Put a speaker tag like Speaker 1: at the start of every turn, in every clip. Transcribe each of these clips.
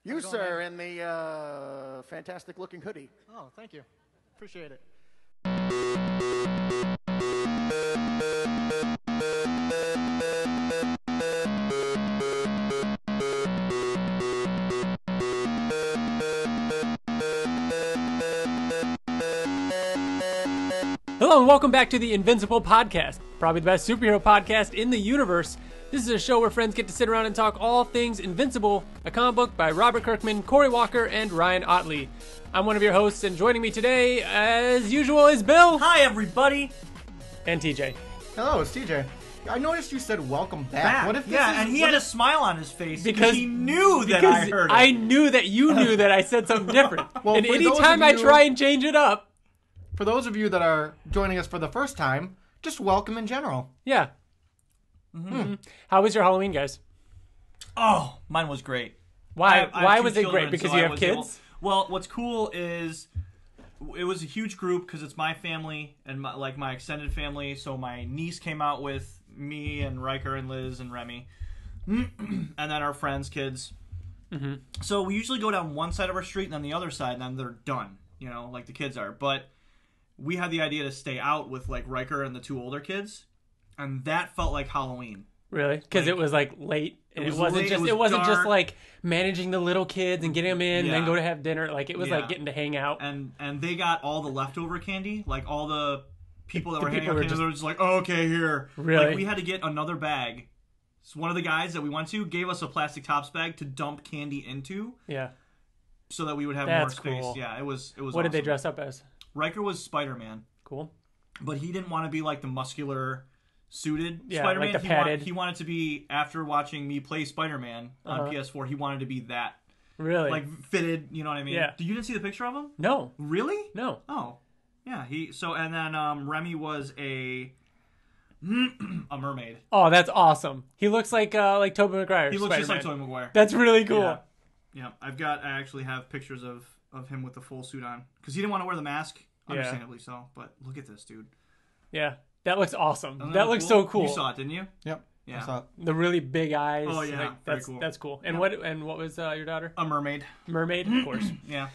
Speaker 1: You, sir, in the fantastic-looking hoodie.
Speaker 2: Oh, thank you. Appreciate it.
Speaker 3: Hello and welcome back to the Invincible podcast, probably the best superhero podcast in the universe. This is a show where friends get to sit around and talk all things Invincible, a comic book by Robert Kirkman, Corey Walker, and Ryan Ottley. I'm one of your hosts, and joining me today, as usual, is Bill.
Speaker 4: Hi, everybody.
Speaker 3: And TJ.
Speaker 2: Hello, it's TJ. I noticed you said welcome back. What if this is,
Speaker 4: and he had a smile on his face
Speaker 3: because
Speaker 4: he knew that I heard it.
Speaker 3: I knew that you knew that I said something different.
Speaker 2: Well,
Speaker 3: and
Speaker 2: for
Speaker 3: anytime I try and change it up.
Speaker 2: For those of you that are joining us for the first time, just welcome in general.
Speaker 3: Yeah. Mm-hmm. How was your Halloween, guys?
Speaker 4: Oh, mine was great.
Speaker 3: Why?
Speaker 4: I
Speaker 3: Why
Speaker 4: have
Speaker 3: was
Speaker 4: two
Speaker 3: it great?
Speaker 4: children,
Speaker 3: Because
Speaker 4: so
Speaker 3: you
Speaker 4: I
Speaker 3: have
Speaker 4: was
Speaker 3: kids?
Speaker 4: Well, what's cool is it was a huge group because it's my family and my extended family. So my niece came out with me and Riker and Liz and Remy, and then our friends' kids. Mm-hmm. So we usually go down one side of our street and then the other side, and then they're done. You know, like the kids are, but. We had the idea to stay out with like Riker and the two older kids, and that felt like Halloween.
Speaker 3: Really? Because it was like late, and it wasn't
Speaker 4: dark.
Speaker 3: just like managing the little kids and getting them in, and then go to have dinner. Like it was like getting to hang out.
Speaker 4: And they got all the leftover candy, like all the people that were handing out
Speaker 3: were
Speaker 4: candy. They were just like, oh, okay, here.
Speaker 3: Really?
Speaker 4: Like we had to get another bag. So one of the guys that we went to gave us a plastic Tops bag to dump candy into.
Speaker 3: Yeah.
Speaker 4: So that we would have
Speaker 3: That's
Speaker 4: more space.
Speaker 3: cool.
Speaker 4: Yeah, it was.
Speaker 3: What
Speaker 4: awesome.
Speaker 3: did they dress up as?
Speaker 4: Riker was Spider-Man.
Speaker 3: Cool.
Speaker 4: But he didn't want to be like the muscular suited
Speaker 3: Yeah,
Speaker 4: Spider-Man.
Speaker 3: like the padded.
Speaker 4: He wanted to be, after watching me play Spider-Man on PS4, he wanted to be that.
Speaker 3: Really?
Speaker 4: Like fitted, you know what I mean?
Speaker 3: Yeah.
Speaker 4: You didn't see the picture of him?
Speaker 3: No.
Speaker 4: Really?
Speaker 3: No.
Speaker 4: Oh. Yeah, and then Remy was a mermaid.
Speaker 3: Oh, that's awesome. He looks like Tobey Maguire.
Speaker 4: He looks
Speaker 3: Spider-Man.
Speaker 4: just like Tobey Maguire.
Speaker 3: That's really cool.
Speaker 4: Yeah. I actually have pictures of him with the full suit on. Because he didn't want to wear the mask. Understandably so, but look at this, dude.
Speaker 3: Yeah, that looks awesome.
Speaker 4: Isn't
Speaker 3: that looks
Speaker 4: cool?
Speaker 3: so cool.
Speaker 4: You saw it, didn't you?
Speaker 2: Yep.
Speaker 4: Yeah.
Speaker 2: I saw it.
Speaker 3: The really big eyes.
Speaker 4: Oh yeah,
Speaker 3: like,
Speaker 4: very cool.
Speaker 3: That's cool. And what was your daughter?
Speaker 4: A mermaid.
Speaker 3: Mermaid, of course.
Speaker 4: Yeah.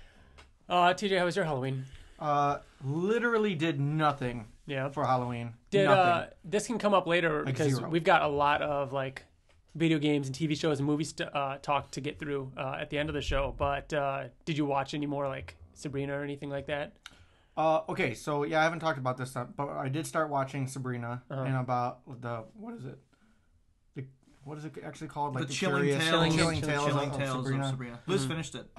Speaker 3: TJ, how was your Halloween?
Speaker 2: Literally did nothing.
Speaker 3: Yeah.
Speaker 2: For Halloween.
Speaker 3: Did
Speaker 2: nothing.
Speaker 3: This can come up later because
Speaker 2: zero.
Speaker 3: we've got a lot of like video games and TV shows and movies talk to get through at the end of the show. But did you watch any more like Sabrina or anything like that?
Speaker 2: Okay, so yeah, I haven't talked about this, but I did start watching Sabrina and about what is it actually called? Like
Speaker 4: the Chilling Tales
Speaker 2: of Sabrina.
Speaker 4: Liz finished it.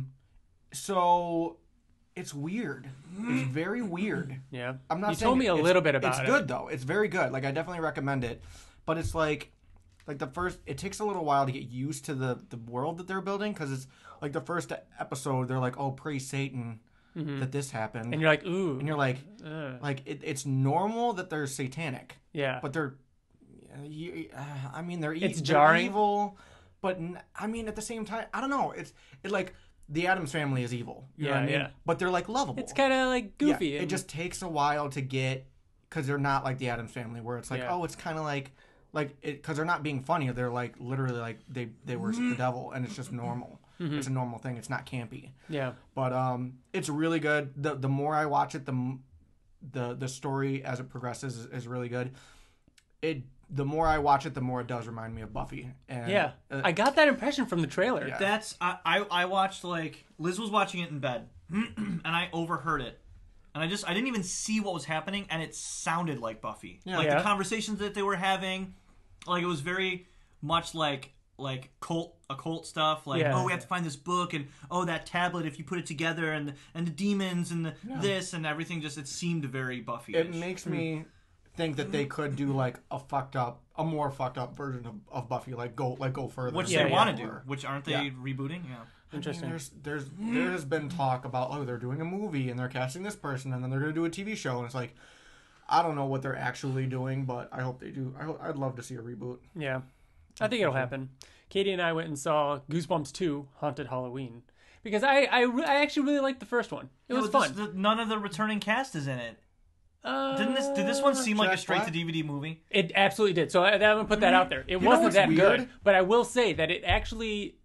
Speaker 2: So it's weird. It's very weird.
Speaker 3: Yeah.
Speaker 2: I'm not.
Speaker 3: You told me a little bit about it.
Speaker 2: It's good though. It's very good. Like I definitely recommend it. But it's like the first. It takes a little while to get used to the world that they're building because it's like the first episode. They're like, oh, praise Satan. That this happened,
Speaker 3: and you're like, ooh,
Speaker 2: and you're like it's normal that they're satanic,
Speaker 3: yeah,
Speaker 2: but they're, I mean, they're
Speaker 3: jarring,
Speaker 2: evil, but I mean, at the same time, I don't know, it's like the Addams Family is evil, you know what I mean? Yeah. But they're like lovable.
Speaker 3: It's kind of like goofy.
Speaker 2: Yeah, it just takes a while to get because they're not like the Addams Family, where it's like, oh, it's kind of like it because they're not being funny, they're like literally like they worship the devil, and it's just normal. Mm-hmm. It's a normal thing. It's not campy.
Speaker 3: Yeah.
Speaker 2: But it's really good. The more I watch it, the story as it progresses is really good. The more I watch it, the more it does remind me of Buffy. And,
Speaker 3: yeah. I got that impression from the trailer.
Speaker 4: Yeah. That's I watched like Liz was watching it in bed, and I overheard it, and I didn't even see what was happening, and it sounded like Buffy. Yeah. Like the conversations that they were having, like it was very much like occult stuff, like we have to find this book, and that tablet if you put it together, and the demons and this and everything, just it seemed very Buffy.
Speaker 2: It makes me think that they could do like a more fucked up version of Buffy, like go further,
Speaker 4: which they want to do, which aren't they rebooting? Yeah,
Speaker 3: interesting.
Speaker 2: I mean, there has been talk about they're doing a movie and they're casting this person and then they're going to do a TV show, and it's like I don't know what they're actually doing, but I hope they do. I'd love to see a reboot.
Speaker 3: Yeah. I think it'll happen. Katie and I went and saw Goosebumps 2: Haunted Halloween because I actually really liked the first one. It was fun.
Speaker 4: None of the returning cast is in it. Did this one seem like a straight to DVD movie?
Speaker 3: It absolutely did. So I'm gonna put that out there. It wasn't that good, but I will say that it actually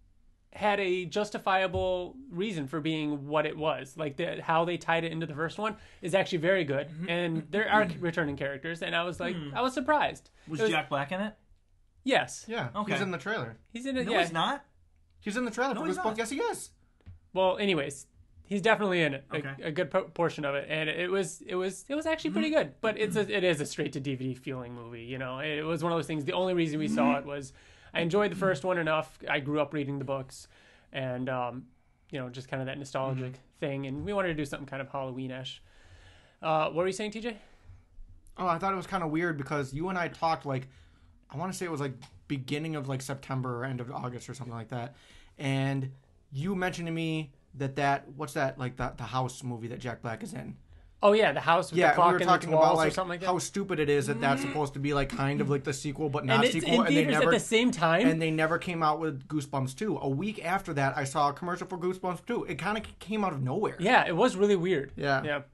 Speaker 3: had a justifiable reason for being what it was. Like how they tied it into the first one is actually very good, and there are returning characters, and I was like, I was surprised.
Speaker 4: Was Jack Black in it?
Speaker 3: Yes.
Speaker 2: Yeah,
Speaker 4: Okay.
Speaker 2: he's in the trailer.
Speaker 3: He's in it.
Speaker 4: No,
Speaker 3: Yeah.
Speaker 4: he's not.
Speaker 2: He's in the trailer for
Speaker 4: he's
Speaker 2: this
Speaker 4: not.
Speaker 2: book. Yes, he is.
Speaker 3: Well, anyways, he's definitely in it.
Speaker 4: Okay.
Speaker 3: A good portion of it, and it was actually pretty good. But it is a straight to DVD feeling movie. You know, it was one of those things. The only reason we saw it was I enjoyed the first one enough. I grew up reading the books, and you know, just kind of that nostalgic thing. And we wanted to do something kind of Halloween-ish. What were you saying, TJ?
Speaker 2: Oh, I thought it was kind of weird because you and I talked like, I want to say it was like beginning of like September or end of August or something like that, and you mentioned to me that what's that, like the House movie that Jack Black is in.
Speaker 3: Oh yeah, the house with the
Speaker 2: Yeah,
Speaker 3: clock
Speaker 2: we were
Speaker 3: and
Speaker 2: talking
Speaker 3: its walls
Speaker 2: about
Speaker 3: or
Speaker 2: like
Speaker 3: something like that.
Speaker 2: how stupid it is that that's supposed to be like kind of like the sequel but not
Speaker 3: and it's
Speaker 2: sequel,
Speaker 3: in
Speaker 2: and they
Speaker 3: theaters
Speaker 2: never
Speaker 3: at the same time.
Speaker 2: and they never came out with Goosebumps 2. A week after that, I saw a commercial for Goosebumps 2. It kind of came out of nowhere.
Speaker 3: Yeah, it was really weird.
Speaker 2: Yeah.
Speaker 3: Yeah.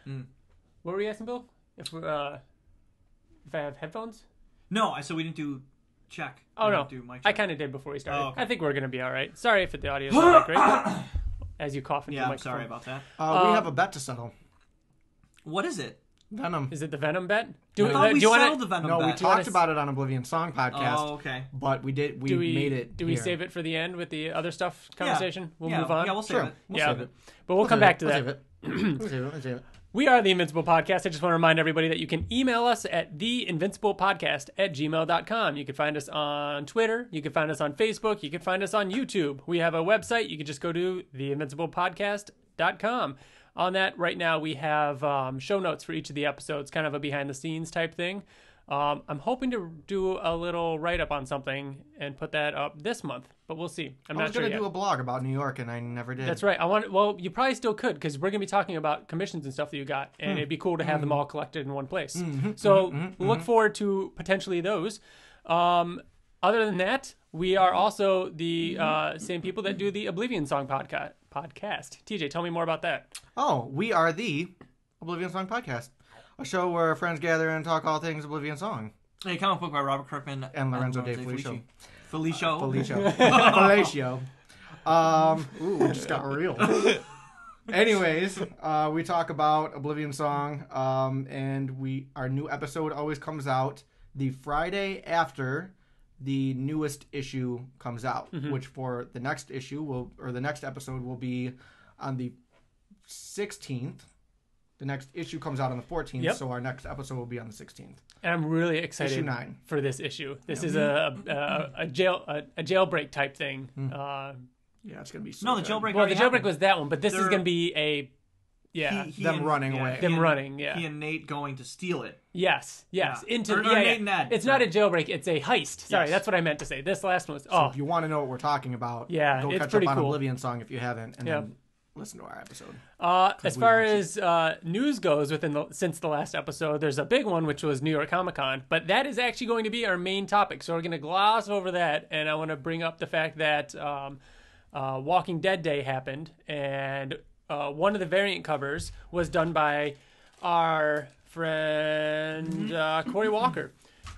Speaker 3: What were you asking, Bill? If I have headphones?
Speaker 4: No, I said we didn't do check.
Speaker 3: Oh
Speaker 4: We
Speaker 3: no,
Speaker 4: didn't do mic
Speaker 3: I
Speaker 4: check.
Speaker 3: kind of did before we started.
Speaker 4: Oh, okay.
Speaker 3: I think we're gonna be all right. Sorry if the audio is not that great. As you cough into
Speaker 4: Yeah,
Speaker 3: the
Speaker 4: I'm
Speaker 3: microphone.
Speaker 4: sorry about that.
Speaker 2: We have a bet to settle.
Speaker 4: What is it?
Speaker 2: Venom.
Speaker 3: Is it the Venom bet?
Speaker 4: I
Speaker 3: Do,
Speaker 4: thought we
Speaker 3: do you want
Speaker 4: settled
Speaker 3: to?
Speaker 4: the Venom
Speaker 2: No, we
Speaker 4: bet.
Speaker 2: talked
Speaker 3: s-
Speaker 2: about it on Oblivion Song Podcast,
Speaker 4: Oh, okay.
Speaker 2: but we made it.
Speaker 3: Do we
Speaker 2: here.
Speaker 3: save it for the end with the other stuff conversation? We'll
Speaker 4: Yeah,
Speaker 3: move on.
Speaker 4: Yeah, we'll save
Speaker 2: Sure.
Speaker 4: it.
Speaker 2: We'll
Speaker 3: Yeah,
Speaker 2: save it.
Speaker 3: but we'll come back to that.
Speaker 2: We'll save it.
Speaker 3: We are the Invincible Podcast. I just want to remind everybody that you can email us at theinvinciblepodcast@gmail.com. You can find us on Twitter. You can find us on Facebook. You can find us on YouTube. We have a website. You can just go to theinvinciblepodcast.com. On that, right now, we have show notes for each of the episodes, kind of a behind-the-scenes type thing. I'm hoping to do a little write-up on something and put that up this month, but we'll see. I'm
Speaker 2: I
Speaker 3: not
Speaker 2: was
Speaker 3: sure
Speaker 2: going
Speaker 3: yet.
Speaker 2: to do a blog about New York, and I never did.
Speaker 3: That's right. Well, you probably still could because we're going to be talking about commissions and stuff that you got, and it'd be cool to have them all collected in one place. So look forward to potentially those. Other than that, we are also the same people that do the Oblivion Song podcast. TJ, tell me more about that.
Speaker 2: Oh, we are the Oblivion Song Podcast, a show where friends gather and talk all things Oblivion Song.
Speaker 4: A comic book by Robert Kirkman
Speaker 2: And Lorenzo de
Speaker 4: Felicio.
Speaker 2: Felicio.
Speaker 4: Felicio.
Speaker 2: Felicio. Ooh, it just got real. Anyways, we talk about Oblivion Song, and our new episode always comes out the Friday after the newest issue comes out, which for the next issue the next episode will be on the 16th. The next issue comes out on the 14th, so our next episode will be on the 16th.
Speaker 3: And I'm really excited
Speaker 2: Issue 9.
Speaker 3: for this issue. This is a jailbreak type thing.
Speaker 2: Yeah, it's gonna be so
Speaker 4: No, the
Speaker 2: good.
Speaker 4: jailbreak.
Speaker 3: Well, the
Speaker 4: already
Speaker 3: jailbreak
Speaker 4: happened.
Speaker 3: was that one, but this is
Speaker 4: They're-
Speaker 3: going to be a
Speaker 4: He
Speaker 2: Them
Speaker 4: and-
Speaker 2: running
Speaker 4: yeah,
Speaker 2: away.
Speaker 4: he
Speaker 3: Them
Speaker 4: and-
Speaker 3: running, yeah.
Speaker 4: He and Nate going to steal it.
Speaker 3: Yes.
Speaker 4: Yeah.
Speaker 3: Into
Speaker 4: Or
Speaker 3: yeah,
Speaker 4: Nate and Ed,
Speaker 3: It's
Speaker 4: sorry.
Speaker 3: not a jailbreak. It's a heist. Sorry,
Speaker 4: Yes.
Speaker 3: that's what I meant to say. This last one was
Speaker 2: So
Speaker 3: oh
Speaker 2: if you want to know what we're talking about,
Speaker 3: Yeah,
Speaker 2: go
Speaker 3: it's
Speaker 2: catch
Speaker 3: pretty
Speaker 2: up on
Speaker 3: cool.
Speaker 2: Oblivion Song if you haven't, and
Speaker 3: Yeah.
Speaker 2: then listen to our episode.
Speaker 3: As
Speaker 2: we
Speaker 3: far
Speaker 2: watched
Speaker 3: as news goes since the last episode, there's a big one which was New York Comic Con, but that is actually going to be our main topic. So we're going to gloss over that, and I want to bring up the fact that Walking Dead Day happened, and one of the variant covers was done by our friend Corey Walker,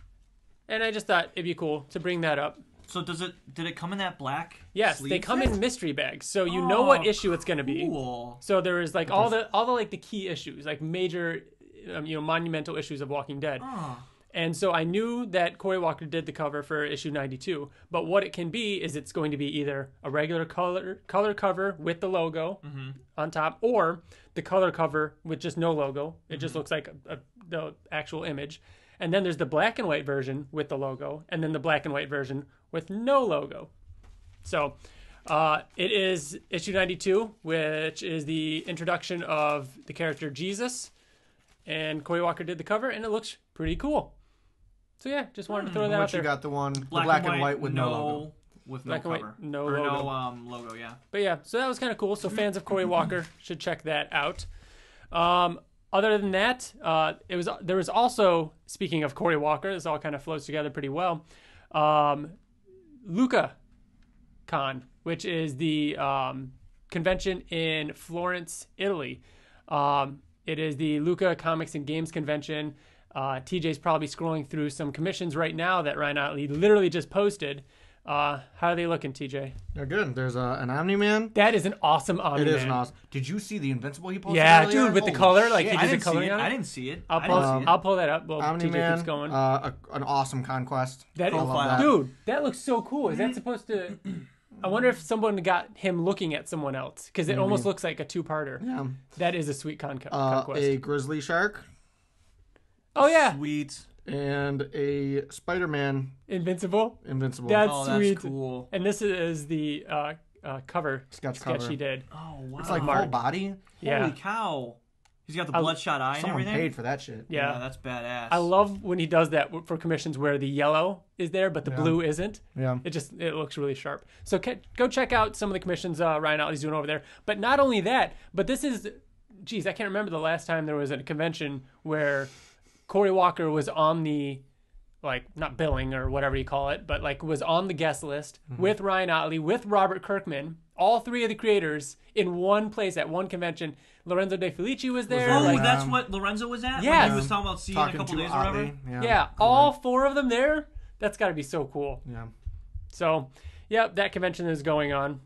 Speaker 3: and I just thought it'd be cool to bring that up.
Speaker 4: So did it come in that black?
Speaker 3: Yes,
Speaker 4: sleeve
Speaker 3: they come
Speaker 4: fit?
Speaker 3: in mystery bags, so you know what
Speaker 4: Oh,
Speaker 3: issue it's going to be.
Speaker 4: Cool.
Speaker 3: So there is like all the like the key issues, like major, monumental issues of Walking Dead.
Speaker 4: Oh.
Speaker 3: And so I knew that Corey Walker did the cover for issue 92, but what it can be is it's going to be either a regular color cover with the logo on top, or the color cover with just no logo. It just looks like the actual image. And then there's the black and white version with the logo, and then the black and white version with no logo. So it is issue 92, which is the introduction of the character Jesus. And Corey Walker did the cover, and it looks pretty cool. So yeah, just wanted to throw that out
Speaker 2: Which you
Speaker 3: there.
Speaker 2: got the one, the black and white with no logo.
Speaker 4: With
Speaker 3: Black
Speaker 4: no
Speaker 3: and
Speaker 4: cover.
Speaker 3: white, no
Speaker 4: or
Speaker 3: logo.
Speaker 4: no logo, yeah.
Speaker 3: But yeah, so that was kind of cool. So fans of Corey Walker should check that out. Other than that, there was also, speaking of Corey Walker, this all kind of flows together pretty well. Luca Con, which is the convention in Florence, Italy. It is the Luca Comics and Games Convention. TJ's probably scrolling through some commissions right now that Ryan Ottley literally just posted. How are they looking, TJ?
Speaker 2: They're good. There's an Omni-Man.
Speaker 3: That is an awesome Omni-Man.
Speaker 2: It is an awesome. Did you see the Invincible he posted
Speaker 3: Yeah,
Speaker 2: earlier?
Speaker 3: dude, with the
Speaker 2: Holy
Speaker 3: color, like
Speaker 2: shit.
Speaker 3: he
Speaker 4: I
Speaker 3: did the
Speaker 4: didn't see
Speaker 3: coloring
Speaker 4: it.
Speaker 3: on it.
Speaker 4: I didn't see it.
Speaker 3: I'll pull that up. Well, TJ
Speaker 2: Omni-Man,
Speaker 3: keeps going.
Speaker 2: an awesome conquest.
Speaker 3: That
Speaker 2: I
Speaker 3: is,
Speaker 2: love that.
Speaker 3: dude, that looks so cool. Is that supposed to? I wonder if someone got him looking at someone else because it almost looks like a two-parter.
Speaker 2: Yeah.
Speaker 3: That is a sweet conquest.
Speaker 2: A grizzly shark
Speaker 3: Oh yeah,
Speaker 4: Sweet.
Speaker 2: and a Spider-Man
Speaker 3: Invincible.
Speaker 2: Invincible.
Speaker 3: That's
Speaker 4: Oh,
Speaker 3: sweet.
Speaker 4: that's cool.
Speaker 3: And this is the cover
Speaker 2: Sketch
Speaker 3: sketch
Speaker 2: cover.
Speaker 3: he did.
Speaker 4: Oh, wow.
Speaker 2: It's like
Speaker 3: Mark.
Speaker 2: full body.
Speaker 3: Yeah.
Speaker 4: Holy cow. He's got the bloodshot eye and
Speaker 2: Someone
Speaker 4: everything.
Speaker 2: paid for that shit.
Speaker 3: Yeah.
Speaker 4: That's badass.
Speaker 3: I love when he does that for commissions where the yellow is there but the blue isn't.
Speaker 2: Yeah.
Speaker 3: It looks really sharp. So go check out some of the commissions Ryan Ottley's doing over there. But not only that, but this is, geez, I can't remember the last time there was a convention where Corey Walker was on the, like, not billing or whatever you call it, but like was on the guest list with Ryan Ottley, with Robert Kirkman, all three of the creators in one place at one convention. Lorenzo De Felici was there.
Speaker 4: Oh,
Speaker 3: like,
Speaker 4: that's what Lorenzo was at?
Speaker 3: Yeah.
Speaker 4: When he was talking about seeing in a
Speaker 2: Talking
Speaker 4: couple
Speaker 2: to
Speaker 4: days or whatever?
Speaker 2: Ottley.
Speaker 3: yeah, all four of them there. That's got to be so cool.
Speaker 2: Yeah.
Speaker 3: So, yeah, that convention is going on.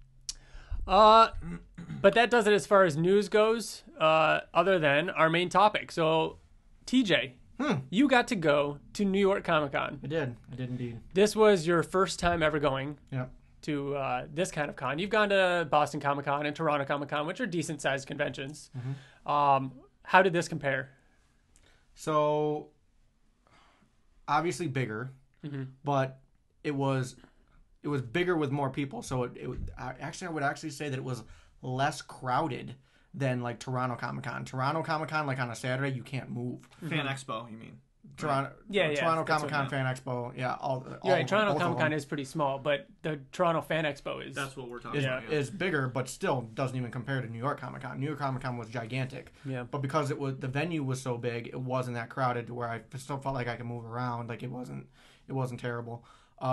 Speaker 3: But that does it as far as news goes, other than our main topic. So, TJ, you got to go to New York Comic Con.
Speaker 2: I did indeed.
Speaker 3: This was your first time ever going
Speaker 2: Yep.
Speaker 3: to this kind of con. You've gone to Boston Comic Con and Toronto Comic Con, which are decent-sized conventions. How did this compare?
Speaker 2: So, obviously bigger, but it was bigger with more people. So I would actually say that it was less crowded than like Toronto Comic Con. Toronto Comic Con, like on a Saturday, you can't move.
Speaker 4: Fan Expo, you mean?
Speaker 2: Toronto
Speaker 3: Yeah,
Speaker 2: Toronto
Speaker 3: that's
Speaker 2: Comic
Speaker 3: what I
Speaker 2: Con, Fan Expo, yeah, all
Speaker 3: Yeah,
Speaker 2: of
Speaker 3: Toronto
Speaker 2: them, both
Speaker 3: Comic
Speaker 2: of
Speaker 3: Con
Speaker 2: them.
Speaker 3: is pretty small, but the Toronto Fan Expo is.
Speaker 4: That's what we're talking
Speaker 2: is,
Speaker 4: about.
Speaker 2: is bigger, but still doesn't even compare to New York Comic Con. New York Comic Con was gigantic.
Speaker 3: Yeah.
Speaker 2: But because the venue was so big, it wasn't that crowded to where I still felt like I could move around. Like it wasn't terrible.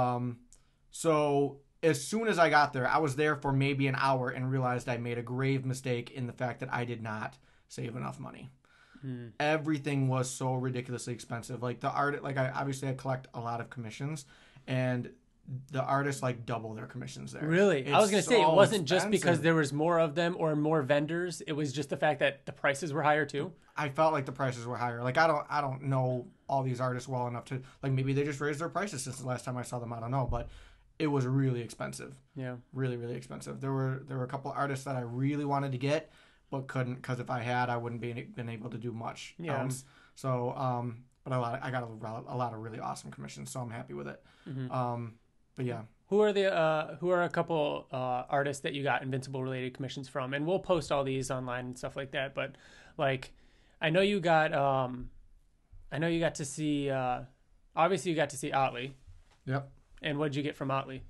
Speaker 2: So as soon as I got there, I was there for maybe an hour and realized I made a grave mistake in the fact that I did not save enough money. Everything was so ridiculously expensive. Like the art, like I collect a lot of commissions, and the artists like double their commissions there.
Speaker 3: Really? I was going to say, it
Speaker 2: so
Speaker 3: wasn't just because
Speaker 2: expensive.
Speaker 3: there was more of them or more vendors. It was just the fact that the prices were higher too.
Speaker 2: I felt like the prices were higher. Like I don't know all these artists well enough to, like, maybe they just raised their prices since the last time I saw them. I don't know, but it was really expensive.
Speaker 3: Yeah.
Speaker 2: Really, really expensive. There were a couple artists that I really wanted to get, but couldn't, because if I had, I wouldn't been able to do much else. So, but I got a lot of really awesome commissions, so I'm happy with it. But yeah.
Speaker 3: Who are a couple artists that you got Invincible related commissions from? And we'll post all these online and stuff like that. But like, I know you got to see. Obviously, you got to see Ottley.
Speaker 2: Yep.
Speaker 3: And what did you get from Ottley?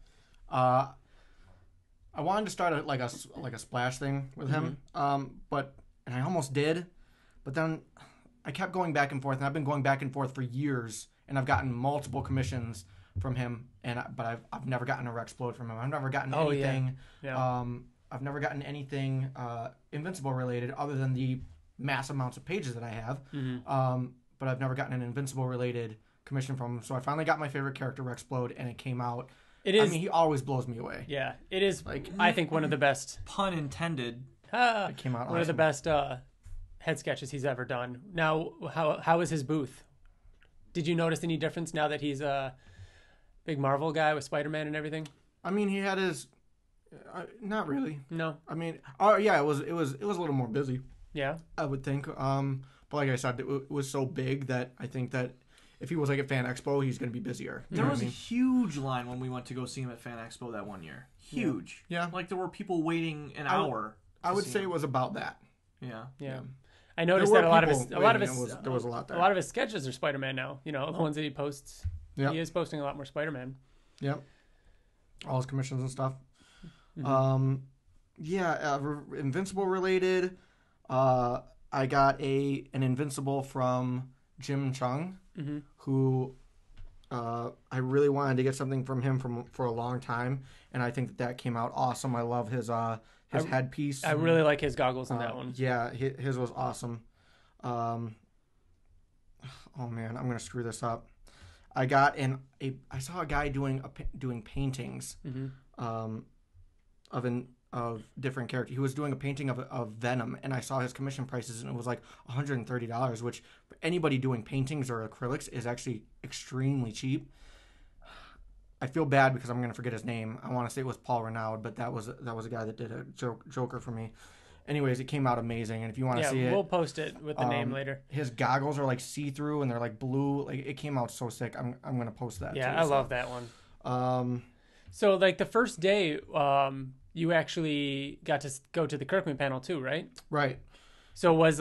Speaker 2: I wanted to start a splash thing with him, but I almost did, but then I kept going back and forth, and I've been going back and forth for years, and I've gotten multiple commissions from him, but I've never gotten a Rexplode from him. I've never gotten anything.
Speaker 3: Yeah.
Speaker 2: I've never gotten anything Invincible related other than the mass amounts of pages that I have. But I've never gotten an Invincible related commission from him. So I finally got my favorite character, Rexplode, and it came out.
Speaker 3: It is.
Speaker 2: I mean, he always blows me away.
Speaker 3: Yeah, it is. Like, I think one of the best.
Speaker 4: Pun intended.
Speaker 2: It came out
Speaker 3: one of the best head sketches he's ever done. Now, how is his booth? Did you notice any difference now that he's a big Marvel guy with Spider-Man and everything?
Speaker 2: I mean, he had his. Not really.
Speaker 3: No.
Speaker 2: I mean, oh yeah, it was a little more busy.
Speaker 3: Yeah.
Speaker 2: I would think. But like I said, it was so big that I think that if he was like at Fan Expo, he's going to be busier.
Speaker 4: There was a huge line when we went to go see him at Fan Expo that one year. Huge.
Speaker 2: Yeah.
Speaker 4: Like there were people waiting an hour.
Speaker 2: I would say it was about that.
Speaker 4: Yeah.
Speaker 3: I noticed
Speaker 2: There
Speaker 3: that
Speaker 2: were
Speaker 3: a lot of
Speaker 2: people
Speaker 3: his
Speaker 2: there was a lot there.
Speaker 3: A lot of his sketches are Spider-Man now. You know, the ones that he posts.
Speaker 2: Yep.
Speaker 3: He is posting a lot more Spider-Man.
Speaker 2: Yep. All his commissions and stuff. Invincible related. I got an Invincible from Jim Chung, who I really wanted to get something from him for a long time, and I think that came out awesome. I love his headpiece.
Speaker 3: I really like his goggles in that one.
Speaker 2: Yeah, his was awesome. Oh man, I'm gonna screw this up. I got I saw a guy doing paintings of different characters. He was doing a painting of Venom, and I saw his commission prices, and it was like $130, which for anybody doing paintings or acrylics is actually extremely cheap. I feel bad because I'm going to forget his name. I want to say it was Paul Renaud, but that was a guy that did a Joker for me. Anyways, it came out amazing, and if you want to see it,
Speaker 3: we'll post it with the name later.
Speaker 2: His goggles are like see-through, and they're like blue. Like, it came out so sick. I'm going to post that.
Speaker 3: Yeah,
Speaker 2: too,
Speaker 3: I love that one. So like the first day, you actually got to go to the Kirkman panel too, right?
Speaker 2: Right.
Speaker 3: So was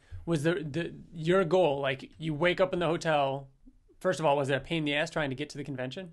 Speaker 3: your goal, like you wake up in the hotel, first of all, was it a pain in the ass trying to get to the convention?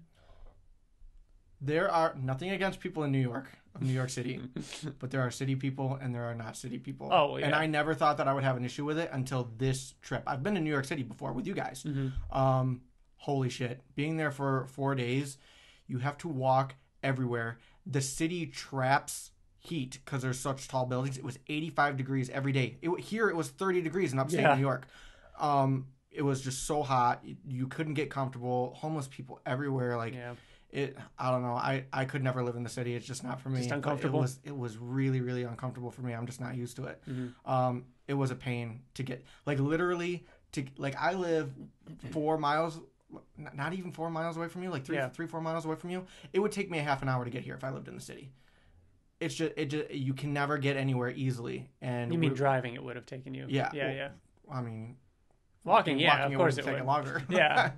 Speaker 2: There are nothing against people in New York City, but there are city people and there are not city people.
Speaker 3: Oh, yeah.
Speaker 2: And I never thought that I would have an issue with it until this trip. I've been to New York City before with you guys. Holy shit. Being there for 4 days, you have to walk everywhere. The city traps heat because there's such tall buildings. It was 85 degrees every day. Here it was 30 degrees in upstate New York. It was just so hot. You couldn't get comfortable. Homeless people everywhere. Like, I don't know. I could never live in the city. It's just not for me.
Speaker 3: Just uncomfortable.
Speaker 2: It was really, really uncomfortable for me. I'm just not used to it. It was a pain to get, like, literally I live 4 miles, not even 4 miles away from you, like 4 miles away from you. It would take me a half an hour to get here if I lived in the city. It's just you can never get anywhere easily. And
Speaker 3: you mean driving? It would have taken you.
Speaker 2: Yeah.
Speaker 3: I
Speaker 2: mean,
Speaker 3: walking of course it would
Speaker 2: take longer.
Speaker 3: Yeah.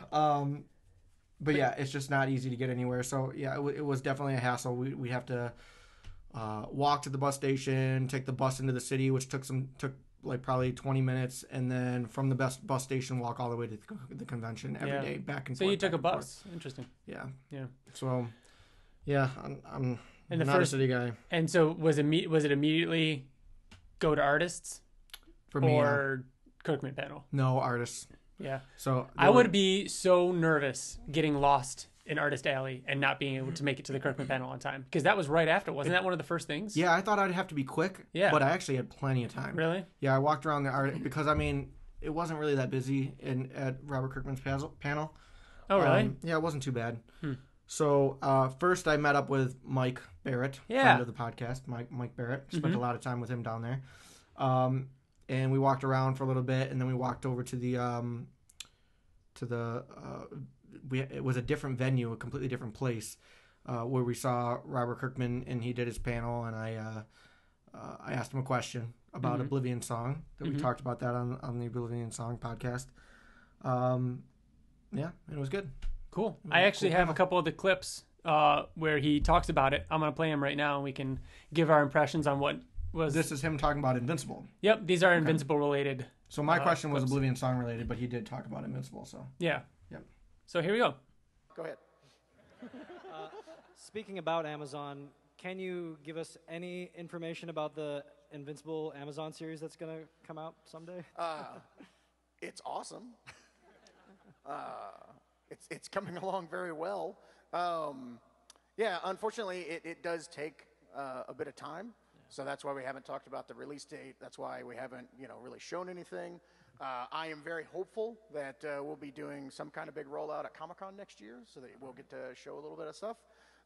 Speaker 2: But yeah, it's just not easy to get anywhere. So yeah, it was definitely a hassle. We have to walk to the bus station, take the bus into the city, which took like probably 20 minutes, and then from the bus station walk all the way to the convention every day, back and forth.
Speaker 3: So you took a bus. Interesting.
Speaker 2: Yeah.
Speaker 3: Yeah.
Speaker 2: So yeah, I'm
Speaker 3: and
Speaker 2: not a city guy.
Speaker 3: And so was it immediately go to artists
Speaker 2: for me
Speaker 3: or Kirkman panel?
Speaker 2: No, artists.
Speaker 3: Yeah.
Speaker 2: So
Speaker 3: I would be so nervous getting lost in Artist Alley and not being able to make it to the Kirkman panel on time, because that was right after. Wasn't that one of the first things?
Speaker 2: Yeah, I thought I'd have to be quick.
Speaker 3: Yeah.
Speaker 2: But I actually had plenty of time.
Speaker 3: Really?
Speaker 2: Yeah, I walked around the art because I mean it wasn't really that busy at Robert Kirkman's panel.
Speaker 3: Oh really?
Speaker 2: Yeah, it wasn't too bad. So first I met up with Mike Barrett, friend of the podcast, Mike Barrett. Spent a lot of time with him down there. And we walked around for a little bit, and then we walked over to the it was a different venue, a completely different place, where we saw Robert Kirkman, and he did his panel, and I asked him a question about Oblivion Song that we talked about that on the Oblivion Song podcast. Yeah, it was good.
Speaker 3: Cool. I actually have a couple of the clips where he talks about it. I'm going to play them right now, and we can give our impressions on what was.
Speaker 2: This is him talking about Invincible.
Speaker 3: Yep, these are Invincible related.
Speaker 2: So my question was
Speaker 3: clips.
Speaker 2: Oblivion Song related, but he did talk about Invincible. So
Speaker 3: yeah.
Speaker 2: Yep.
Speaker 3: So here we go.
Speaker 1: Go ahead.
Speaker 5: Speaking about Amazon, can you give us any information about the Invincible Amazon series that's going to come out someday?
Speaker 1: It's awesome. It's coming along very well. Yeah, unfortunately, it does take a bit of time. So that's why we haven't talked about the release date. That's why we haven't, really shown anything. I am very hopeful that we'll be doing some kind of big rollout at Comic-Con next year, so that we'll get to show a little bit of stuff.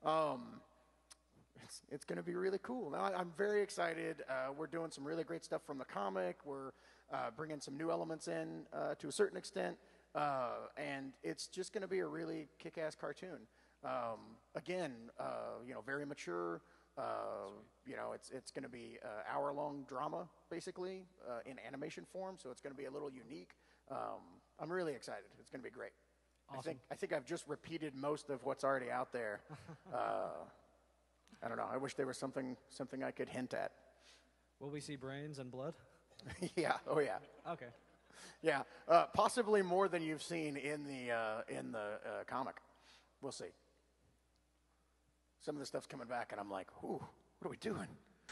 Speaker 1: It's going to be really cool. Now, I'm very excited. We're doing some really great stuff from the comic. We're bringing some new elements in to a certain extent, and it's just going to be a really kick-ass cartoon. Again, very mature. It's going to be hour-long drama, basically, in animation form, so it's going to be a little unique. I'm really excited. It's going to be great.
Speaker 5: Awesome.
Speaker 1: I think I've just repeated most of what's already out there. I don't know. I wish there was something I could hint at.
Speaker 5: Will we see brains and blood?
Speaker 1: Yeah. Oh, yeah.
Speaker 5: Okay.
Speaker 1: Yeah. Possibly more than you've seen in the comic. We'll see. Some of the stuff's coming back, and I'm like, ooh, what are we doing?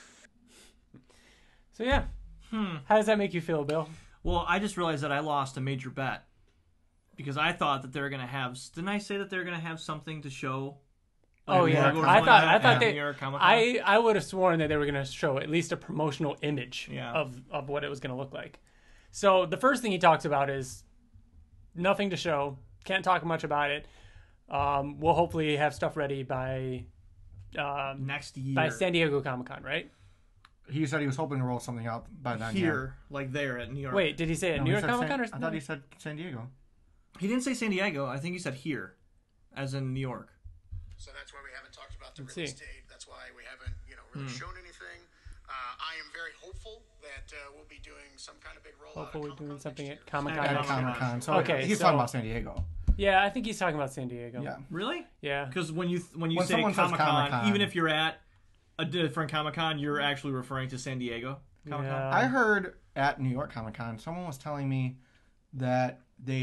Speaker 3: So yeah. How does that make you feel, Bill?
Speaker 4: Well, I just realized that I lost a major bet because I thought that they were going to have. Didn't I say that they were going to have something to show?
Speaker 3: Oh yeah, I thought they. I would have sworn that they were going to show at least a promotional image of what it was going to look like. So the first thing he talks about is nothing to show. can't talk much about it. We'll hopefully have stuff ready by
Speaker 4: next year.
Speaker 3: by San Diego Comic-Con, right?
Speaker 2: He said he was hoping to roll something out by then.
Speaker 4: Here, like there at New York.
Speaker 3: Wait, did he say at New
Speaker 2: he
Speaker 3: York
Speaker 2: said
Speaker 3: Comic-Con?
Speaker 2: I thought he said San Diego.
Speaker 4: He didn't say San Diego. I think he said here, as in New York.
Speaker 1: So that's why we haven't talked about the
Speaker 3: Let's
Speaker 1: release
Speaker 3: see.
Speaker 1: date. That's why we haven't, really shown anything. I am very hopeful that we'll be doing some kind of big rollout.
Speaker 3: Hopefully
Speaker 1: at
Speaker 3: doing
Speaker 1: Comic-Con
Speaker 3: something
Speaker 1: next
Speaker 3: at
Speaker 1: year.
Speaker 3: Comic-Con.
Speaker 4: At
Speaker 3: next year.
Speaker 2: Comic-Con. So
Speaker 3: Okay,
Speaker 2: he's
Speaker 3: so-
Speaker 2: talking about San Diego.
Speaker 3: Yeah, I think he's talking about San Diego.
Speaker 2: Yeah.
Speaker 4: Really?
Speaker 3: Yeah.
Speaker 4: Because when you say
Speaker 2: When someone says
Speaker 4: Comic-Con,
Speaker 2: Comic-Con-
Speaker 4: even if you're at a different Comic-Con, you're actually referring to San Diego Comic-Con.
Speaker 3: Yeah.
Speaker 2: I heard at New York Comic Con, someone was telling me that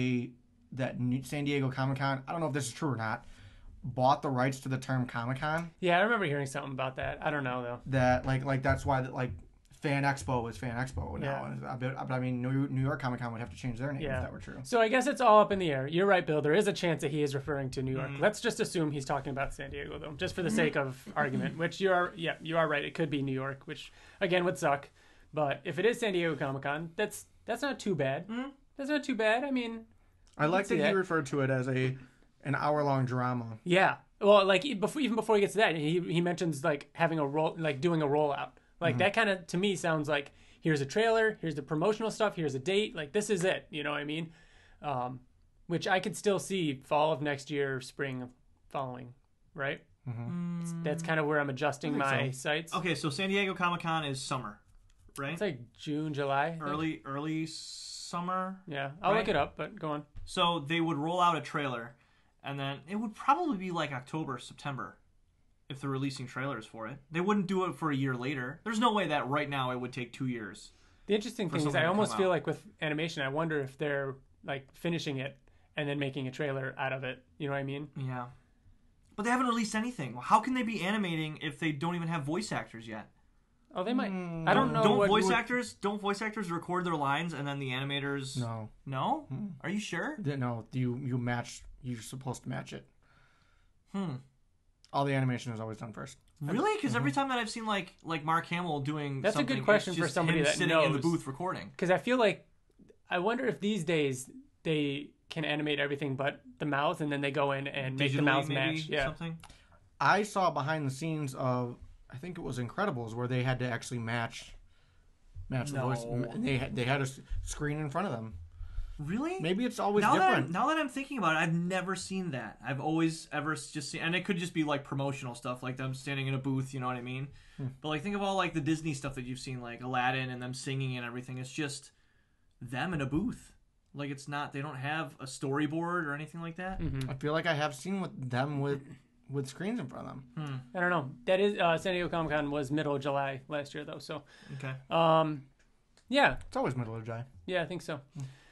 Speaker 2: San Diego Comic Con, I don't know if this is true or not, bought the rights to the term Comic Con.
Speaker 3: Yeah, I remember hearing something about that. I don't know though.
Speaker 2: That like that's why Fan Expo is Fan Expo now.
Speaker 3: Yeah.
Speaker 2: But I mean, New York Comic Con would have to change their name
Speaker 3: Yeah.
Speaker 2: if that were true.
Speaker 3: So I guess it's all up in the air. You're right, Bill. There is a chance that he is referring to New York.
Speaker 2: Mm-hmm.
Speaker 3: Let's just assume he's talking about San Diego, though, just for the sake of argument. Which you are right. It could be New York, which again would suck. But if it is San Diego Comic Con, that's not too bad. That's not too bad. I mean,
Speaker 2: I like
Speaker 3: see
Speaker 2: that he
Speaker 3: that.
Speaker 2: referred to it as an hour-long drama.
Speaker 3: yeah. Well, like even before he gets to that, he mentions like having doing a rollout. Like that kind of to me sounds like here's a trailer, here's the promotional stuff, here's a date. Like this is it. You know what I mean? Which I could still see fall of next year, spring of following, right? That's kind of where I'm adjusting my sights.
Speaker 4: Okay, so San Diego Comic-Con is summer, right?
Speaker 3: It's like June, July. I think.
Speaker 4: Early summer.
Speaker 3: Yeah, I'll
Speaker 4: right?
Speaker 3: look it up, but go on.
Speaker 4: So they would roll out a trailer, and then it would probably be like October, September, if they're releasing trailers for it. They wouldn't do it for a year later. There's no way that right now it would take 2 years.
Speaker 3: The interesting thing is
Speaker 4: something
Speaker 3: I
Speaker 4: to
Speaker 3: almost
Speaker 4: come
Speaker 3: feel
Speaker 4: out.
Speaker 3: like with animation, I wonder if they're like finishing it and then making a trailer out of it. You know what I mean?
Speaker 4: Yeah. But they haven't released anything. How can they be animating if they don't even have voice actors yet?
Speaker 3: Oh, they might. I don't know.
Speaker 4: Don't
Speaker 3: what
Speaker 4: voice actors record their lines and then the animators?
Speaker 2: No.
Speaker 4: No? Are you sure?
Speaker 2: No, you match. You're supposed to match it. All the animation is always done first.
Speaker 4: Really? Because every time that I've seen like Mark Hamill doing
Speaker 3: That's a
Speaker 4: something,
Speaker 3: good question
Speaker 4: it's
Speaker 3: for
Speaker 4: just
Speaker 3: somebody
Speaker 4: him
Speaker 3: that
Speaker 4: sitting in the
Speaker 3: knows.
Speaker 4: booth recording.
Speaker 3: Because I feel like I wonder if these days they can animate everything but the mouth, and then they go in and make the
Speaker 4: Digitally,
Speaker 3: mouth
Speaker 4: maybe,
Speaker 3: match. Yeah.
Speaker 4: something.
Speaker 2: I saw behind the scenes of, I think it was Incredibles, where they had to actually match the voice. They had a screen in front of them.
Speaker 4: Really?
Speaker 2: Maybe it's always
Speaker 4: now
Speaker 2: different.
Speaker 4: That I'm thinking about it, I've never seen that. I've always ever just seen, and it could just be like promotional stuff, like them standing in a booth. You know what I mean? But like, think of all like the Disney stuff that you've seen, like Aladdin and them singing and everything. It's just them in a booth. Like it's not. They don't have a storyboard or anything like that.
Speaker 2: I feel like I have seen them with screens in front of them.
Speaker 3: I don't know. That is San Diego Comic Con was middle of July last year though. So
Speaker 4: Okay.
Speaker 3: yeah,
Speaker 2: It's always middle of July.
Speaker 3: yeah, I think so.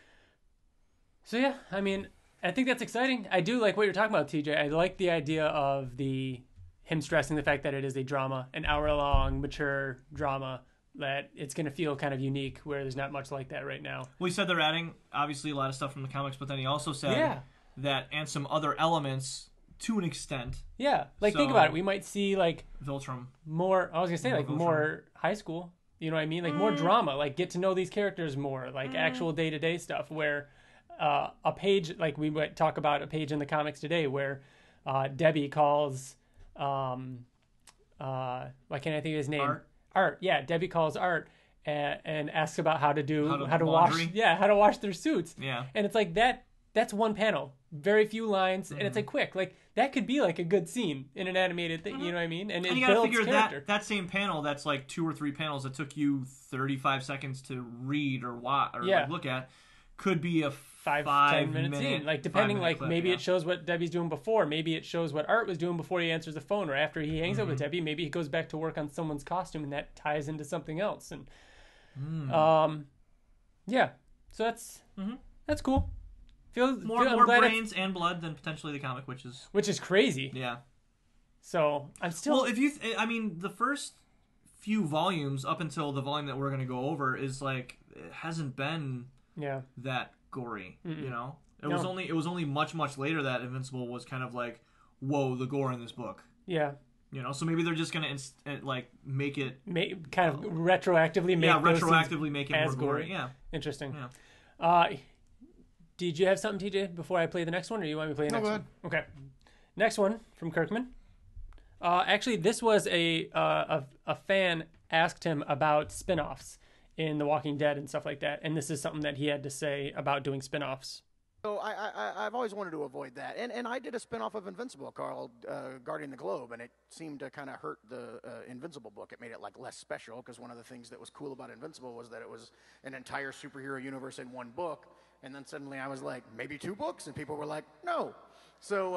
Speaker 3: So yeah, I mean, I think that's exciting. I do like what you're talking about, TJ. I like the idea of him stressing the fact that it is a drama, an hour-long, mature drama, that it's going to feel kind of unique, where there's not much like that right now.
Speaker 4: Well, he said they're adding obviously a lot of stuff from the comics, but then he also said that and some other elements to an extent.
Speaker 3: Yeah, like think
Speaker 4: So-
Speaker 3: about it. We might see like
Speaker 4: Viltrum.
Speaker 3: more. I was gonna say like
Speaker 4: More
Speaker 3: more high school. You know what I mean? Like more drama. Like get to know these characters more. Like actual day-to-day stuff. Where a page, like we might talk about a page in the comics today, where Debbie calls. Why can't I think of his name? Art. Yeah, Debbie calls Art and asks about how to wash.
Speaker 4: laundry?
Speaker 3: Yeah, how to wash their suits.
Speaker 4: Yeah.
Speaker 3: And it's like that. That's one panel, very few lines, and it's like quick. Like that could be like a good scene in an animated thing. You know what I mean? And it
Speaker 4: And you gotta
Speaker 3: builds
Speaker 4: figure
Speaker 3: character.
Speaker 4: that same panel, that's like 2 or 3 panels that took you 35 seconds to read or watch or
Speaker 3: Yeah.
Speaker 4: like, look at, could be a
Speaker 3: 5-10 minute scene. Like depending,
Speaker 4: 5-minute
Speaker 3: like
Speaker 4: clip,
Speaker 3: maybe
Speaker 4: yeah.
Speaker 3: it shows what Debbie's doing before. Maybe it shows what Art was doing before he answers the phone, or after he hangs out with Debbie. Maybe he goes back to work on someone's costume, and that ties into something else. And yeah, so that's cool. I'm
Speaker 4: more
Speaker 3: glad it's-
Speaker 4: brains and blood than potentially the comic, which is
Speaker 3: crazy.
Speaker 4: yeah.
Speaker 3: So I'm still.
Speaker 4: Well, if you, I mean, the first few volumes up until the volume that we're going to go over is like it hasn't been
Speaker 3: yeah.
Speaker 4: that gory. You know, it
Speaker 3: No.
Speaker 4: was only much later that Invincible was kind of like, whoa, the gore in this book.
Speaker 3: Yeah.
Speaker 4: You know, so maybe they're just going to like make it
Speaker 3: Kind of retroactively make those scenes
Speaker 4: retroactively make it
Speaker 3: as
Speaker 4: more gory.
Speaker 3: gory.
Speaker 4: Yeah.
Speaker 3: Interesting.
Speaker 4: Yeah.
Speaker 3: Did you have something, TJ, before I play the next one, or you want me to play the next
Speaker 2: go
Speaker 3: one? Okay. Next one from Kirkman. Actually, this was a fan asked him about spin-offs in The Walking Dead and stuff like that, and this is something that he had to say about doing spin-offs.
Speaker 1: So I've always wanted to avoid that. And I did a spin-off of Invincible called Guarding the Globe, and it seemed to kind of hurt the Invincible book. It made it like less special, because one of the things that was cool about Invincible was that it was an entire superhero universe in one book. And then suddenly I was like, maybe 2 books? And people were like, no. So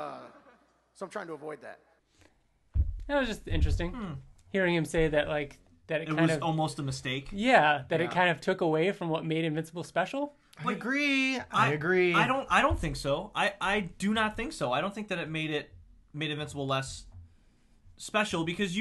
Speaker 1: I'm trying to avoid that.
Speaker 3: That was just interesting. Hearing him say that, like, that it kind
Speaker 4: was
Speaker 3: of
Speaker 4: almost a mistake.
Speaker 3: Yeah, that it kind of took away from what made Invincible special.
Speaker 2: I agree. I agree.
Speaker 4: I don't think so. I do not think so. I don't think that it made Invincible less special, because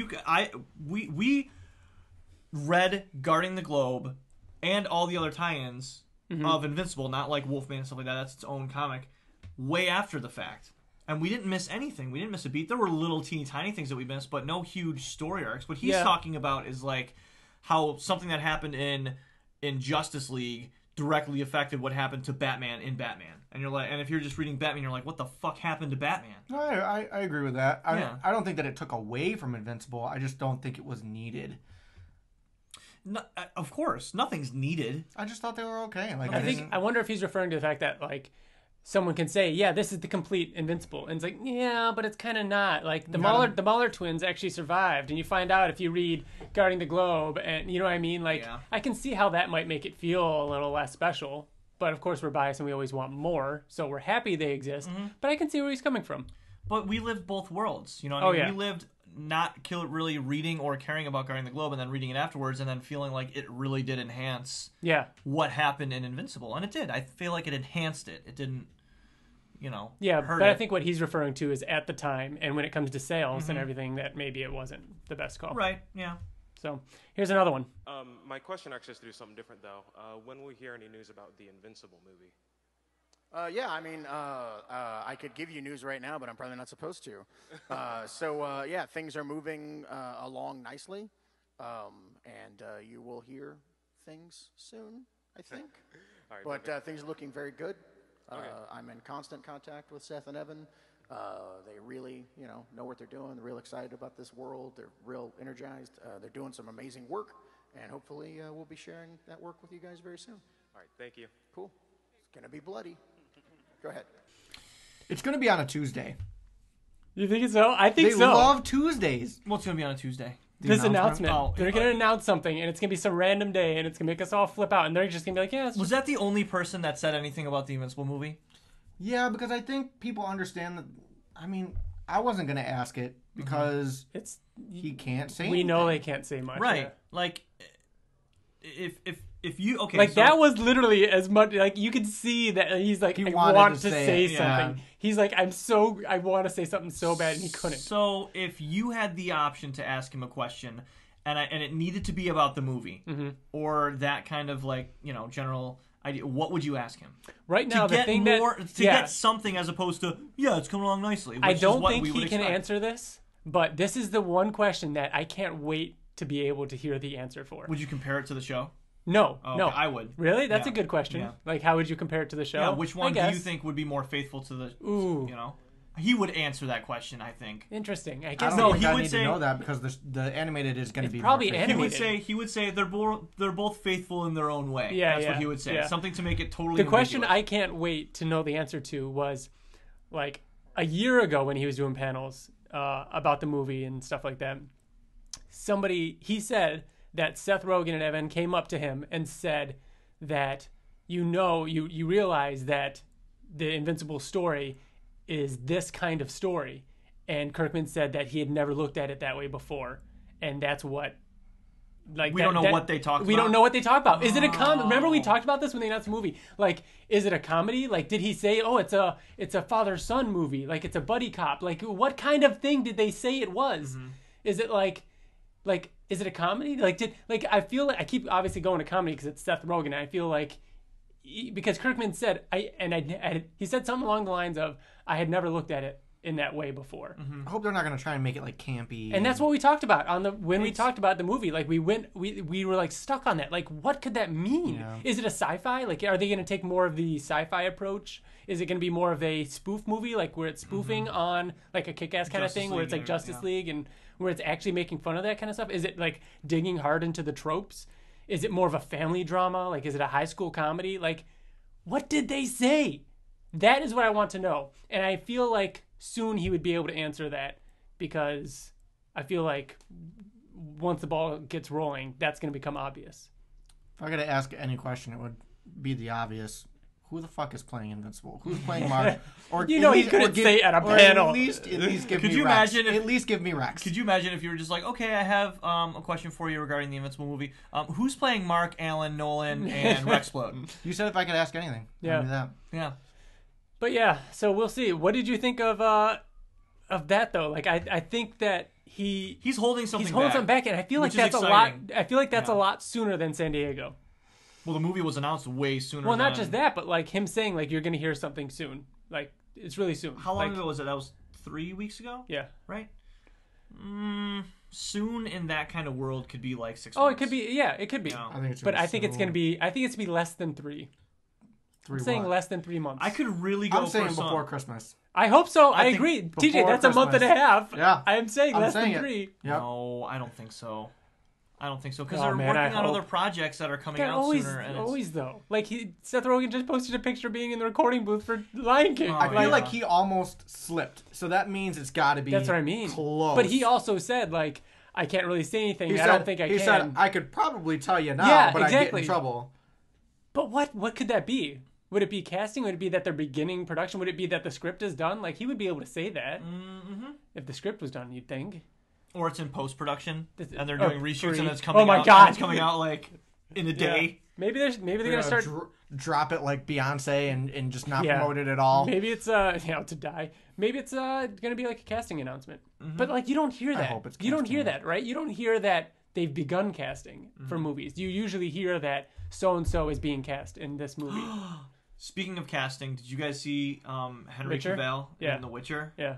Speaker 4: we read Guarding the Globe and all the other tie-ins of Invincible, not like Wolfman and stuff like that. That's its own comic. Way after the fact. And we didn't miss anything. We didn't miss a beat. There were little teeny tiny things that we missed, but no huge story arcs. What he's talking about is like how something that happened in Justice League directly affected what happened to Batman in Batman. And you're like, and if you're just reading Batman, you're like, what the fuck happened to Batman?
Speaker 2: No, I agree with that. I don't think that it took away from Invincible. I just don't think it was needed.
Speaker 4: No, of course, nothing's needed.
Speaker 2: I just thought they were okay. Like
Speaker 3: I wonder if he's referring to the fact that, like, someone can say, yeah, this is the complete Invincible. And it's like, yeah, but it's kind of not. Like, the Mahler twins actually survived. And you find out if you read Guarding the Globe, and you know what I mean? Like, I can see how that might make it feel a little less special. But, of course, we're biased and we always want more. So we're happy they exist. But I can see where he's coming from.
Speaker 4: But we lived both worlds. You know what I mean? We lived not really reading or caring about Guarding the Globe and then reading it afterwards and then feeling like it really did enhance what happened in Invincible. And it did. I feel like it enhanced it. It didn't, hurt
Speaker 3: but I think what he's referring to is at the time, and when it comes to sales and everything, that maybe it wasn't the best call.
Speaker 4: Right, yeah.
Speaker 3: So here's another one.
Speaker 6: My question actually has to do something different, though. When will we hear any news about the Invincible movie?
Speaker 1: I could give you news right now, but I'm probably not supposed to. Things are moving along nicely, and you will hear things soon, I think.
Speaker 6: All right,
Speaker 1: but things are looking very good.
Speaker 6: Okay.
Speaker 1: I'm in constant contact with Seth and Evan. They really, know what they're doing. They're real excited about this world. They're real energized. They're doing some amazing work, and hopefully we'll be sharing that work with you guys very soon.
Speaker 6: All right, thank you.
Speaker 1: Cool. It's going to be bloody. Go ahead.
Speaker 2: It's going to be on a Tuesday.
Speaker 3: You think so? I think
Speaker 2: they
Speaker 3: so.
Speaker 2: They love Tuesdays.
Speaker 4: What's going to be on a Tuesday?
Speaker 3: This announcement. They're going to announce something, and it's going to be some random day, and it's going to make us all flip out, and they're just going to be like, yeah.
Speaker 4: Was that the only person that said anything about the Invincible movie?
Speaker 2: Yeah, because I think people understand that. I mean, I wasn't going to ask it because he can't say anything.
Speaker 3: We know they can't say much.
Speaker 4: Right.
Speaker 3: Yeah.
Speaker 4: Like, if you... Okay,
Speaker 3: like, that was literally as much... Like, you could see that he's like, I want to say something. Yeah. He's like, I want to say something so bad, and he couldn't.
Speaker 4: So, if you had the option to ask him a question, and it needed to be about the movie, or that kind of, like, general idea, what would you ask him?
Speaker 3: Right now,
Speaker 4: to get something as opposed to, it's coming along nicely.
Speaker 3: I don't think he can answer this, but this is the one question that I can't wait to be able to hear the answer for.
Speaker 4: Would you compare it to the show?
Speaker 3: No,
Speaker 4: okay,
Speaker 3: no.
Speaker 4: I would.
Speaker 3: Really? That's a good question. Yeah. Like, how would you compare it to the show?
Speaker 4: Yeah, which one do you think would be more faithful to the, He would answer that question, I think.
Speaker 3: Interesting. I
Speaker 2: guess.
Speaker 3: No,
Speaker 2: he would say, know that because the animated is going to be
Speaker 3: probably
Speaker 2: more
Speaker 3: animated.
Speaker 4: He would say they're both faithful in their own way.
Speaker 3: Yeah,
Speaker 4: that's what he would say.
Speaker 3: Yeah.
Speaker 4: Something to make it totally
Speaker 3: The
Speaker 4: ambiguous.
Speaker 3: question I can't wait to know the answer to was, like, a year ago when he was doing panels about the movie and stuff like that, he said that Seth Rogen and Evan came up to him and said that you realize that the Invincible story is this kind of story, and Kirkman said that he had never looked at it that way before, and that's what. Like
Speaker 4: we don't know what they talk about.
Speaker 3: We don't know what they talk about. Is it a comedy? Remember we talked about this when they announced the movie. Like, is it a comedy? Like, did he say, "Oh, it's a father-son movie"? Like, it's a buddy cop. Like, what kind of thing did they say it was? Is it like, is it a comedy? I feel like I keep obviously going to comedy because it's Seth Rogen. And I feel like because Kirkman said he said something along the lines of, "I had never looked at it in that way before.
Speaker 2: I hope they're not going to try and make it like campy.
Speaker 3: And that's what we talked about when we talked about the movie. Like we were like stuck on that. Like, what could that mean?
Speaker 2: Yeah.
Speaker 3: Is it a sci-fi? Like, are they going to take more of the sci-fi approach? Is it going to be more of a spoof movie, like where it's spoofing on like a Kick-Ass kind of thing, where it's like Justice League and where it's actually making fun of that kind of stuff? Is it like digging hard into the tropes? Is it more of a family drama? Like, is it a high school comedy? Like, what did they say? That is what I want to know. And I feel like soon he would be able to answer that, because I feel like once the ball gets rolling, that's going to become obvious.
Speaker 2: If I got to ask any question, it would be the obvious. Who the fuck is playing Invincible? Who's playing Mark? Or
Speaker 3: he couldn't say at a panel.
Speaker 2: At least give
Speaker 4: Could
Speaker 2: me
Speaker 4: you
Speaker 2: Rex.
Speaker 4: imagine
Speaker 2: At least give me Rex.
Speaker 4: Could you imagine if you were just like, okay, I have a question for you regarding the Invincible movie. Who's playing Mark, Alan, Nolan, and Rexplode?
Speaker 2: You said if I could ask anything.
Speaker 3: Yeah.
Speaker 2: I'd do that.
Speaker 4: Yeah.
Speaker 3: But yeah, so we'll see. What did you think of that though? Like, I think that
Speaker 4: he's holding something.
Speaker 3: He's holding
Speaker 4: back,
Speaker 3: something back, and I feel like
Speaker 4: which is
Speaker 3: that's a lot.
Speaker 4: exciting.
Speaker 3: I feel like that's a lot sooner than San Diego.
Speaker 4: Well, the movie was announced way sooner.
Speaker 3: Well, not just that, but like him saying like you're going to hear something soon. Like, it's really soon.
Speaker 4: How long ago was it? That was 3 weeks ago.
Speaker 3: Yeah.
Speaker 4: Right. Soon in that kind of world could be like 6 months.
Speaker 3: Oh, it could be. Yeah, it could be.
Speaker 4: No.
Speaker 2: I think it's.
Speaker 3: But I think it's going to be. I think it's going to be less than 3. I'm saying less than 3 months.
Speaker 4: I could really go.
Speaker 2: I'm saying
Speaker 4: for
Speaker 2: before Christmas.
Speaker 3: I hope so. I
Speaker 4: think
Speaker 3: agree.
Speaker 2: before
Speaker 3: TJ, that's a month and a
Speaker 2: Christmas.
Speaker 3: half.
Speaker 2: Yeah.
Speaker 3: I'm saying less than
Speaker 2: it.
Speaker 3: 3.
Speaker 2: Yep.
Speaker 4: No, I don't think so. I don't think so, because
Speaker 3: Oh,
Speaker 4: they're
Speaker 3: man,
Speaker 4: working
Speaker 3: I
Speaker 4: on
Speaker 3: hope.
Speaker 4: other projects that are coming
Speaker 3: They're
Speaker 4: out
Speaker 3: always,
Speaker 4: sooner. And
Speaker 3: always though. Like Seth Rogen just posted a picture being in the recording booth for Lion King.
Speaker 4: Oh,
Speaker 2: I feel
Speaker 4: yeah.
Speaker 2: like he almost slipped, so that means it's got to be.
Speaker 3: That's what I mean.
Speaker 2: Close.
Speaker 3: But he also said like, I can't really say anything.
Speaker 2: He
Speaker 3: I
Speaker 2: said,
Speaker 3: don't think I
Speaker 2: he
Speaker 3: can.
Speaker 2: said I could probably tell you now,
Speaker 3: Yeah,
Speaker 2: but I'd get
Speaker 3: exactly.
Speaker 2: in trouble.
Speaker 3: But what could that be? Would it be casting? Would it be that they're beginning production? Would it be that the script is done? Like, he would be able to say that if the script was done, you'd think.
Speaker 4: or it's in post production, and they're
Speaker 3: Oh,
Speaker 4: doing reshoots,
Speaker 3: free.
Speaker 4: and it's coming.
Speaker 3: Oh my
Speaker 4: out,
Speaker 3: God.
Speaker 4: and it's coming out like in a day.
Speaker 3: Yeah. Maybe they're gonna start.
Speaker 2: Drop it like Beyonce and just not
Speaker 3: Yeah.
Speaker 2: promote it at all.
Speaker 3: Maybe it's to die. Maybe it's gonna be like a casting announcement. But like, you don't hear that.
Speaker 2: hope it's
Speaker 3: You don't
Speaker 2: casting.
Speaker 3: hear that, right? You don't hear that they've begun casting for movies. You usually hear that so and so is being cast in this movie.
Speaker 4: Speaking of casting, did you guys see Henry
Speaker 3: Witcher?
Speaker 4: Cavill
Speaker 3: Yeah.
Speaker 4: in The Witcher?
Speaker 3: Yeah.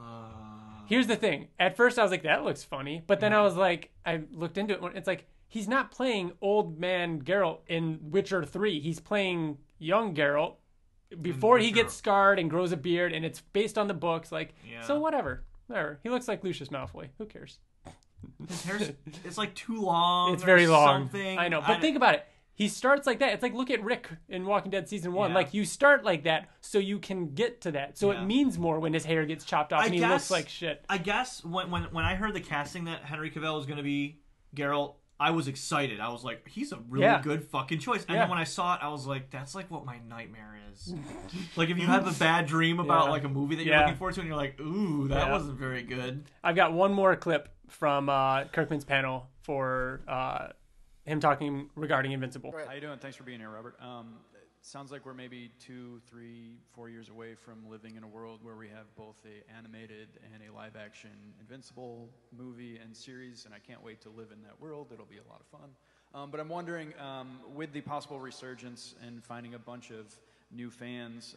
Speaker 3: Here's the thing. At first, I was like, "That looks funny," but then I was like, I looked into it. It's like he's not playing old man Geralt in Witcher 3. He's playing young Geralt before he gets scarred and grows a beard, and it's based on the books. Like, so whatever. He looks like Lucius Malfoy. Who cares?
Speaker 4: His hair's it's like too long.
Speaker 3: It's
Speaker 4: or
Speaker 3: very long.
Speaker 4: Something.
Speaker 3: I know, but think about it. He starts like that. It's like, look at Rick in Walking Dead season 1.
Speaker 4: Yeah.
Speaker 3: Like, you start like that so you can get to that. So it means more when his hair gets chopped off and he looks like shit.
Speaker 4: I guess when I heard the casting that Henry Cavill was going to be Geralt, I was excited. I was like, he's a really good fucking choice. And then when I saw it, I was like, that's like what my nightmare is. Like, if you have a bad dream about like a movie that you're looking forward to, and you're like, ooh, that wasn't very good.
Speaker 3: I've got one more clip from Kirkman's panel for him talking regarding Invincible.
Speaker 7: How you doing? Thanks for being here, Robert. Sounds like we're maybe 2, 3, 4 years away from living in a world where we have both a animated and a live-action Invincible movie and series, and I can't wait to live in that world. It'll be a lot of fun. But I'm wondering, with the possible resurgence and finding a bunch of new fans,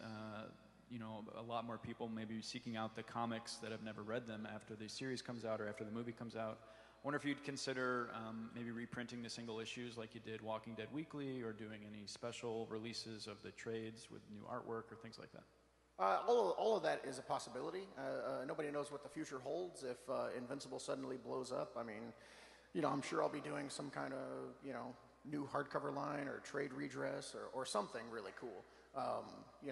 Speaker 7: a lot more people maybe seeking out the comics that have never read them after the series comes out or after the movie comes out. I wonder if you'd consider maybe reprinting the single issues like you did Walking Dead Weekly, or doing any special releases of the trades with new artwork or things like that.
Speaker 1: All of that is a possibility. Nobody knows what the future holds if Invincible suddenly blows up. I mean, I'm sure I'll be doing some kind of, new hardcover line or trade redress or something really cool. You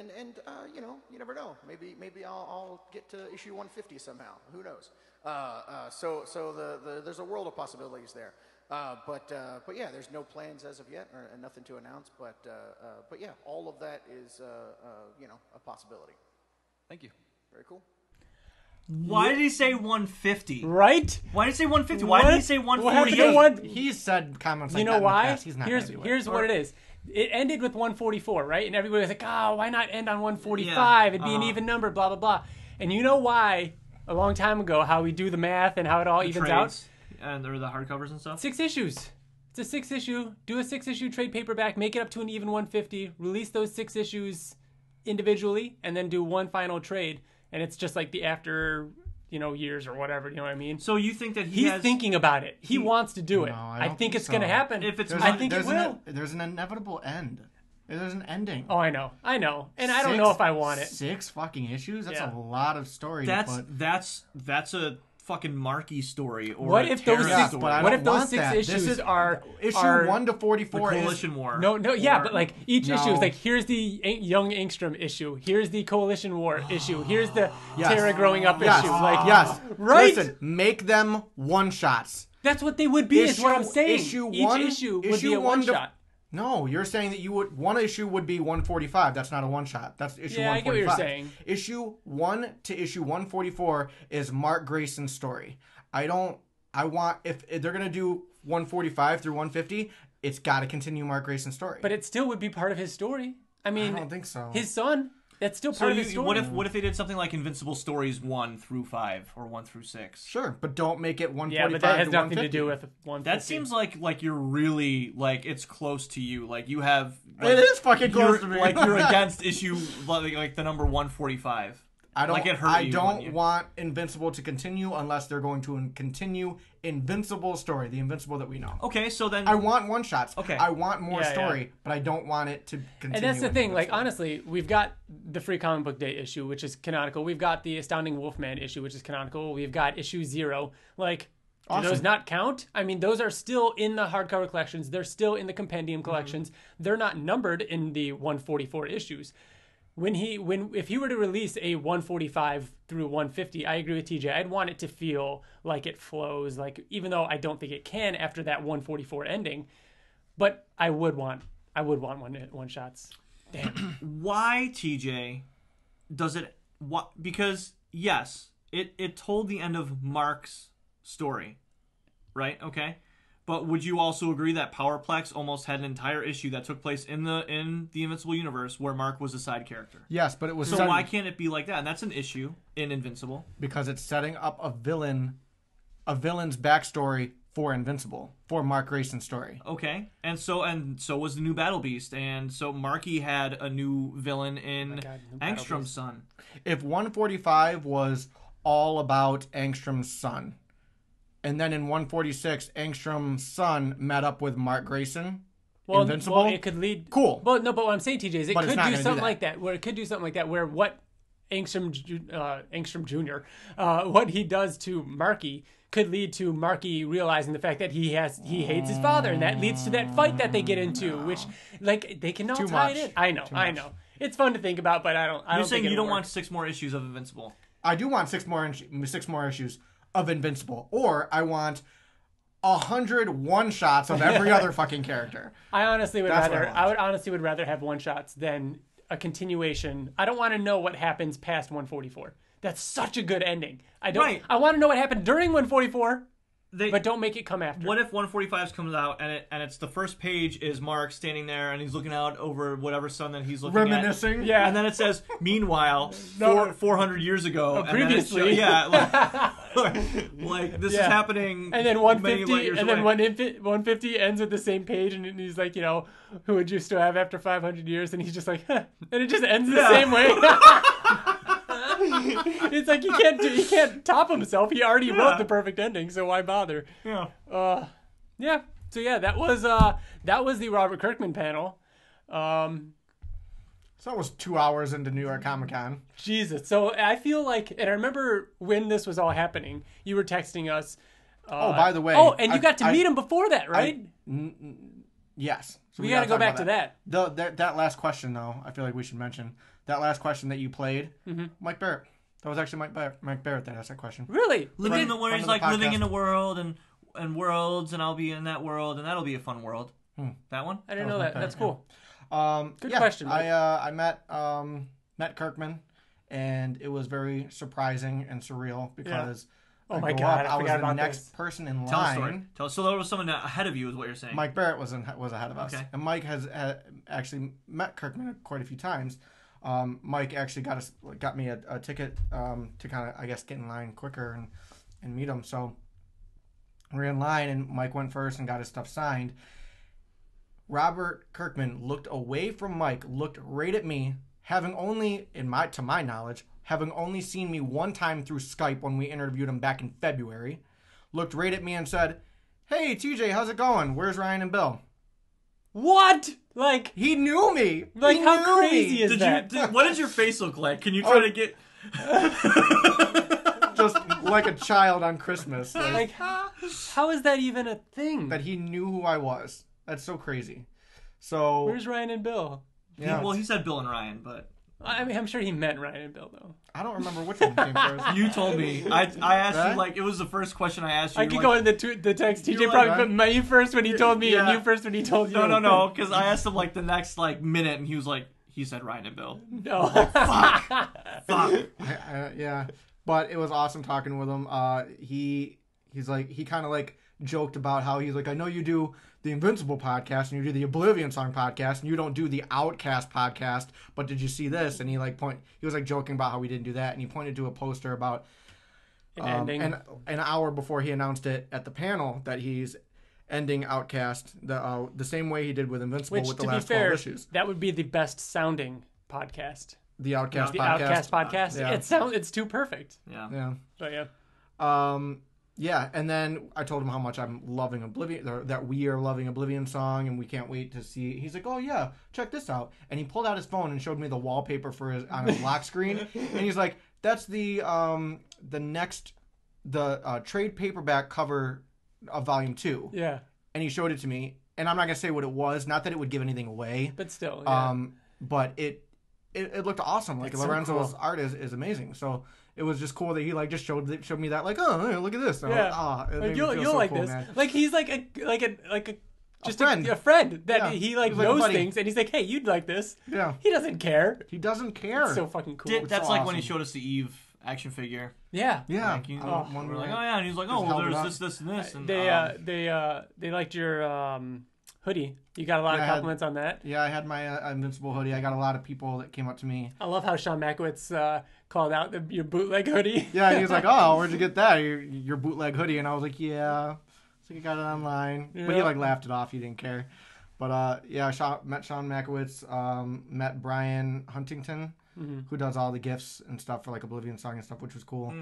Speaker 1: never know. Maybe I'll get to issue 150 somehow. Who knows? So there's a world of possibilities there. But yeah, there's no plans as of yet, or nothing to announce. But yeah, all of that is a possibility.
Speaker 7: Thank you.
Speaker 1: Very cool.
Speaker 4: Why did he say 150?
Speaker 3: Right?
Speaker 4: Why did he say 150? Why did he say
Speaker 3: What happened to
Speaker 4: 148?
Speaker 2: He's said comments like
Speaker 3: You know
Speaker 2: that in the
Speaker 3: why?
Speaker 2: past. He's not gonna do it.
Speaker 3: Here's what it is. It ended with 144, right? And everybody was like, oh, why not end on 145? It'd be an even number, blah, blah, blah. And you know why, a long time ago, how we do the math and how it all evens out?
Speaker 4: And or the hardcovers and stuff?
Speaker 3: 6 issues. It's a 6 issue. Do a 6 issue trade paperback, make it up to an even 150, release those 6 issues individually, and then do one final trade. and it's just like the after years or whatever. You know what I mean?
Speaker 4: So you think that
Speaker 3: he's thinking about it? He wants to do it.
Speaker 2: No,
Speaker 3: I
Speaker 2: don't
Speaker 3: think it's
Speaker 2: so.
Speaker 3: going to happen.
Speaker 4: If it's,
Speaker 3: I think it will.
Speaker 2: There's an inevitable end. There's an ending.
Speaker 3: Oh, I know, and I don't know if I want it.
Speaker 2: 6 fucking issues. That's
Speaker 3: Yeah.
Speaker 2: a lot of story.
Speaker 4: That's a fucking Marky story. Or
Speaker 3: What
Speaker 4: a
Speaker 3: if those
Speaker 4: Terran
Speaker 3: six?
Speaker 4: story.
Speaker 2: but
Speaker 3: What
Speaker 2: I
Speaker 3: if
Speaker 2: don't
Speaker 3: those
Speaker 2: want
Speaker 3: 6
Speaker 2: that.
Speaker 3: issues
Speaker 2: This is
Speaker 3: are
Speaker 2: issue
Speaker 3: are,
Speaker 2: 1 to
Speaker 4: The
Speaker 2: 44 is
Speaker 4: Coalition War?
Speaker 3: No, yeah,
Speaker 4: Or-
Speaker 3: but like each
Speaker 2: No.
Speaker 3: issue is like, here's the young Angstrom issue, here's the Coalition War issue, here's the
Speaker 2: Yes.
Speaker 3: Terra growing up
Speaker 2: Yes.
Speaker 3: issue. Like,
Speaker 2: yes.
Speaker 3: right?
Speaker 2: Listen, make them one shots.
Speaker 3: That's what they would be. Is what I'm saying.
Speaker 2: Issue
Speaker 3: Each
Speaker 2: 1
Speaker 3: issue would be a one shot.
Speaker 2: No, you're saying that one issue would be 145. That's not a one shot. That's issue
Speaker 3: Yeah, I get what
Speaker 2: 145.
Speaker 3: you're saying.
Speaker 2: Issue 1 to issue 144 is Mark Grayson's story. If they're going to do 145 through 150, it's got to continue Mark Grayson's story.
Speaker 3: But it still would be part of his story. I mean,
Speaker 2: I don't think so.
Speaker 3: His son. That's still
Speaker 4: So
Speaker 3: part of his story.
Speaker 4: what if they did something like Invincible Stories 1 through 5 or 1 through 6?
Speaker 2: Sure, but don't make it 145
Speaker 3: Yeah, but that has
Speaker 2: to
Speaker 3: nothing to
Speaker 2: 150.
Speaker 3: do with 150.
Speaker 4: That seems like you're really like it's close to you. Like you have. Like,
Speaker 2: It is fucking close to me.
Speaker 4: Like you're against issue like the number 145.
Speaker 2: I don't.
Speaker 4: Like it hurt
Speaker 2: I
Speaker 4: you,
Speaker 2: don't
Speaker 4: wouldn't you?
Speaker 2: want Invincible to continue unless they're going to continue Invincible story, the Invincible that we know.
Speaker 4: Okay, so then
Speaker 2: I want one shots.
Speaker 4: Okay.
Speaker 2: I want more
Speaker 3: Yeah,
Speaker 2: story, but I don't want it to continue.
Speaker 3: And that's the
Speaker 2: with
Speaker 3: thing. Like,
Speaker 2: Invincible.
Speaker 3: honestly, we've got the Free Comic Book Day issue, which is canonical. We've got the Astounding Wolfman issue, which is canonical. We've got issue 0. Like, do those not count? I mean, those are still in the hardcover collections. They're still in the compendium collections. They're not numbered in the 144 issues. If he were to release a 145 through 150, I agree with TJ. I'd want it to feel like it flows, like, even though I don't think it can after that 144 ending, but I would want one shots. Damn.
Speaker 4: why, TJ, does it? What? Because yes, it told the end of Mark's story, right? Okay, but would you also agree that Powerplex almost had an entire issue that took place in the Invincible universe where Mark was a side character?
Speaker 2: Yes, but it was
Speaker 4: So why can't it be like that? And that's an issue in Invincible.
Speaker 2: because it's setting up a villain's backstory for Invincible, for Mark Grayson's story.
Speaker 4: Okay, and so was the new Battle Beast, and so Marky had a new villain in
Speaker 3: God, new Battle
Speaker 4: Angstrom's
Speaker 3: Beast.
Speaker 4: son.
Speaker 2: If 145 was all about Angstrom's son, and then in 146 Angstrom's son met up with Mark Grayson, Invincible.
Speaker 3: Well, it could lead.
Speaker 2: Cool.
Speaker 3: Well, no, but what I'm saying, TJ, is it
Speaker 2: But it's
Speaker 3: could
Speaker 2: not
Speaker 3: do
Speaker 2: gonna do
Speaker 3: something
Speaker 2: that.
Speaker 3: like that. Where it could do something like that, where what Angstrom Jr. What he does to Marky could lead to Marky realizing the fact that he hates his father, and that leads to that fight that they get into, which like they can all
Speaker 2: Too
Speaker 3: tie
Speaker 2: much.
Speaker 3: it in. I know. It's fun to think about, but I don't.
Speaker 4: You're saying
Speaker 3: think
Speaker 4: you
Speaker 3: it'll
Speaker 4: don't
Speaker 3: work.
Speaker 4: want 6 more issues of Invincible.
Speaker 2: I do want 6 more issues of Invincible, or I want 100 one-shots of every other fucking character.
Speaker 3: I honestly would
Speaker 2: That's what
Speaker 3: rather.
Speaker 2: I want.
Speaker 3: would honestly would rather have one shots than a continuation. I don't want to know what happens past 144. That's such a good ending. I don't.
Speaker 4: Right.
Speaker 3: I want to know what happened during 144,
Speaker 4: They,
Speaker 3: but don't make it come after.
Speaker 4: what if 145 comes out and it's the first page is Mark standing there and he's looking out over whatever sun that he's looking
Speaker 2: Reminiscing.
Speaker 4: at.
Speaker 3: Yeah.
Speaker 4: And then it says, meanwhile,
Speaker 3: No.
Speaker 4: 400 years ago. and then it
Speaker 3: previously.
Speaker 4: like this is
Speaker 3: Yeah.
Speaker 4: happening.
Speaker 3: And then
Speaker 4: many
Speaker 3: 150,
Speaker 4: light years
Speaker 3: and then
Speaker 4: away.
Speaker 3: 150 ends with the same page, and he's like, who would you still have after 500 years? And he's just like, huh. And it just ends the same way. It's like he can't top himself. He already wrote the perfect ending, so why bother?
Speaker 4: Yeah.
Speaker 3: Yeah. So yeah, that was the Robert Kirkman panel.
Speaker 2: So it was 2 hours into New York Comic Con.
Speaker 3: Jesus. So I feel like, and I remember when this was all happening, you were texting us.
Speaker 2: Oh, by the way.
Speaker 3: Oh, and you got to meet him before that, right?
Speaker 2: Yes. So
Speaker 3: we got to go
Speaker 2: talk
Speaker 3: back
Speaker 2: about
Speaker 3: to that.
Speaker 2: That last question, though, I feel like we should mention. That last question that you played,
Speaker 3: Mm-hmm. Mike
Speaker 2: Mike Barrett. That was actually Mike Barrett that asked that question.
Speaker 3: Really?
Speaker 4: Living in the where
Speaker 2: friend
Speaker 4: he's
Speaker 2: of the
Speaker 4: like living
Speaker 2: podcast.
Speaker 4: in a world and worlds, and I'll be in that world, and that'll be a fun world. That one?
Speaker 3: I didn't
Speaker 2: That
Speaker 3: know
Speaker 2: was
Speaker 3: that.
Speaker 2: Mike
Speaker 3: That's
Speaker 2: Barrett,
Speaker 3: cool. Good question, Mike.
Speaker 2: I met Kirkman, and it was very surprising and surreal because
Speaker 3: Oh
Speaker 2: I
Speaker 3: my
Speaker 2: go
Speaker 3: God,
Speaker 2: up,
Speaker 3: I
Speaker 2: I was
Speaker 3: forgot
Speaker 2: the
Speaker 3: about
Speaker 2: next
Speaker 3: this.
Speaker 2: person in
Speaker 4: Tell a story.
Speaker 2: line.
Speaker 4: So there was someone ahead of you, is what you're saying.
Speaker 2: Mike Barrett was ahead of us,
Speaker 4: Okay.
Speaker 2: and Mike has actually met Kirkman quite a few times. Mike actually got me a ticket to kind of, I guess, get in line quicker and meet him. So we're in line, and Mike went first and got his stuff signed. Robert Kirkman looked away from Mike, looked right at me, having only, to my knowledge, having only seen me one time through Skype when we interviewed him back in February, looked right at me and said, "Hey, TJ, how's it going? Where's Ryan and Bill?"
Speaker 3: What? Like,
Speaker 2: he knew me.
Speaker 3: Like,
Speaker 2: he
Speaker 3: how
Speaker 2: knew
Speaker 3: crazy
Speaker 2: me.
Speaker 3: is that?
Speaker 4: What did your face look like? Can you try to get...
Speaker 2: Just like a child on Christmas.
Speaker 3: Like, how is that even a thing?
Speaker 2: That he knew who I was. That's so crazy. So
Speaker 3: where's Ryan and Bill?
Speaker 2: Yeah.
Speaker 4: Well, he said Bill and Ryan, but...
Speaker 3: I mean, I'm sure he meant Ryan and Bill, though.
Speaker 2: I don't remember which one came first.
Speaker 4: You told me. I asked you, like, it was the first question I asked you.
Speaker 3: I could
Speaker 4: like,
Speaker 3: go into the text. TJ
Speaker 4: like,
Speaker 3: probably put me first when he told me, and you first when he told you.
Speaker 4: No, because I asked him, like, the next, like, minute, and he was like, he said Ryan and Bill.
Speaker 3: No.
Speaker 4: Fuck.
Speaker 2: Yeah. But it was awesome talking with him. He's like, he kind of, like, joked about how he's like, I know you do the Invincible podcast and you do the Oblivion Song podcast and you don't do the Outcast podcast, but did you see this? And he was like joking about how we didn't do that, and he pointed to a poster about an hour before he announced it at the panel that he's ending Outcast the same way he did with Invincible, with the last 12 issues.
Speaker 3: That would be the best sounding podcast.
Speaker 2: The Outcast podcast.
Speaker 3: The Outcast podcast.
Speaker 2: Yeah.
Speaker 3: It's too perfect.
Speaker 4: Yeah.
Speaker 3: But yeah.
Speaker 2: Yeah, and then I told him how much I'm loving Oblivion, or that we are loving Oblivion Song, and we can't wait to see. He's like, "Oh yeah, check this out!" And he pulled out his phone and showed me the wallpaper on his lock screen, and he's like, "That's the trade paperback cover of Volume 2."
Speaker 3: Yeah.
Speaker 2: And he showed it to me, and I'm not gonna say what it was. Not that it would give anything away,
Speaker 3: but still. Yeah.
Speaker 2: But it looked awesome. Like, Lorenzo's art is amazing. So. It was just cool that he like just showed me that, like, oh, hey, look at this. And
Speaker 3: like, you'll so like cool, this. Man. Like, he's like a friend. A friend that he like knows things, and he's like, hey, you'd like this.
Speaker 2: Yeah.
Speaker 3: He doesn't care.
Speaker 2: He doesn't care.
Speaker 3: It's so fucking cool.
Speaker 4: That's
Speaker 2: so
Speaker 4: like
Speaker 2: awesome.
Speaker 4: when he showed us the Eve action figure.
Speaker 3: Yeah.
Speaker 2: Yeah.
Speaker 4: Like, we're like, oh yeah, and he's like, oh, well, there's this, and this. And,
Speaker 3: they liked your hoodie. You got a lot of compliments on that.
Speaker 2: Yeah, I had my Invincible hoodie. I got a lot of people that came up to me.
Speaker 3: I love how Sean Makowitz called out your bootleg hoodie.
Speaker 2: Yeah, he was like, "Oh, where'd you get that? Your bootleg hoodie?" And I was like, "Yeah, so you got it online." Yeah. But he like laughed it off. He didn't care. But yeah, met Sean Makowitz. Met Brian Huntington, who does all the gifts and stuff for like Oblivion Song and stuff, which was cool.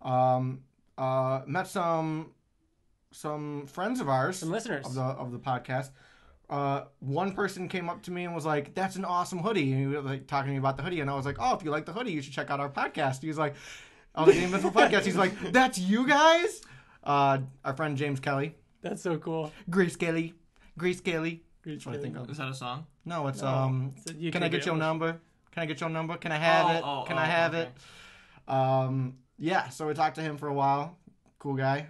Speaker 2: Met some friends of ours,
Speaker 3: some listeners
Speaker 2: of the podcast. One person came up to me and was like, "That's an awesome hoodie." And he was like talking to me about the hoodie, and I was like, "Oh, if you like the hoodie, you should check out our podcast." He was like, "Oh, the Invincible podcast." He's like, "That's you guys?" Our friend James Kelly.
Speaker 3: That's so cool.
Speaker 2: Grace Kelly. That's what I think of.
Speaker 4: Is that a song?
Speaker 2: No, it's Can I get your number? Can I get your number? Can I have it? Can I have it? Yeah. So we talked to him for a while. Cool guy.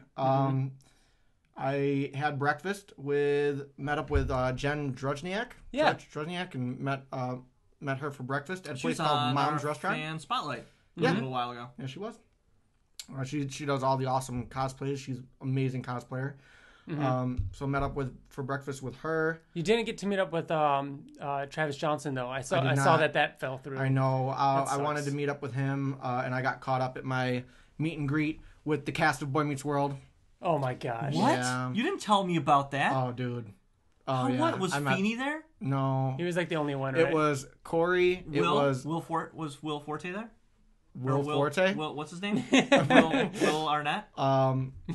Speaker 2: I had breakfast met up with Jen Drozniak.
Speaker 3: Yeah.
Speaker 2: Drozniak, and met her for breakfast at a place
Speaker 4: She's
Speaker 2: called Mom's
Speaker 4: our
Speaker 2: Restaurant.
Speaker 4: Fan Spotlight a
Speaker 2: Yeah.
Speaker 4: little while ago.
Speaker 2: Yeah, she was. She does all the awesome cosplays. She's an amazing cosplayer. So met up for breakfast with her.
Speaker 3: You didn't get to meet up with Travis Johnson though. I saw that fell through.
Speaker 2: I know. I wanted to meet up with him, and I got caught up at my meet and greet with the cast of Boy Meets World.
Speaker 3: Oh my gosh!
Speaker 4: What?
Speaker 2: Yeah.
Speaker 4: You didn't tell me about that.
Speaker 2: Oh, dude. Oh, yeah.
Speaker 4: What? Was Feeney there?
Speaker 2: No.
Speaker 3: He was like the only one, right?
Speaker 2: It was Corey.
Speaker 4: Was Will Forte there?
Speaker 2: Will Forte?
Speaker 4: What's his name? Will Arnett?
Speaker 2: I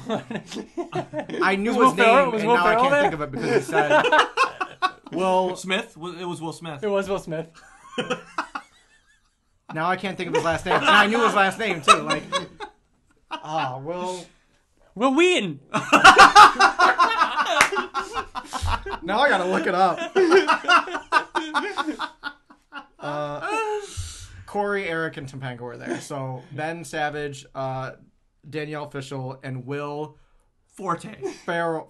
Speaker 2: knew his name, and now I can't think of it because he said Will
Speaker 4: Smith. It was Will Smith.
Speaker 3: It was Will Smith.
Speaker 2: Now I can't think of his last name. And I knew his last name too. Like,
Speaker 3: Will Wheaton.
Speaker 2: Now I gotta look it up. Corey, Eric, and Topanga were there. So Ben Savage, Danielle Fishel, and Will
Speaker 4: Forte.
Speaker 2: Ferrell,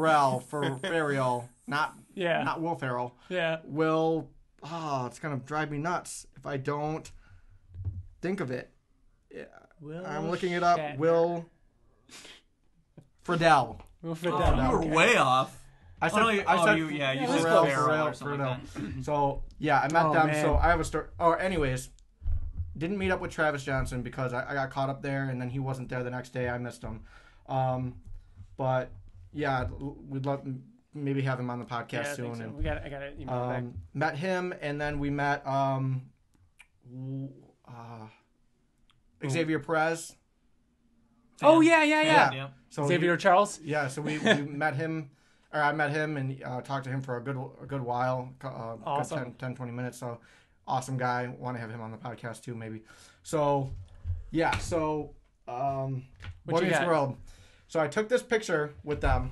Speaker 2: not Will Ferrell.
Speaker 3: Yeah.
Speaker 2: Will. Oh, it's gonna drive me nuts if I don't think of it. Yeah. I'm looking it up.
Speaker 3: Shatner.
Speaker 2: Will Friedle.
Speaker 3: Will Friedle.
Speaker 4: Oh, you were way off.
Speaker 2: I said
Speaker 4: you said Ferrell or something like that.
Speaker 2: So yeah, I met them.
Speaker 3: Man.
Speaker 2: So I have a story. Oh, anyways, didn't meet up with Travis Johnson because I got caught up there, and then he wasn't there the next day. I missed him. But yeah, we'd love maybe have him on the podcast soon.
Speaker 3: So.
Speaker 2: And
Speaker 3: I got it.
Speaker 2: met him, and then we met Xavier Perez.
Speaker 3: Oh yeah.
Speaker 2: So
Speaker 3: Xavier Charles.
Speaker 2: Yeah, so we met him, or I met him and talked to him for a good while,
Speaker 3: Awesome.
Speaker 2: good 10, 20 minutes. So awesome guy. Want to have him on the podcast too, maybe. So yeah, so Boy Meets World. So I took this picture with them.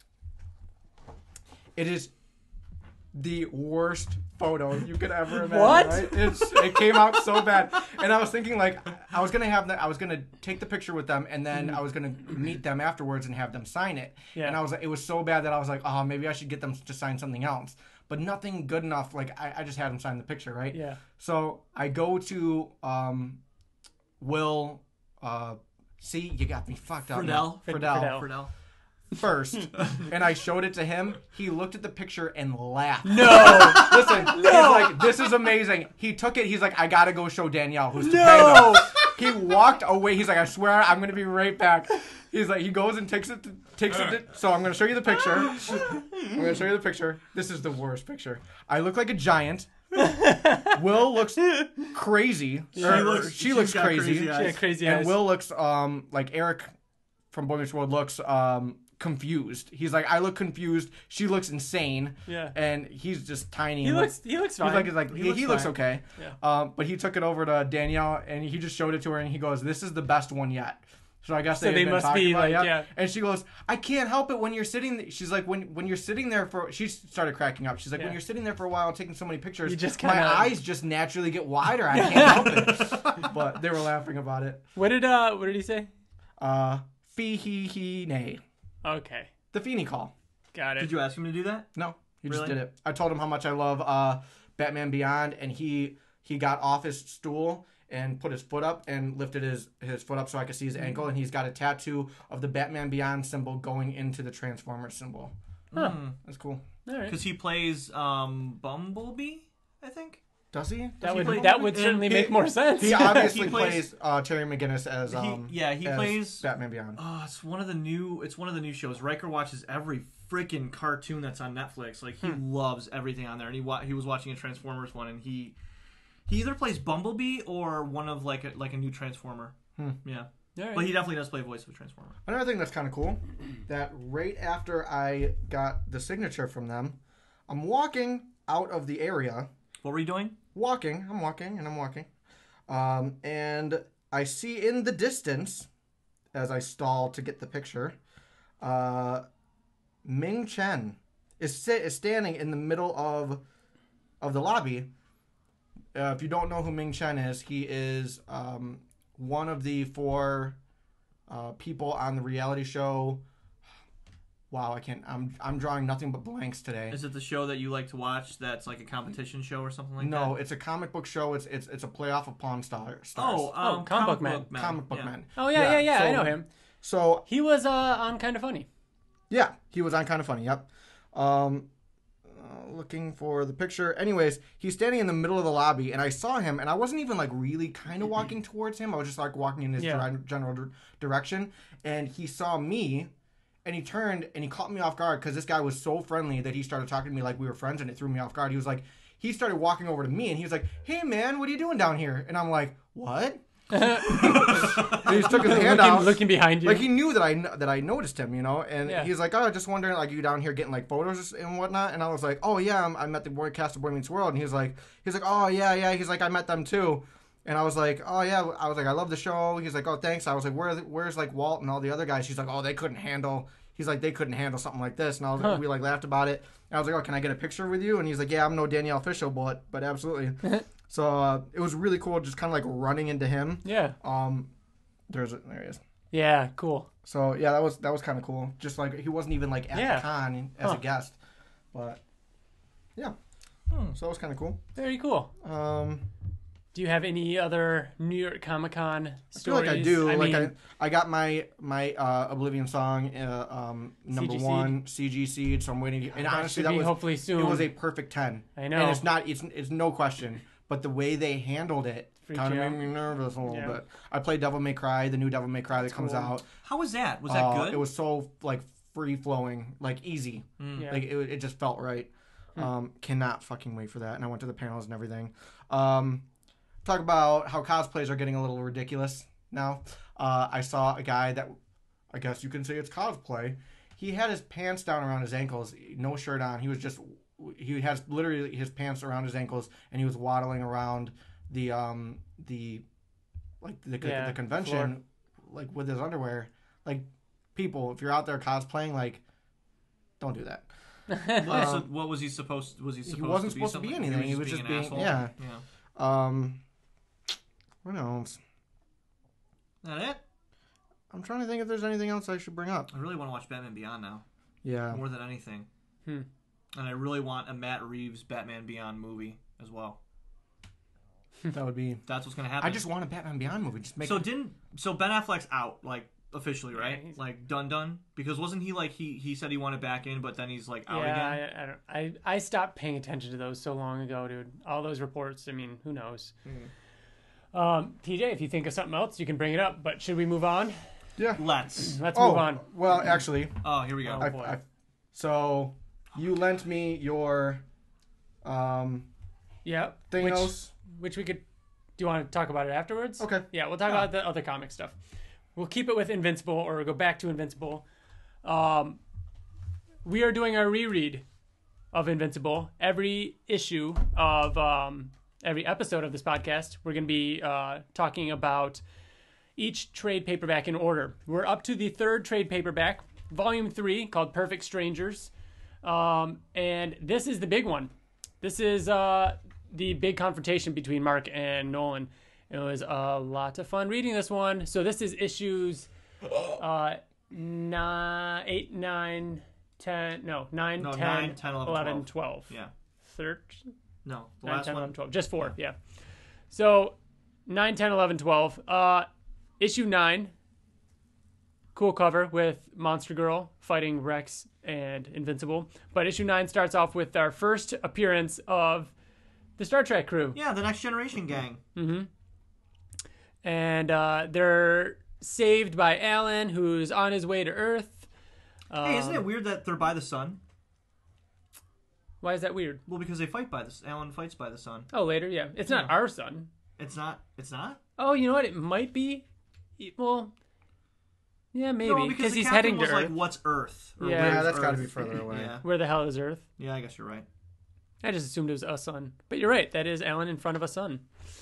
Speaker 2: It is the worst photo you could ever imagine.
Speaker 3: What?
Speaker 2: Right? It came out so bad, and I was thinking like I was gonna take the picture with them, and then I was gonna meet them afterwards and have them sign it.
Speaker 3: Yeah.
Speaker 2: And it was so bad that I was like, oh, maybe I should get them to sign something else. But nothing good enough. Like I just had them sign the picture, right?
Speaker 3: Yeah.
Speaker 2: So I go to Will. See, you got me fucked up.
Speaker 4: Friedel.
Speaker 2: First, and I showed it to him. He looked at the picture and laughed.
Speaker 3: No.
Speaker 2: Listen, he's like, this is amazing. He took it. He's like, I gotta go show Danielle who's Topanga. He walked away. He's like, I swear, I'm gonna be right back. He's like, he goes and takes it. So I'm gonna show you the picture. This is the worst picture. I look like a giant. Will looks crazy. She looks crazy.
Speaker 3: She had crazy
Speaker 2: and
Speaker 3: eyes.
Speaker 2: Will looks like Eric from Boy Meets World looks confused. He's like, I look confused. She looks insane.
Speaker 3: Yeah.
Speaker 2: And he's just tiny.
Speaker 3: He looks fine.
Speaker 2: He looks okay.
Speaker 3: Yeah.
Speaker 2: But he took it over to Danielle and he just showed it to her and he goes, "This is the best one yet." So I guess
Speaker 3: they must be like, yeah.
Speaker 2: And she goes, "I can't help it when you're sitting." She's like, when you're sitting there for. She started cracking up. She's like, when you're sitting there for a while and taking so many pictures,
Speaker 3: you just
Speaker 2: my eyes just naturally get wider. I can't help it. But they were laughing about it.
Speaker 3: What did he say?
Speaker 2: Fee he he nay.
Speaker 3: Okay.
Speaker 2: The Feeny call.
Speaker 3: Got it.
Speaker 4: Did you ask him to do that?
Speaker 2: No, he
Speaker 4: Really?
Speaker 2: just did it. I told him how much I love Batman Beyond, and he got off his stool and put his foot up and lifted his foot up so I could see his ankle, and he's got a tattoo of the Batman Beyond symbol going into the Transformers symbol.
Speaker 3: Huh.
Speaker 2: That's cool.
Speaker 3: All right.
Speaker 4: Because he plays Bumblebee, I think.
Speaker 2: Does he?
Speaker 3: That would certainly make more sense.
Speaker 2: He obviously
Speaker 4: He plays-
Speaker 2: plays Terry McGinnis as
Speaker 4: he
Speaker 2: as
Speaker 4: plays
Speaker 2: Batman Beyond.
Speaker 4: Oh, it's one of the new shows. Riker watches every freaking cartoon that's on Netflix. Like he loves everything on there. And he was watching a Transformers one, and he either plays Bumblebee or one of like a new Transformer. Yeah.
Speaker 3: All right.
Speaker 4: But he definitely does play a voice of a Transformer.
Speaker 2: Another thing that's kind of cool, that right after I got the signature from them, I'm walking out of the area.
Speaker 4: What were you doing?
Speaker 2: I'm walking. And I see in the distance, as I stall to get the picture, Ming Chen is standing in the middle of the lobby. If you don't know who Ming Chen is, he is one of the 4 people on the reality show. Wow, I can't. I'm drawing nothing but blanks today.
Speaker 4: Is it the show that you like to watch? That's like a competition show or something like that?
Speaker 2: No, it's a comic book show. It's a playoff of Pawn Stars.
Speaker 3: Comic Book Man.
Speaker 2: Comic Book Man.
Speaker 3: Oh yeah.
Speaker 2: So,
Speaker 3: I know him.
Speaker 2: So
Speaker 3: He was on Kind of Funny.
Speaker 2: yeah, he was on Kind of Funny. Yep. Looking for the picture. Anyways, he's standing in the middle of the lobby, and I saw him, and I wasn't even like really kind of walking towards him. I was just like walking in his general direction, and he saw me. And he turned and he caught me off guard because this guy was so friendly that he started talking to me like we were friends, and it threw me off guard. He started walking over to me and he was like, "Hey man, what are you doing down here?" And I'm like, "What?" And he just took his hand out,
Speaker 3: looking behind you.
Speaker 2: like he knew that I noticed him, you know. And he's like, "Oh, just wondering, like, you down here getting like photos and whatnot?" And I was like, "Oh yeah, I met the cast of Boy Meets World." And he's like, "Oh yeah." He's like, "I met them too." And I was like, "Oh yeah." I was like, "I love the show." He's like, "Oh thanks." I was like, "Where's like Walt and all the other guys?" He's like, "Oh, they couldn't handle." He's like, "They couldn't handle something like this." And I was we like laughed about it. And I was like, "Oh, can I get a picture with you?" And he's like, "Yeah, I'm no Danielle Official, but absolutely." So it was really cool, just kind of like running into him.
Speaker 3: Yeah.
Speaker 2: There he is.
Speaker 3: Yeah. Cool.
Speaker 2: So yeah, that was kind of cool. Just like he wasn't even like at the con as a guest, but yeah. So that was kind of cool.
Speaker 3: Very cool. Do you have any other New York Comic Con stories?
Speaker 2: I feel like I do. I got my Oblivion song number
Speaker 3: CG
Speaker 2: 1 CG seed, so I'm waiting. And honestly, that was
Speaker 3: hopefully soon.
Speaker 2: It was a perfect 10.
Speaker 3: I know.
Speaker 2: And it's no question. But the way they handled it kind of made me nervous a little bit. I played Devil May Cry, the new Devil May Cry that comes out.
Speaker 4: How was that? Was that good?
Speaker 2: It was so like free flowing, like easy. Like it just felt right. Cannot fucking wait for that. And I went to the panels and everything. Talk about how cosplays are getting a little ridiculous now. I saw a guy that, I guess you can say it's cosplay. He had his pants down around his ankles, no shirt on. He has literally his pants around his ankles, and he was waddling around the convention,
Speaker 3: floor.
Speaker 2: like with his underwear. Like, people, if you're out there cosplaying, like, don't do that.
Speaker 4: So what was he supposed? Was he supposed?
Speaker 2: He wasn't
Speaker 4: to be
Speaker 2: supposed to be
Speaker 4: something?
Speaker 2: anything. He was just being
Speaker 4: an asshole?
Speaker 2: yeah.
Speaker 4: Yeah.
Speaker 2: What else?
Speaker 4: That it?
Speaker 2: I'm trying to think if there's anything else I should bring up.
Speaker 4: I really want to watch Batman Beyond now.
Speaker 2: Yeah.
Speaker 4: More than anything. And I really want a Matt Reeves Batman Beyond movie as well.
Speaker 2: That would be.
Speaker 4: That's what's gonna happen.
Speaker 2: I just want a Batman Beyond movie. Just make.
Speaker 4: So Ben Affleck's out, like, officially, right?
Speaker 3: Yeah,
Speaker 4: like done. Because wasn't he like he said he wanted back in, but then he's like out again.
Speaker 3: Yeah, I stopped paying attention to those so long ago, dude. All those reports. I mean, who knows? TJ, if you think of something else, you can bring it up. But should we move on?
Speaker 2: Yeah.
Speaker 4: Let's
Speaker 3: move on.
Speaker 2: Well, actually.
Speaker 4: Oh, here we go.
Speaker 3: Oh, boy.
Speaker 2: So you lent me your
Speaker 3: Yeah.
Speaker 2: Thanos.
Speaker 3: Which we could. Do you want to talk about it afterwards?
Speaker 2: Okay.
Speaker 3: Yeah, we'll talk about the other comic stuff. We'll keep it with Invincible, or go back to Invincible. We are doing our reread of Invincible. Every issue of every episode of this podcast, we're going to be talking about each trade paperback in order. We're up to the third trade paperback, Volume 3, called Perfect Strangers. And this is the big one. This is the big confrontation between Mark and Nolan. It was a lot of fun reading this one. So this is issues 9, 10, 11, 12.
Speaker 4: Yeah.
Speaker 3: 13?
Speaker 4: No, the
Speaker 3: 9,
Speaker 4: last
Speaker 3: 10,
Speaker 4: one.
Speaker 3: 11, 12. Just 4, yeah. So 9, 10, 11, 12. Issue 9. Cool cover with Monster Girl fighting Rex and Invincible. But issue 9 starts off with our first appearance of the Star Trek crew.
Speaker 4: Yeah, the Next Generation gang.
Speaker 3: Mm-hmm. And they're saved by Alan, who's on his way to Earth.
Speaker 4: Hey, isn't it weird that they're by the sun?
Speaker 3: Why is that weird?
Speaker 4: Well, because they fight by the Alan fights by the sun.
Speaker 3: Oh, later, yeah. It's not our sun.
Speaker 4: It's not. It's not.
Speaker 3: Oh, you know what? It might be. Well, yeah, maybe
Speaker 4: No, because
Speaker 3: he's
Speaker 4: the
Speaker 3: heading
Speaker 4: captain
Speaker 3: to
Speaker 4: was
Speaker 3: Earth.
Speaker 4: like, "What's Earth?" Or,
Speaker 3: Yeah.
Speaker 4: "Where's
Speaker 2: Yeah, that's got to
Speaker 4: Earth?"
Speaker 2: be further away.
Speaker 4: Yeah.
Speaker 3: Where the hell is Earth?
Speaker 4: Yeah, I guess you're right.
Speaker 3: I just assumed it was a sun, but you're right. That is Alan in front of a sun.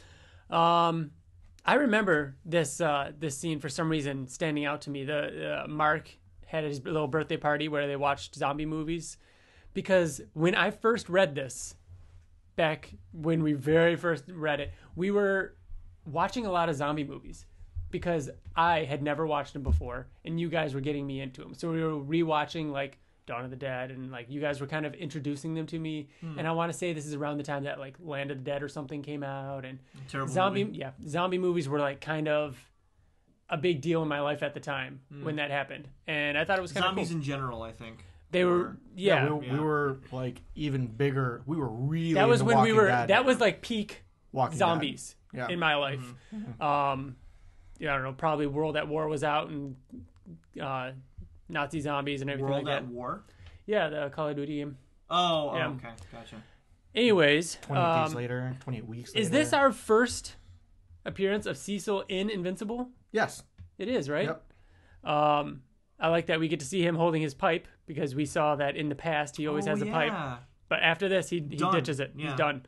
Speaker 3: I remember this scene for some reason standing out to me. The Mark had his little birthday party where they watched zombie movies, because when I first read this, back when we very first read it, we were watching a lot of zombie movies because I had never watched them before, and you guys were getting me into them. So we were rewatching like Dawn of the Dead, and like you guys were kind of introducing them to me. And I want to say this is around the time that like Land of the Dead or something came out, and
Speaker 4: Terrible
Speaker 3: zombie
Speaker 4: movie.
Speaker 3: zombie movies were like kind of a big deal in my life at the time when that happened, and I thought it was kind of
Speaker 4: Zombies
Speaker 3: cool.
Speaker 4: in general, I think.
Speaker 3: They were
Speaker 2: We were like even bigger. We were really.
Speaker 3: that was
Speaker 2: into
Speaker 3: when we
Speaker 2: Walking
Speaker 3: were
Speaker 2: Dead.
Speaker 3: that was like peak
Speaker 2: Walking
Speaker 3: zombies
Speaker 2: Dead. Yeah.
Speaker 3: in my life. Yeah, I don't know, probably World at War was out, and Nazi zombies and everything
Speaker 4: World
Speaker 3: like
Speaker 4: at
Speaker 3: that.
Speaker 4: War.
Speaker 3: Yeah, the Call of Duty game.
Speaker 4: Oh,
Speaker 3: Yeah.
Speaker 4: okay, gotcha.
Speaker 3: Anyways,
Speaker 2: 28 days later, 28 weeks later.
Speaker 3: is this our first appearance of Cecil in Invincible?
Speaker 2: Yes.
Speaker 3: It is, right?
Speaker 2: Yep.
Speaker 3: I like that we get to see him holding his pipe, because we saw that in the past he always has a pipe. But after this, he
Speaker 4: Done.
Speaker 3: ditches it.
Speaker 4: Yeah.
Speaker 3: He's done.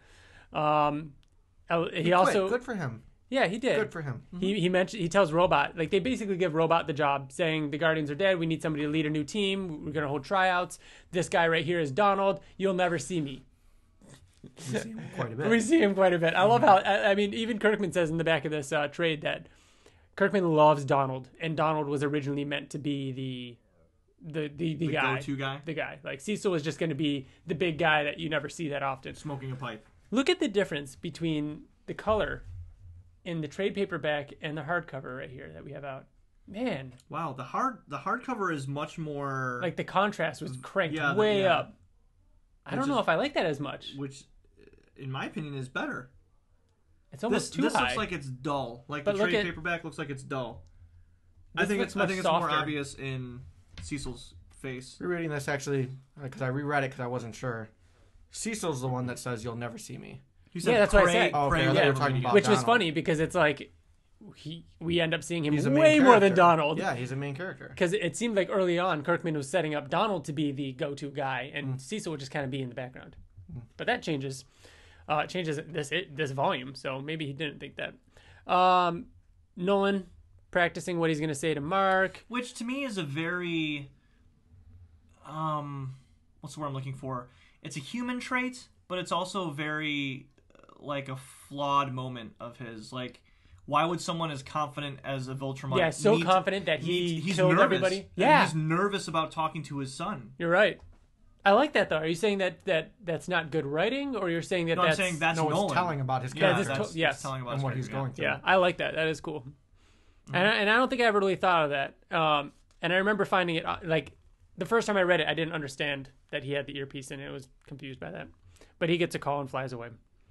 Speaker 3: He
Speaker 2: He
Speaker 3: also
Speaker 2: quit. Good for him.
Speaker 3: yeah, he did.
Speaker 2: Good for him.
Speaker 3: He tells Robot, like, they basically give Robot the job, saying the Guardians are dead. We need somebody to lead a new team. We're gonna hold tryouts. This guy right here is Donald. You'll never see me.
Speaker 2: We see him quite a bit.
Speaker 3: We see him quite a bit. I love how, I mean, even Kirkman says in the back of this trade that Kirkman loves Donald, and Donald was originally meant to be the guy,
Speaker 4: go-to guy?
Speaker 3: the guy. Like, Cecil was just going to be the big guy that you never see that often.
Speaker 4: Smoking a pipe.
Speaker 3: Look at the difference between the color in the trade paperback and the hardcover right here that we have out. Man,
Speaker 4: Wow, the hardcover is much more
Speaker 3: like the contrast was cranked
Speaker 4: Yeah,
Speaker 3: way
Speaker 4: yeah.
Speaker 3: up. I don't
Speaker 4: Which
Speaker 3: know
Speaker 4: is-
Speaker 3: if I like that as much.
Speaker 4: which, in my opinion, is better.
Speaker 3: It's almost too
Speaker 4: this
Speaker 3: high.
Speaker 4: looks like it's dull. Like
Speaker 3: But
Speaker 4: the
Speaker 3: look
Speaker 4: trade
Speaker 3: at-
Speaker 4: paperback looks like it's dull.
Speaker 3: This looks much
Speaker 4: more
Speaker 3: softer.
Speaker 4: obvious in Cecil's face.
Speaker 2: Rereading this actually, because I reread it because I wasn't sure. Cecil's the one that says you'll never see me.
Speaker 4: He said,
Speaker 3: Yeah, that's what I
Speaker 4: pray,
Speaker 3: said.
Speaker 2: Oh, okay,
Speaker 4: pray
Speaker 2: I thought
Speaker 4: never
Speaker 2: you were talking
Speaker 4: meet
Speaker 2: about
Speaker 3: Which was
Speaker 2: Donald.
Speaker 3: funny because it's like we end up seeing him
Speaker 2: He's a main
Speaker 3: way more than
Speaker 2: character.
Speaker 3: Donald.
Speaker 2: Yeah, he's a main character.
Speaker 3: Because it seemed like early on, Kirkman was setting up Donald to be the go-to guy, and Cecil would just kind of be in the background. But that changes. Changes this volume, so maybe he didn't think that. Nolan practicing what he's going to say to Mark.
Speaker 4: Which to me is a very... what's the word I'm looking for? It's a human trait, but it's also very like a flawed moment of his. Like, why would someone as confident as a Viltrumite?
Speaker 3: Yeah, so confident that he's killed
Speaker 4: nervous,
Speaker 3: everybody.
Speaker 4: Yeah, he's nervous about talking to his son.
Speaker 3: You're right. I like that though. Are you saying that's not good writing, or you're saying that
Speaker 4: no,
Speaker 3: that's...
Speaker 4: I'm saying that's
Speaker 2: no,
Speaker 4: Nolan.
Speaker 2: it's telling about his
Speaker 3: Yeah,
Speaker 2: character.
Speaker 3: yes,
Speaker 4: telling about
Speaker 2: and what he's going through.
Speaker 3: Yeah, I like that. That is cool. And I don't think I ever really thought of that. And I remember finding it, like, the first time I read it, I didn't understand that he had the earpiece in it. I was confused by that. But he gets a call and flies away.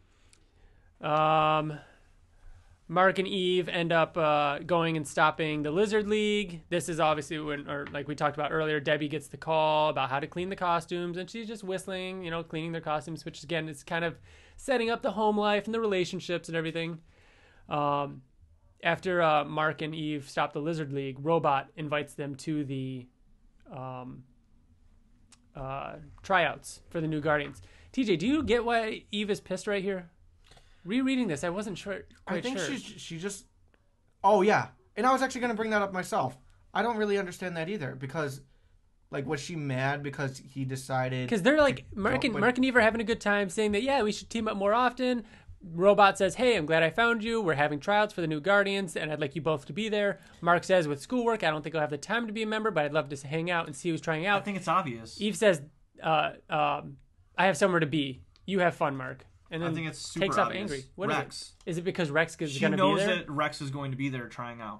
Speaker 3: Mark and Eve end up going and stopping the Lizard League. This is obviously when, or like we talked about earlier, Debbie gets the call about how to clean the costumes, and she's just whistling, cleaning their costumes, which again is kind of setting up the home life and the relationships and everything. After Mark and Eve stop the Lizard League, Robot invites them to the tryouts for the new Guardians. TJ, do you get why Eve is pissed right here? Rereading this, I wasn't sure.
Speaker 2: I think she just... Oh, yeah. And I was actually going to bring that up myself. I don't really understand that either, because, like, was she mad because he decided...
Speaker 3: Because they're like, Mark and Eve are having a good time, saying that, yeah, we should team up more often. Robot says, hey, I'm glad I found you. We're having tryouts for the new Guardians, and I'd like you both to be there. Mark says, with schoolwork, I don't think I'll have the time to be a member, but I'd love to hang out and see who's trying out.
Speaker 4: I think it's obvious.
Speaker 3: Eve says, I have somewhere to be. You have fun, Mark. And then
Speaker 4: I think it's super
Speaker 3: takes
Speaker 4: obvious.
Speaker 3: off angry. What
Speaker 4: Rex.
Speaker 3: Is it because Rex is
Speaker 4: She
Speaker 3: going to be there?
Speaker 4: knows that Rex is going to be there trying out.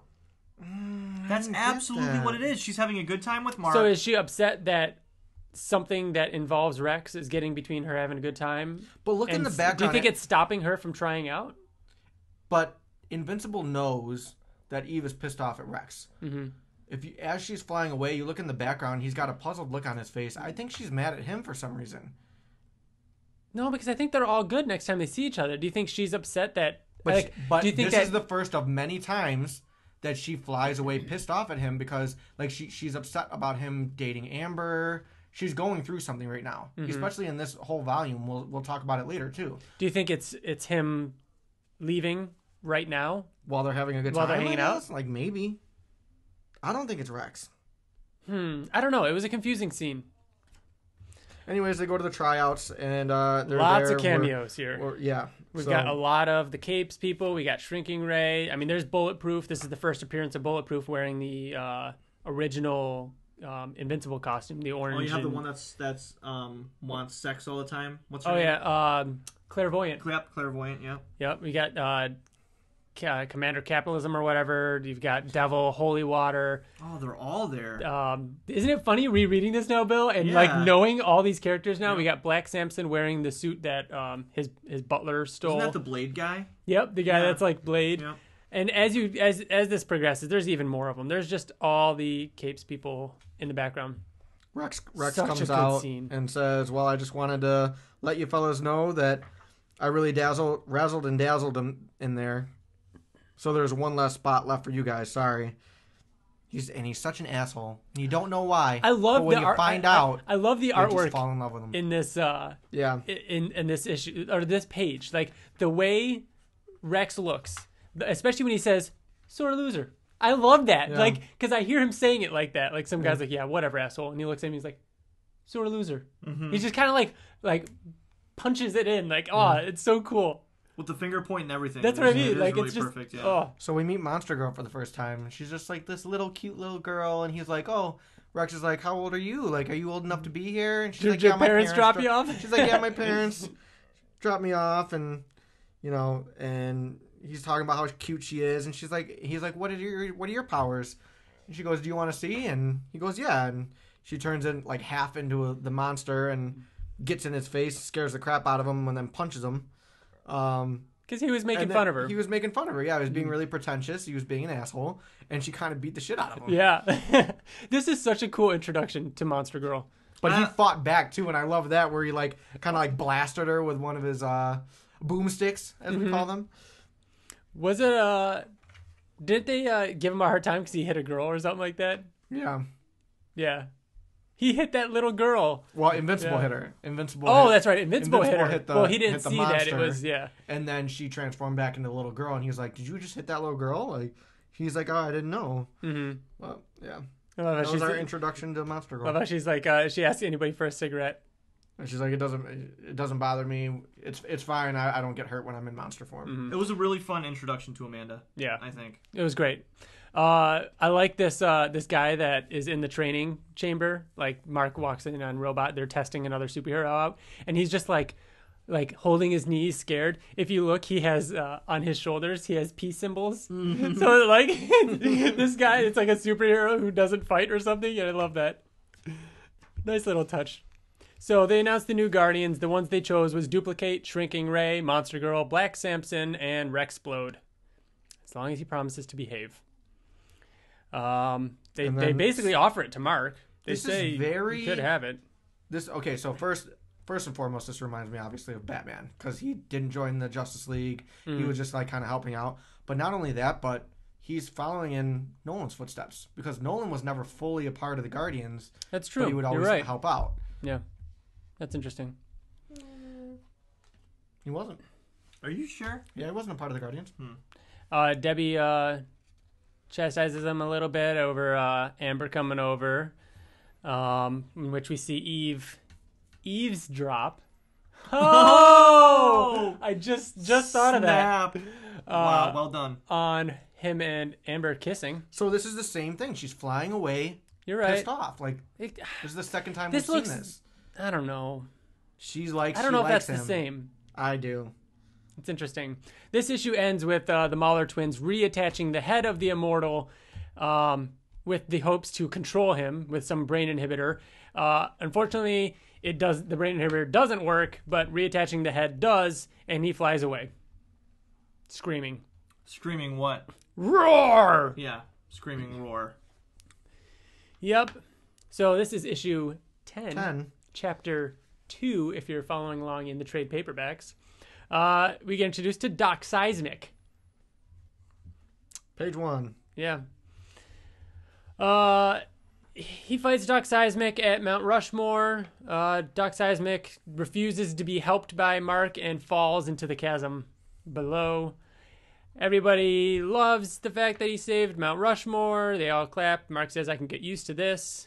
Speaker 4: That's absolutely what it is. She's having a good time with Mark.
Speaker 3: So is she upset that something that involves Rex is getting between her having a good time?
Speaker 2: But look in the background.
Speaker 3: Do you think it's stopping her from trying out?
Speaker 2: But Invincible knows that Eve is pissed off at Rex.
Speaker 3: Mm-hmm.
Speaker 2: As she's flying away, you look in the background, he's got a puzzled look on his face. I think she's mad at him for some reason.
Speaker 3: No, because I think they're all good next time they see each other. Do you think she's upset that...
Speaker 2: But
Speaker 3: do you think
Speaker 2: this is the first of many times that she flies away pissed off at him because like she's upset about him dating Amber. She's going through something right now, especially in this whole volume. We'll talk about it later too.
Speaker 3: Do you think it's him leaving right now
Speaker 2: while they're having a good time?
Speaker 3: While they're hanging out?
Speaker 2: Like maybe. I don't think it's Rex.
Speaker 3: I don't know. It was a confusing scene.
Speaker 2: Anyways, they go to the tryouts and they're
Speaker 3: lots
Speaker 2: there.
Speaker 3: Of cameos here.
Speaker 2: We've
Speaker 3: got a lot of the Capes people. We got Shrinking Ray. I mean, there's Bulletproof. This is the first appearance of Bulletproof wearing the original Invincible costume, the orange.
Speaker 4: Oh, you have the one that's wants sex all the time. What's her
Speaker 3: Oh
Speaker 4: name?
Speaker 3: yeah, Clairvoyant.
Speaker 4: Yep, Clairvoyant. Yeah.
Speaker 3: Yep, we got Commander Capitalism or whatever. You've got Devil, Holy Water.
Speaker 4: Oh, they're all there.
Speaker 3: Isn't it funny rereading this now, Bill, and like knowing all these characters now? Yeah. We got Black Samson wearing the suit that his butler stole.
Speaker 4: Isn't that the Blade guy?
Speaker 3: Yep, the guy that's like Blade.
Speaker 4: Yep.
Speaker 3: And as this progresses, there's even more of them. There's just all the Capes people in the background.
Speaker 2: Rex
Speaker 3: Such
Speaker 2: comes
Speaker 3: a good
Speaker 2: out
Speaker 3: scene.
Speaker 2: and says, "Well, I just wanted to let you fellas know that I really razzled and dazzled him in there. So there's one less spot left for you guys. Sorry." He's such an asshole. And you don't know why.
Speaker 3: I love
Speaker 2: but when
Speaker 3: the
Speaker 2: you find out.
Speaker 3: I love the
Speaker 2: you
Speaker 3: artwork.
Speaker 2: Just fall in love with him.
Speaker 3: In this in this issue or this page, like the way Rex looks, especially when he says "sore loser." I love that, like because I hear him saying it like that. Like some guy's like, "Yeah, whatever, asshole," and he looks at me, he's like, "Sore loser." Mm-hmm. He's just kind of like punches it in, like, "Oh, it's so cool."
Speaker 4: With the finger point and everything.
Speaker 3: That's what I mean.
Speaker 4: It
Speaker 3: Like
Speaker 4: really
Speaker 3: it's just
Speaker 4: perfect. Yeah.
Speaker 3: Oh.
Speaker 2: So we meet Monster Girl for the first time. She's just like this little cute little girl, and he's like, "Oh." Rex is like, "How old are you? Like, are you old enough to be here?" And she's
Speaker 3: Did
Speaker 2: like,
Speaker 3: your
Speaker 2: "Yeah, my
Speaker 3: parents drop you off?"
Speaker 2: She's like, "Yeah, my parents dropped me off," and and he's talking about how cute she is, and he's like, "What are your powers?" And she goes, "Do you want to see?" And he goes, "Yeah." And she turns in like half into the monster and gets in his face, scares the crap out of him, and then punches him.
Speaker 3: Because he was making fun of her.
Speaker 2: He was making fun of her. Yeah, he was being really pretentious. He was being an asshole, and she kind of beat the shit out of him.
Speaker 3: Yeah, this is such a cool introduction to Monster Girl.
Speaker 2: But he fought back too, and I love that where he like kind of like blasted her with one of his boomsticks, as we call them.
Speaker 3: Was it Didn't they give him a hard time because he hit a girl or something like that?
Speaker 2: Yeah.
Speaker 3: Yeah. He hit that little girl.
Speaker 2: Well, Invincible
Speaker 3: Yeah.
Speaker 2: hit her. Invincible.
Speaker 3: Oh,
Speaker 2: hit,
Speaker 3: that's right. Invincible hit her.
Speaker 2: the-
Speaker 3: Well, he didn't
Speaker 2: hit the
Speaker 3: see that. It
Speaker 2: monster,
Speaker 3: was, yeah.
Speaker 2: And then she transformed back into a little girl, and he was like, "Did you just hit that little girl?" Like, he's like, "Oh, I didn't know."
Speaker 3: Mm-hmm.
Speaker 2: Well, yeah.
Speaker 3: I love how
Speaker 2: That was
Speaker 3: she's,
Speaker 2: our introduction to Monster
Speaker 3: love
Speaker 2: Girl.
Speaker 3: how she's like, she asked anybody for a cigarette.
Speaker 2: And she's like, "It doesn't bother me. It's fine. I don't get hurt when I'm in monster form."
Speaker 3: Mm-hmm.
Speaker 4: It was a really fun introduction to Amanda.
Speaker 3: Yeah.
Speaker 4: I think.
Speaker 3: It was great. I like this this guy that is in the training chamber. Like Mark walks in on Robot. They're testing another superhero out, and he's just like holding his knees, scared. If you look, he has on his shoulders he has peace symbols.
Speaker 2: Mm-hmm.
Speaker 3: So like this guy, it's like a superhero who doesn't fight or something. And I love that. Nice little touch. So they announced the new Guardians. The ones they chose was Duplicate, Shrinking Ray, Monster Girl, Black Samson, and Rexplode. As long as he promises to behave. They basically offer it to Mark. They
Speaker 2: This is
Speaker 3: say
Speaker 2: very-
Speaker 3: you could have it.
Speaker 2: Okay, so first and foremost, this reminds me obviously of Batman because he didn't join the Justice League. He was just like kind of helping out. But not only that, but he's following in Nolan's footsteps because Nolan was never fully a part of the Guardians.
Speaker 3: That's true.
Speaker 2: But he would always
Speaker 3: You're right.
Speaker 2: help out.
Speaker 3: Yeah, that's interesting.
Speaker 2: He wasn't.
Speaker 4: Are you sure?
Speaker 2: Yeah, he wasn't a part of the Guardians.
Speaker 3: Debbie chastises him a little bit over Amber coming over, in which we see eavesdrop. Oh! I just thought of that.
Speaker 4: Snap. Wow, well done.
Speaker 3: On him and Amber kissing.
Speaker 2: So this is the same thing. She's flying away,
Speaker 3: You're right.
Speaker 2: pissed off. Like this is the second time
Speaker 3: This
Speaker 2: we've
Speaker 3: looks-
Speaker 2: seen this.
Speaker 3: I don't know.
Speaker 2: She's like,
Speaker 3: I don't
Speaker 2: she
Speaker 3: know if
Speaker 2: likes
Speaker 3: that's the
Speaker 2: him.
Speaker 3: same.
Speaker 2: I do.
Speaker 3: It's interesting. This issue ends with the Mahler twins reattaching the head of the Immortal with the hopes to control him with some brain inhibitor. Unfortunately, the brain inhibitor doesn't work, but reattaching the head does, and he flies away. Screaming.
Speaker 4: Screaming what?
Speaker 3: Roar!
Speaker 4: Yeah, screaming roar.
Speaker 3: Yep. So this is issue 10.
Speaker 2: 10.
Speaker 3: Chapter 2, if you're following along in the trade paperbacks. We get introduced to Doc Seismic.
Speaker 2: Page 1.
Speaker 3: Yeah. He fights Doc Seismic at Mount Rushmore. Doc Seismic refuses to be helped by Mark and falls into the chasm below. Everybody loves the fact that he saved Mount Rushmore. They all clap. Mark says, I can get used to this.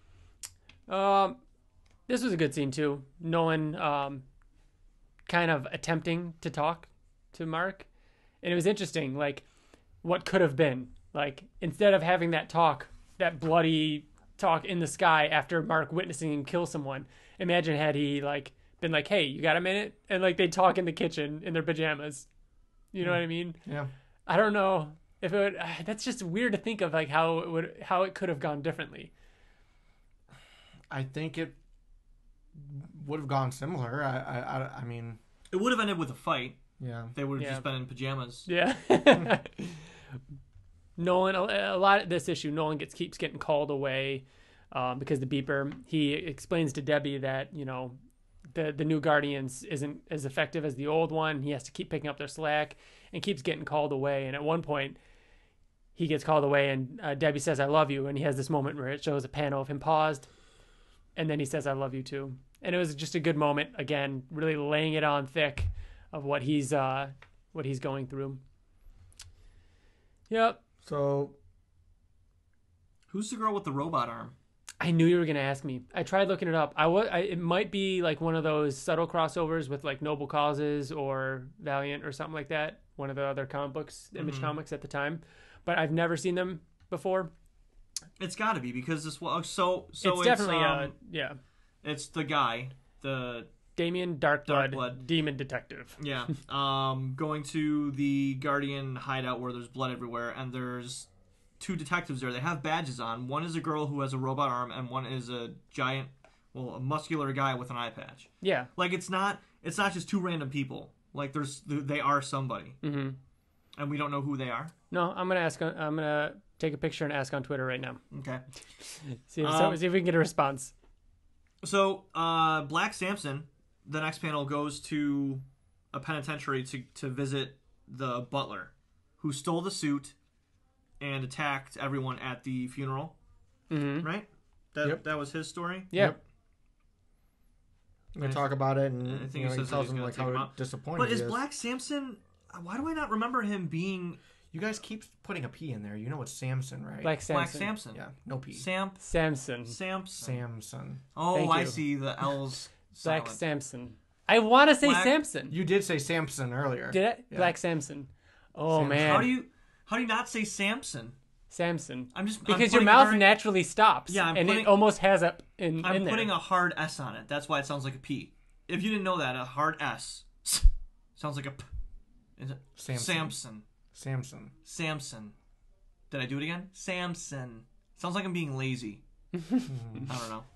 Speaker 3: This was a good scene, too. Nolan kind of attempting to talk to Mark. And it was interesting, like, what could have been. Like, instead of having that talk, that bloody talk in the sky after Mark witnessing him kill someone, imagine had he, like, been like, hey, you got a minute? And, like, they'd talk in the kitchen in their pajamas. You know what I mean?
Speaker 2: Yeah.
Speaker 3: I don't know if it would... That's just weird to think of, like, how it could have gone differently.
Speaker 2: I think it would have gone similar. I mean,
Speaker 4: It would have ended with a fight.
Speaker 2: yeah.
Speaker 4: They would have
Speaker 3: Yeah.
Speaker 4: just been in pajamas.
Speaker 3: Yeah. Nolan, a lot of this issue, Nolan keeps getting called away because the beeper. He explains to Debbie that, you know, the new Guardians isn't as effective as the old one. He has to keep picking up their slack and keeps getting called away. And at one point, he gets called away and Debbie says, I love you. And he has this moment where it shows a panel of him paused. And then he says, I love you too. And it was just a good moment, again, really laying it on thick of what he's going through. Yep.
Speaker 2: So,
Speaker 4: Who's the girl with the robot arm?
Speaker 3: I knew you were going to ask me. I tried looking it up. It might be like one of those subtle crossovers with like Noble Causes or Valiant or something like that. One of the other comic books, Image Comics at the time. But I've never seen them before.
Speaker 4: It's got to be because this. So
Speaker 3: It's
Speaker 4: it's
Speaker 3: definitely, yeah.
Speaker 4: It's the guy, the
Speaker 3: Damien Darkblood,
Speaker 4: Darkblood.
Speaker 3: Demon Detective.
Speaker 4: yeah, going to the Guardian hideout where there's blood everywhere, and there's two detectives there. They have badges on. One is a girl who has a robot arm, and one is a giant, a muscular guy with an eye patch.
Speaker 3: Yeah.
Speaker 4: Like it's not just two random people. Like they are somebody,
Speaker 3: Mm-hmm.
Speaker 4: and we don't know who they are.
Speaker 3: No, I'm gonna take a picture and ask on Twitter right now.
Speaker 4: Okay.
Speaker 3: See if we can get a response.
Speaker 4: So, Black Samson, the next panel goes to a penitentiary to visit the butler who stole the suit and attacked everyone at the funeral.
Speaker 3: Mm-hmm.
Speaker 4: Right? That was his story?
Speaker 3: Yeah.
Speaker 2: Yep. They talk about it, and
Speaker 4: I think
Speaker 2: he
Speaker 4: he says that
Speaker 2: tells
Speaker 4: he's
Speaker 2: them
Speaker 4: gonna
Speaker 2: like
Speaker 4: take him
Speaker 2: how
Speaker 4: out.
Speaker 2: disappointed
Speaker 4: But
Speaker 2: he
Speaker 4: is
Speaker 2: is.
Speaker 4: Black Samson... Why do I not remember him being...
Speaker 2: You guys keep putting a P in there. You know it's Samson, right?
Speaker 3: Black Samson.
Speaker 4: Black Samson?
Speaker 2: Yeah, no P.
Speaker 3: Samson.
Speaker 2: Samson.
Speaker 4: Oh,
Speaker 3: Thank
Speaker 4: I
Speaker 3: you.
Speaker 4: see. The L's
Speaker 3: Black
Speaker 4: silent.
Speaker 3: Samson. I want to say
Speaker 4: Black-
Speaker 3: Samson.
Speaker 2: You did say Samson earlier.
Speaker 3: Did I?
Speaker 2: Yeah.
Speaker 3: Black Samson. Oh,
Speaker 2: Samson.
Speaker 3: man.
Speaker 4: How do you not say Samson?
Speaker 3: Samson.
Speaker 4: I'm
Speaker 3: Because your mouth naturally stops.
Speaker 4: Yeah, I'm
Speaker 3: and
Speaker 4: putting-
Speaker 3: it almost has a in
Speaker 4: I'm
Speaker 3: there.
Speaker 4: putting a hard S on it. That's why it sounds like a P. If you didn't know that, a hard S sounds like a P. Is it?
Speaker 2: Samson.
Speaker 4: Samson. Did I do it again? Samson. Sounds like I'm being lazy. I don't know.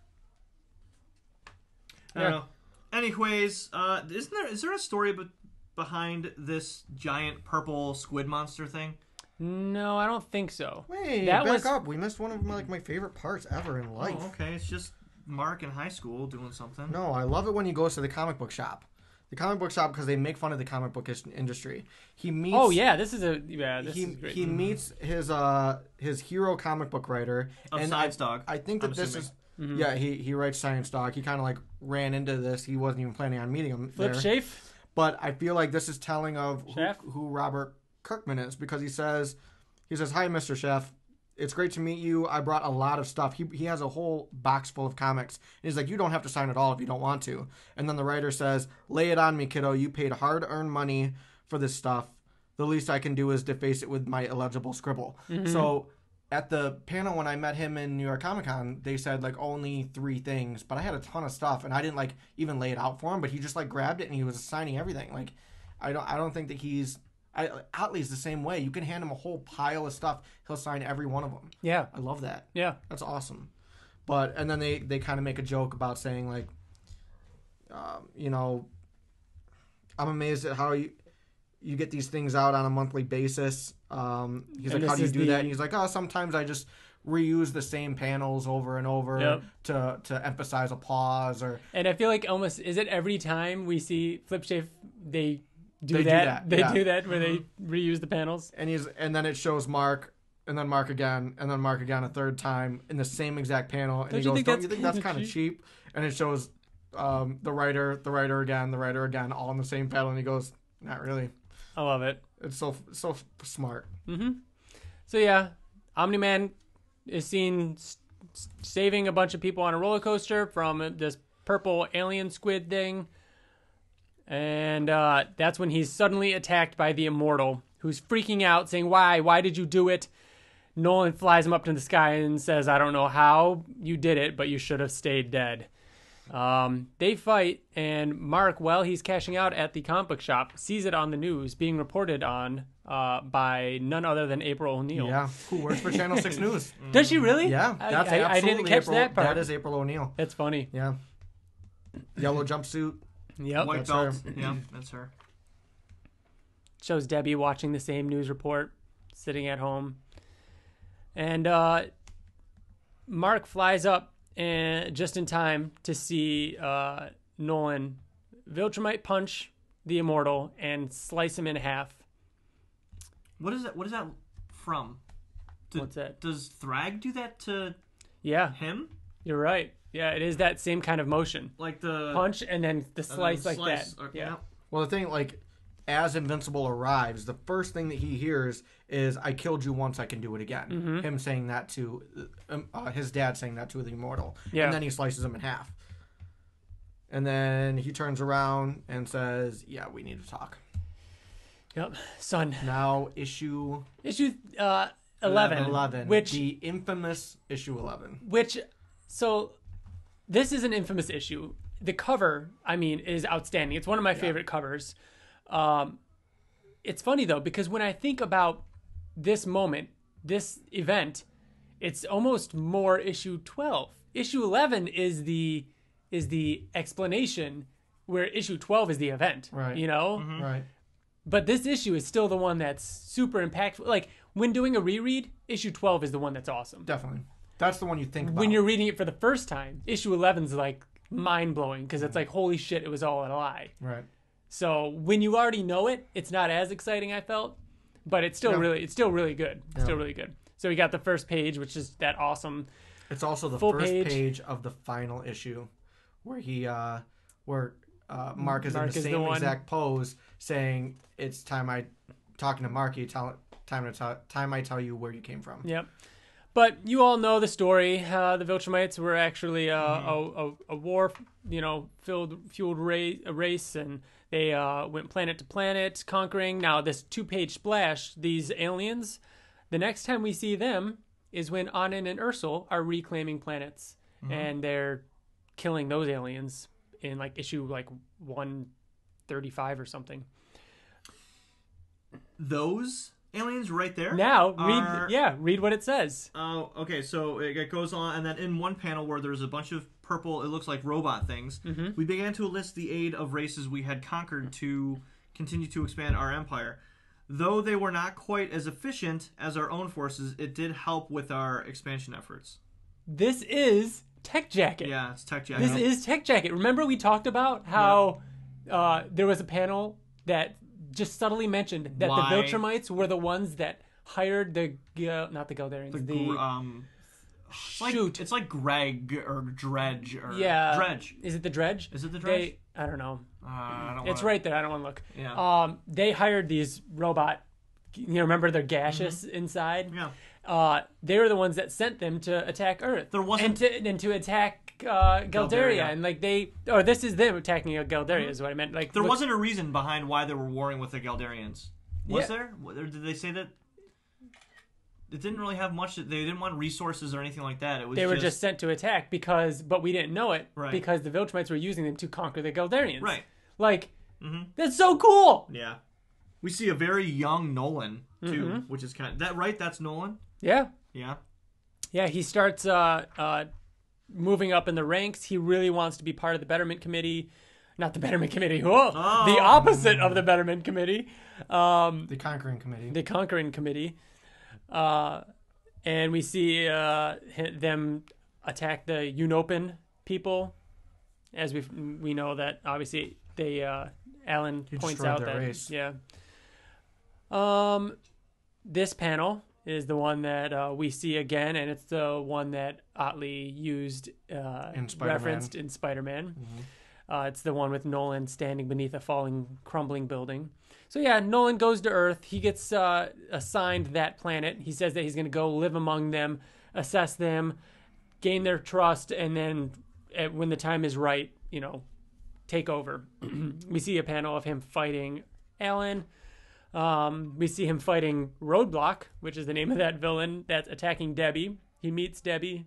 Speaker 4: I don't know. Anyways, is there a story behind this giant purple squid monster thing?
Speaker 3: No, I don't think so.
Speaker 2: Wait,
Speaker 3: That
Speaker 2: back
Speaker 3: was-
Speaker 2: up. We missed one of my favorite parts ever in life.
Speaker 4: Oh, okay. It's just Mark in high school doing something.
Speaker 2: No, I love it when he goes to the comic book shop. The comic book shop, because they make fun of the comic book industry. He meets.
Speaker 3: Oh yeah, this is great.
Speaker 2: He meets his hero comic book writer
Speaker 4: Of
Speaker 2: and
Speaker 4: Science Dog,
Speaker 2: I think that
Speaker 4: I'm
Speaker 2: this
Speaker 4: assuming.
Speaker 2: is yeah. He writes Science Dog. He kind of like ran into this. He wasn't even planning on meeting him.
Speaker 3: Flip
Speaker 2: there.
Speaker 3: Shafe.
Speaker 2: But I feel like this is telling of
Speaker 3: Chef?
Speaker 2: who Robert Kirkman is, because he says, "Hi, Mr. Chef. It's great to meet you. I brought a lot of stuff." He has a whole box full of comics. And he's like, "You don't have to sign it all if you don't want to." And then the writer says, "Lay it on me, kiddo. You paid hard-earned money for this stuff. The least I can do is deface it with my illegible scribble." So at the panel when I met him in New York Comic Con, they said like only 3 things, but I had a ton of stuff, and I didn't like even lay it out for him, but he just like grabbed it and he was signing everything. Like, I don't think that he's. Ottley's the same way. You can hand him a whole pile of stuff. He'll sign every one of them.
Speaker 3: Yeah.
Speaker 2: I love that.
Speaker 3: Yeah.
Speaker 2: That's awesome. But, and then they kind of make a joke about saying like, I'm amazed at how you get these things out on a monthly basis. He's like, how do you do that? And he's like, sometimes I just reuse the same panels over and over to emphasize a pause.
Speaker 3: And I feel like almost, is it every time we see Flip Shafe, they do
Speaker 2: that.
Speaker 3: They
Speaker 2: Yeah.
Speaker 3: do that where they reuse the panels.
Speaker 2: And then it shows Mark, and then Mark again, and then Mark again a third time in the same exact panel. And
Speaker 3: Don't
Speaker 2: he
Speaker 3: you
Speaker 2: goes,
Speaker 3: think
Speaker 2: "Don't
Speaker 3: that's
Speaker 2: you think that's
Speaker 3: kinda
Speaker 2: kind of cheap?" And it shows the writer again, all in the same panel. And he goes, "Not really."
Speaker 3: I love it.
Speaker 2: It's so smart.
Speaker 3: So yeah, Omni-Man is seen saving a bunch of people on a roller coaster from this purple alien squid thing. And that's when he's suddenly attacked by the Immortal, who's freaking out, saying, Why did you do it? Nolan flies him up to the sky and says, "I don't know how you did it, but you should have stayed dead." They fight, and Mark, while he's cashing out at the comic book shop, sees it on the news being reported on by none other than April O'Neil.
Speaker 2: Yeah, who works for Channel 6 News.
Speaker 3: Does she really?
Speaker 2: Yeah, that's
Speaker 3: I didn't
Speaker 2: absolutely
Speaker 3: catch
Speaker 2: April,
Speaker 3: that part.
Speaker 2: That is April O'Neil.
Speaker 3: That's funny.
Speaker 2: Yeah. Yellow jumpsuit.
Speaker 3: Yep.
Speaker 4: White
Speaker 2: That's
Speaker 4: belt.
Speaker 2: her.
Speaker 4: Yeah, that's her.
Speaker 3: Shows Debbie watching the same news report, sitting at home. And Mark flies up just in time to see Nolan Viltrumite punch the Immortal and slice him in half.
Speaker 4: What is that? What is that from?
Speaker 3: What's that?
Speaker 4: Does Thrag do that to
Speaker 3: Yeah,
Speaker 4: him?
Speaker 3: you're right. Yeah, it is that same kind of motion.
Speaker 4: Like the
Speaker 3: Punch and then the
Speaker 4: and then
Speaker 3: slice like
Speaker 4: slice.
Speaker 3: that.
Speaker 4: Okay,
Speaker 3: Yeah.
Speaker 2: Well, the thing, like, as Invincible arrives, the first thing that he hears is, "I killed you once, I can do it again." Him saying that to his dad, saying that to the Immortal.
Speaker 3: Yeah.
Speaker 2: And then he slices him in half. And then he turns around and says, "Yeah, we need to talk."
Speaker 3: Yep. Son.
Speaker 2: Now, issue
Speaker 3: 11.
Speaker 2: 11.
Speaker 3: Which
Speaker 2: The infamous issue 11.
Speaker 3: So this is an infamous issue. The cover, I mean, is outstanding. It's one of my favorite covers. It's funny though, because when I think about this moment, this event, it's almost more issue 12. Issue 11 is the explanation, where issue 12 is the event.
Speaker 2: Right.
Speaker 3: You know?
Speaker 2: Right.
Speaker 3: But this issue is still the one that's super impactful. Like, when doing a reread, issue 12 is the one that's awesome.
Speaker 2: Definitely. That's the one you think about.
Speaker 3: When you're reading it for the first time, issue 11 is like mind-blowing, because it's like, holy shit, it was all a lie.
Speaker 2: Right.
Speaker 3: So when you already know it, it's not as exciting, I felt. but it's still
Speaker 2: Yeah.
Speaker 3: really good.
Speaker 2: Yeah.
Speaker 3: Still really good. So we got the first page, which is that awesome.
Speaker 2: It's also the
Speaker 3: Full
Speaker 2: first
Speaker 3: page.
Speaker 2: page of the final issue, where Mark is in
Speaker 3: Mark
Speaker 2: the
Speaker 3: is the
Speaker 2: same
Speaker 3: one.
Speaker 2: exact pose, saying, "It's time talking to Marky. Time I tell you where you came from."
Speaker 3: Yep. But you all know the story. The Viltrumites were actually a war, fueled race, and they went planet to planet, conquering. Now, this 2-page splash, these aliens, the next time we see them is when Anin and Ursel are reclaiming planets, and they're killing those aliens in like issue 135 or something.
Speaker 4: Those aliens right there.
Speaker 3: Now,
Speaker 4: are...
Speaker 3: read what it says.
Speaker 4: Oh, okay. So it goes on, and then in one panel where there's a bunch of purple, it looks like robot things, we began to enlist the aid of races we had conquered to continue to expand our empire. Though they were not quite as efficient as our own forces, it did help with our expansion efforts.
Speaker 3: This is Tech Jacket.
Speaker 4: Yeah, it's Tech Jacket.
Speaker 3: This is Tech Jacket. Remember we talked about how there was a panel that just subtly mentioned that the Viltrumites were the ones that hired not the Geldarians.
Speaker 4: It's like Greg or Dredge or Dredge.
Speaker 3: Is it the Dredge?
Speaker 4: Is it the Dredge?
Speaker 3: I don't know.
Speaker 4: It's
Speaker 3: right there. I don't want to look.
Speaker 4: Yeah.
Speaker 3: They hired these robot. Remember they're gaseous inside.
Speaker 4: Yeah.
Speaker 3: They were the ones that sent them to attack Earth.
Speaker 4: There wasn't
Speaker 3: and to attack Galdaria, and this is them attacking Galdaria is what I meant. Like
Speaker 4: there wasn't a reason behind why they were warring with the Galdarians. Was there? Or did they say that? It didn't really have much. They didn't want resources or anything like that. It was
Speaker 3: they were just sent to attack but we didn't know it because the Viltrumites were using them to conquer the Galdarians.
Speaker 4: Right.
Speaker 3: Like that's so cool.
Speaker 4: Yeah. We see a very young Nolan too, which is kind of that. Right? That's Nolan.
Speaker 3: Yeah.
Speaker 4: Yeah.
Speaker 3: Yeah. He starts moving up in the ranks. He really wants to be part of the Betterment Committee. Not the Betterment Committee. Whoa. Oh. The opposite of the Betterment Committee.
Speaker 2: The Conquering Committee.
Speaker 3: The Conquering Committee. And we see them attack the Unopan people. As we know that obviously they Alan points out that
Speaker 2: race.
Speaker 3: Yeah. This panel is the one that we see again, and it's the one that Ottley used referenced in Spider-Man. It's the one with Nolan standing beneath a crumbling building. So yeah, Nolan goes to Earth. He gets assigned that planet. He says that he's going to go live among them, assess them, gain their trust, and then when the time is right, take over. We see a panel of him fighting Alan. We see him fighting Roadblock, which is the name of that villain that's attacking Debbie. He meets Debbie.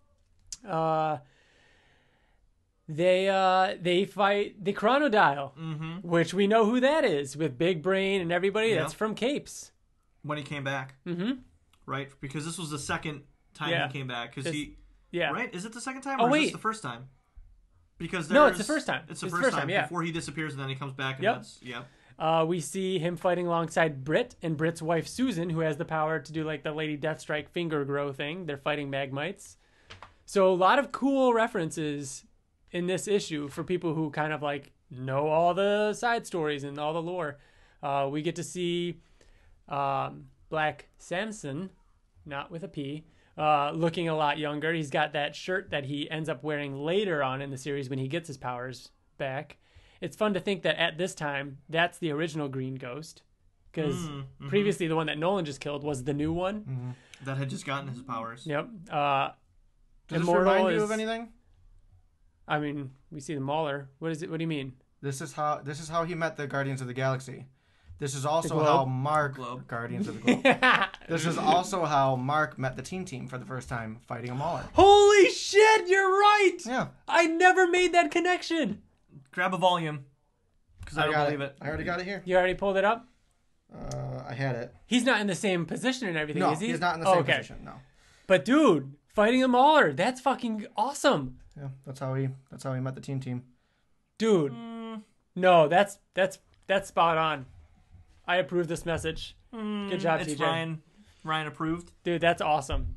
Speaker 3: They fight the Chronodial, which we know who that is, with Big Brain and everybody. That's from Capes.
Speaker 4: When he came back. Right? Because this was the second time he came back. Right? Is it the second time or is this the first time? Because
Speaker 3: no, it's the first time.
Speaker 4: It's the first time, before he disappears and then he comes back. And
Speaker 3: we see him fighting alongside Britt and Britt's wife Susan, who has the power to do like the Lady Deathstrike finger grow thing. They're fighting Magmites. So a lot of cool references in this issue for people who kind of like know all the side stories and all the lore. We get to see Black Samson, not with a P, looking a lot younger. He's got that shirt that he ends up wearing later on in the series when he gets his powers back. It's fun to think that at this time, that's the original Green Ghost. Because previously the one that Nolan just killed was the new one.
Speaker 4: That had just gotten his powers.
Speaker 3: Yep.
Speaker 2: Does this remind you of anything?
Speaker 3: I mean, we see the Mauler. What is it? What do you mean?
Speaker 2: This is how he met the Guardians of the Galaxy. This is also how Mark Guardians of the Globe. This is also how Mark met the Team for the first time, fighting a Mauler.
Speaker 3: Holy shit! You're right.
Speaker 2: Yeah.
Speaker 3: I never made that connection.
Speaker 4: Grab a volume, because I don't believe it.
Speaker 2: I already got it here.
Speaker 3: You already pulled it up?
Speaker 2: I had it.
Speaker 3: He's not in the same position and everything, is he?
Speaker 2: No, he's not in the same position. No.
Speaker 3: But dude, fighting a Mauler, that's fucking awesome.
Speaker 2: Yeah, that's how he met the Team.
Speaker 3: Dude, no, that's spot on. I approve this message. Good job,
Speaker 4: it's
Speaker 3: TJ.
Speaker 4: Ryan approved.
Speaker 3: Dude, that's awesome.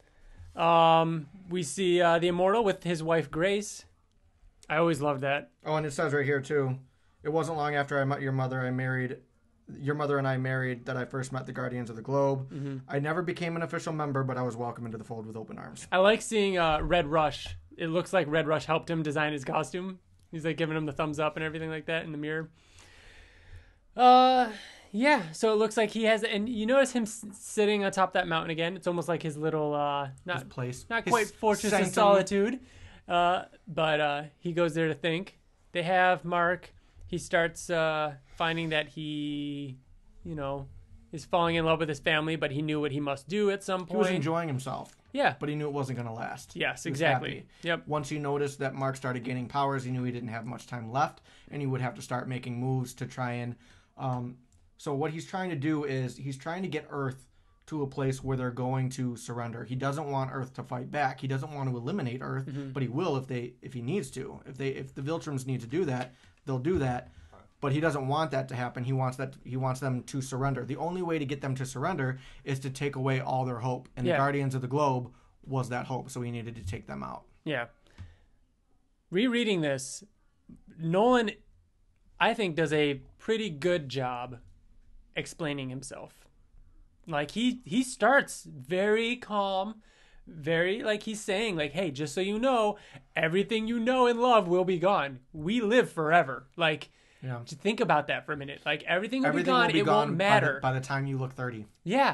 Speaker 3: We see the Immortal with his wife Grace. I always loved that.
Speaker 2: Oh, and it says right here too. It wasn't long after I met your mother I married your mother and I married that I first met the Guardians of the Globe.
Speaker 3: Mm-hmm.
Speaker 2: I never became an official member, but I was welcomed into the fold with open arms.
Speaker 3: I like seeing Red Rush. It looks like Red Rush helped him design his costume. He's like giving him the thumbs up and everything like that in the mirror. Yeah, so it looks like he has, and you notice him sitting on top of that mountain again. It's almost like his little,
Speaker 2: His place.
Speaker 3: not
Speaker 2: His
Speaker 3: quite Fortress of
Speaker 2: sanctum.
Speaker 3: Solitude, but he goes there to think. They have Mark. He starts finding that he, is falling in love with his family, but he knew what he must do at some
Speaker 2: He was
Speaker 3: point.
Speaker 2: enjoying himself,
Speaker 3: Yeah.
Speaker 2: but he knew it wasn't going to last.
Speaker 3: Yes,
Speaker 2: He was
Speaker 3: exactly.
Speaker 2: happy.
Speaker 3: Yep.
Speaker 2: Once he noticed that Mark started gaining powers, he knew he didn't have much time left, and he would have to start making moves to try and... so what he's trying to do is he's trying to get Earth to a place where they're going to surrender. He doesn't want Earth to fight back. He doesn't want to eliminate Earth, but he will if he needs to. If the Viltrums need to do that, they'll do that. But he doesn't want that to happen. He wants them to surrender. The only way to get them to surrender is to take away all their hope. And the Guardians of the Globe was that hope, so he needed to take them out.
Speaker 3: Yeah. Rereading this, Nolan, I think, does a pretty good job explaining himself. Like, he starts very calm, very, like, he's saying, like, hey, just so you know, everything you know and love will be gone. We live forever. Like, just think about that for a minute. Like, everything will be gone. It won't matter.
Speaker 2: By the time you look 30.
Speaker 3: Yeah.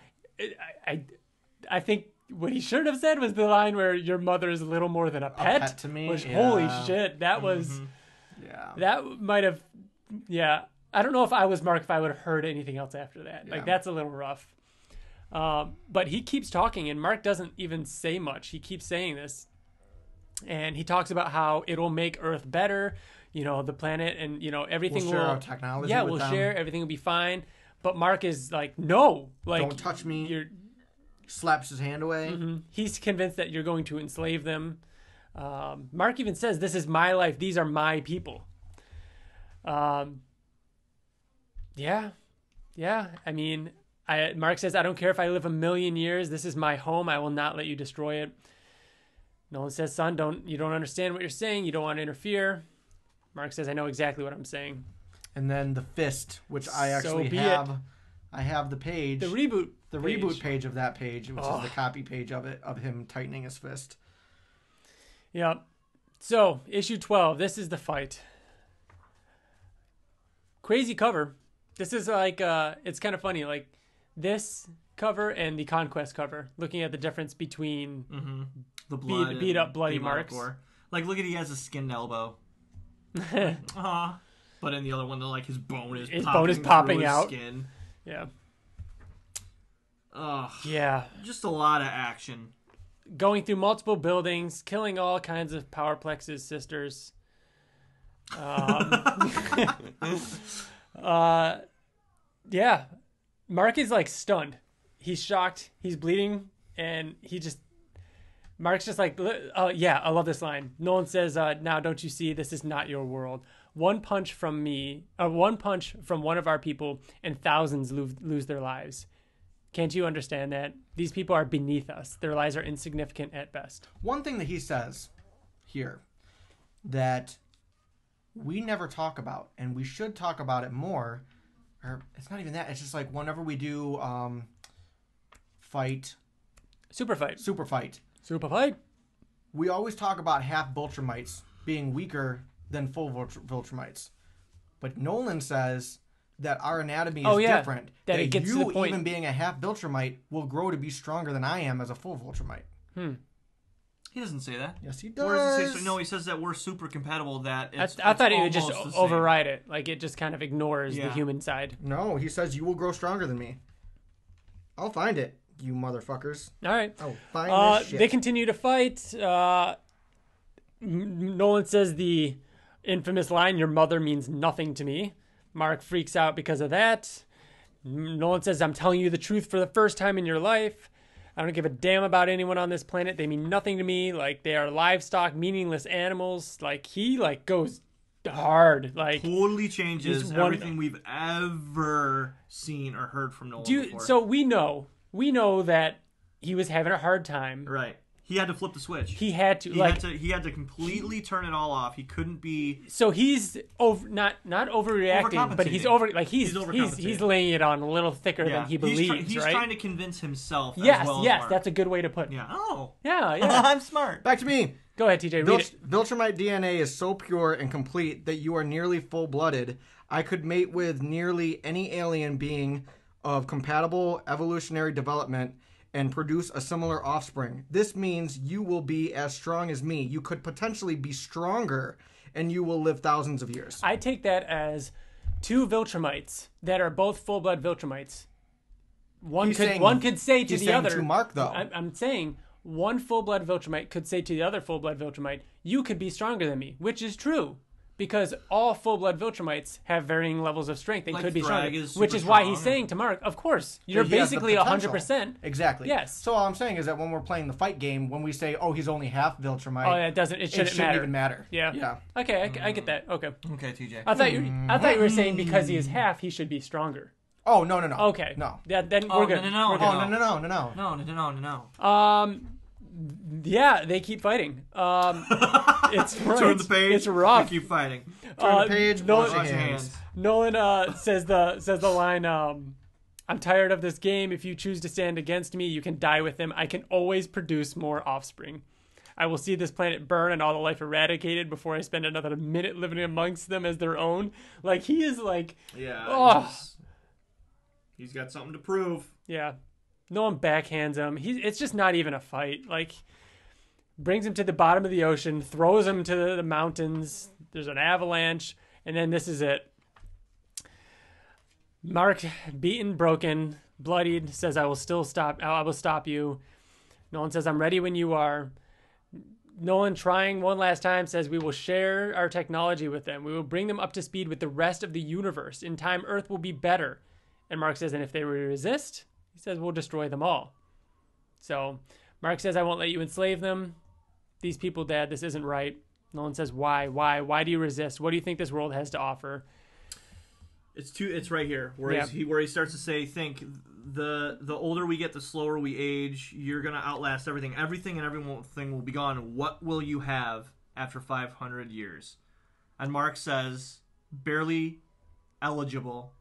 Speaker 3: I think what he should have said was the line where your mother is little more than a pet.
Speaker 2: A pet to me?
Speaker 3: Which,
Speaker 2: Yeah.
Speaker 3: holy shit, that was...
Speaker 2: Yeah.
Speaker 3: That might have... Yeah. I don't know if I was Mark, if I would have heard anything else after that.
Speaker 2: Yeah.
Speaker 3: Like, that's a little rough. But he keeps talking, and Mark doesn't even say much. He keeps saying this. And he talks about how it'll make Earth better, the planet, and, everything
Speaker 2: We'll share our technology
Speaker 3: Yeah,
Speaker 2: with
Speaker 3: we'll
Speaker 2: them.
Speaker 3: share. Everything will be fine. But Mark is like, no. Like,
Speaker 2: Don't touch me.
Speaker 3: You're,
Speaker 2: Slaps his hand away.
Speaker 3: he's convinced that you're going to enslave them. Mark even says, this is my life. These are my people. Yeah. I mean, Mark says, I don't care if I live 1,000,000 years. This is my home. I will not let you destroy it. Nolan says, son, you don't understand what you're saying. You don't want to interfere. Mark says, I know exactly what I'm saying.
Speaker 2: And then the fist, which I actually
Speaker 3: be
Speaker 2: have. I have the page.
Speaker 3: The reboot.
Speaker 2: Reboot page of that page, which is the copy page of it, of him tightening his fist.
Speaker 3: Yeah. So, issue 12. This is the fight. Crazy cover. This is like, it's kind of funny. Like, this cover and the Conquest cover. Looking at the difference between
Speaker 4: The blood
Speaker 3: beat up
Speaker 4: and
Speaker 3: bloody
Speaker 4: the amount of
Speaker 3: marks.
Speaker 4: gore. Like, look at he has a skinned elbow. Aw. But in the other one, they're like his bone is
Speaker 3: popping
Speaker 4: through his
Speaker 3: out.
Speaker 4: Skin.
Speaker 3: Yeah.
Speaker 4: Ugh.
Speaker 3: Yeah.
Speaker 4: Just a lot of action.
Speaker 3: Going through multiple buildings, killing all kinds of Powerplex's sisters. Yeah. Mark is like stunned. He's shocked. He's bleeding, and Mark's just like, yeah, I love this line. Nolan says, now don't you see, this is not your world. One punch from one of our people, and thousands lose their lives. Can't you understand that? These people are beneath us. Their lives are insignificant at best.
Speaker 2: One thing that he says here that we never talk about, and we should talk about it more, or it's not even that, it's just like whenever we do
Speaker 3: Super fight.
Speaker 2: We always talk about half Viltrumites being weaker than full Viltrumites. But Nolan says that our anatomy is different.
Speaker 3: That it gets to the point.
Speaker 2: Even being a half Viltrumite, will grow to be stronger than I am as a full Viltrumite.
Speaker 4: He doesn't say that.
Speaker 2: Yes, he does.
Speaker 4: Where does he say, no, he says that we're super compatible, that it's
Speaker 3: I thought it would
Speaker 4: almost
Speaker 3: just
Speaker 4: the same.
Speaker 3: override it. Like, it just kind of ignores the
Speaker 4: Yeah.
Speaker 3: human side.
Speaker 2: No, he says you will grow stronger than me. I'll find it, you motherfuckers.
Speaker 3: All right.
Speaker 2: Oh, find this shit.
Speaker 3: They continue to fight. Nolan says the infamous line, your mother means nothing to me. Mark freaks out because of that. Nolan says, I'm telling you the truth for the first time in your life. I don't give a damn about anyone on this planet. They mean nothing to me. Like, they are livestock, meaningless animals. Like, he, like, goes hard. Like,
Speaker 4: Totally changes
Speaker 3: he's
Speaker 4: everything we've ever seen or heard from Nolan before.
Speaker 3: So we know that he was having a hard time.
Speaker 4: Right. He had to flip the switch.
Speaker 3: He had to.
Speaker 4: He had to completely turn it all off. He couldn't be.
Speaker 3: So he's not overreacting, but he's he's laying it on a little thicker than he believes.
Speaker 4: He's
Speaker 3: right?
Speaker 4: trying to convince himself.
Speaker 3: Yes,
Speaker 4: as well
Speaker 3: yes,
Speaker 4: as
Speaker 3: that's a good way to put it.
Speaker 4: Yeah. Oh.
Speaker 3: Yeah.
Speaker 4: I'm smart.
Speaker 2: Back to me.
Speaker 3: Go ahead, TJ. Read it.
Speaker 2: Viltrumite DNA is so pure and complete that you are nearly full-blooded. I could mate with nearly any alien being of compatible evolutionary development and produce a similar offspring. This means you will be as strong as me. You could potentially be stronger, and you will live thousands of years.
Speaker 3: I take that as two Viltrumites that are both full-blood Viltrumites. One could say to the other.
Speaker 2: To Mark, though.
Speaker 3: I'm saying one full-blood Viltrumite could say to the other full-blood Viltrumite, "You could be stronger than me," which is true. Because all full-blood Viltrumites have varying levels of strength and could be stronger. Which is why he's saying to Mark, of course, you're basically 100%.
Speaker 2: Exactly.
Speaker 3: Yes.
Speaker 2: So all I'm saying is that when we're playing the fight game, when we say, oh, he's only half Viltrumite.
Speaker 3: It shouldn't
Speaker 2: even matter.
Speaker 3: Yeah.
Speaker 2: Yeah.
Speaker 3: Okay, I get that. Okay.
Speaker 4: Okay, TJ.
Speaker 3: I thought you were saying because he is half, he should be stronger.
Speaker 2: Oh, no.
Speaker 3: Okay.
Speaker 2: No.
Speaker 3: Then we're good.
Speaker 2: No.
Speaker 3: Yeah, they keep fighting. It's
Speaker 4: Turn the page.
Speaker 3: It's rough.
Speaker 4: They keep fighting.
Speaker 2: Turn the page. Wash your hands.
Speaker 3: Nolan says the line. I'm tired of this game. If you choose to stand against me, you can die with them. I can always produce more offspring. I will see this planet burn and all the life eradicated before I spend another minute living amongst them as their own. Like he is like.
Speaker 4: Yeah.
Speaker 3: Oh.
Speaker 4: He's got something to prove.
Speaker 3: Yeah. No one backhands him. It's just not even a fight. Like, brings him to the bottom of the ocean, throws him to the mountains. There's an avalanche, and then this is it. Mark, beaten, broken, bloodied, says, I will stop you. Nolan says, I'm ready when you are. Nolan, trying one last time, says, we will share our technology with them. We will bring them up to speed with the rest of the universe. In time, Earth will be better. And Mark says, and if they resist... He says, we'll destroy them all. So Mark says, I won't let you enslave them. These people, Dad, this isn't right. Nolan says, why? Why do you resist? What do you think this world has to offer?
Speaker 4: It's right here where he starts to say, think the older we get, the slower we age. You're going to outlast everything. Everything and everything will be gone. What will you have after 500 years? And Mark says, barely eligible.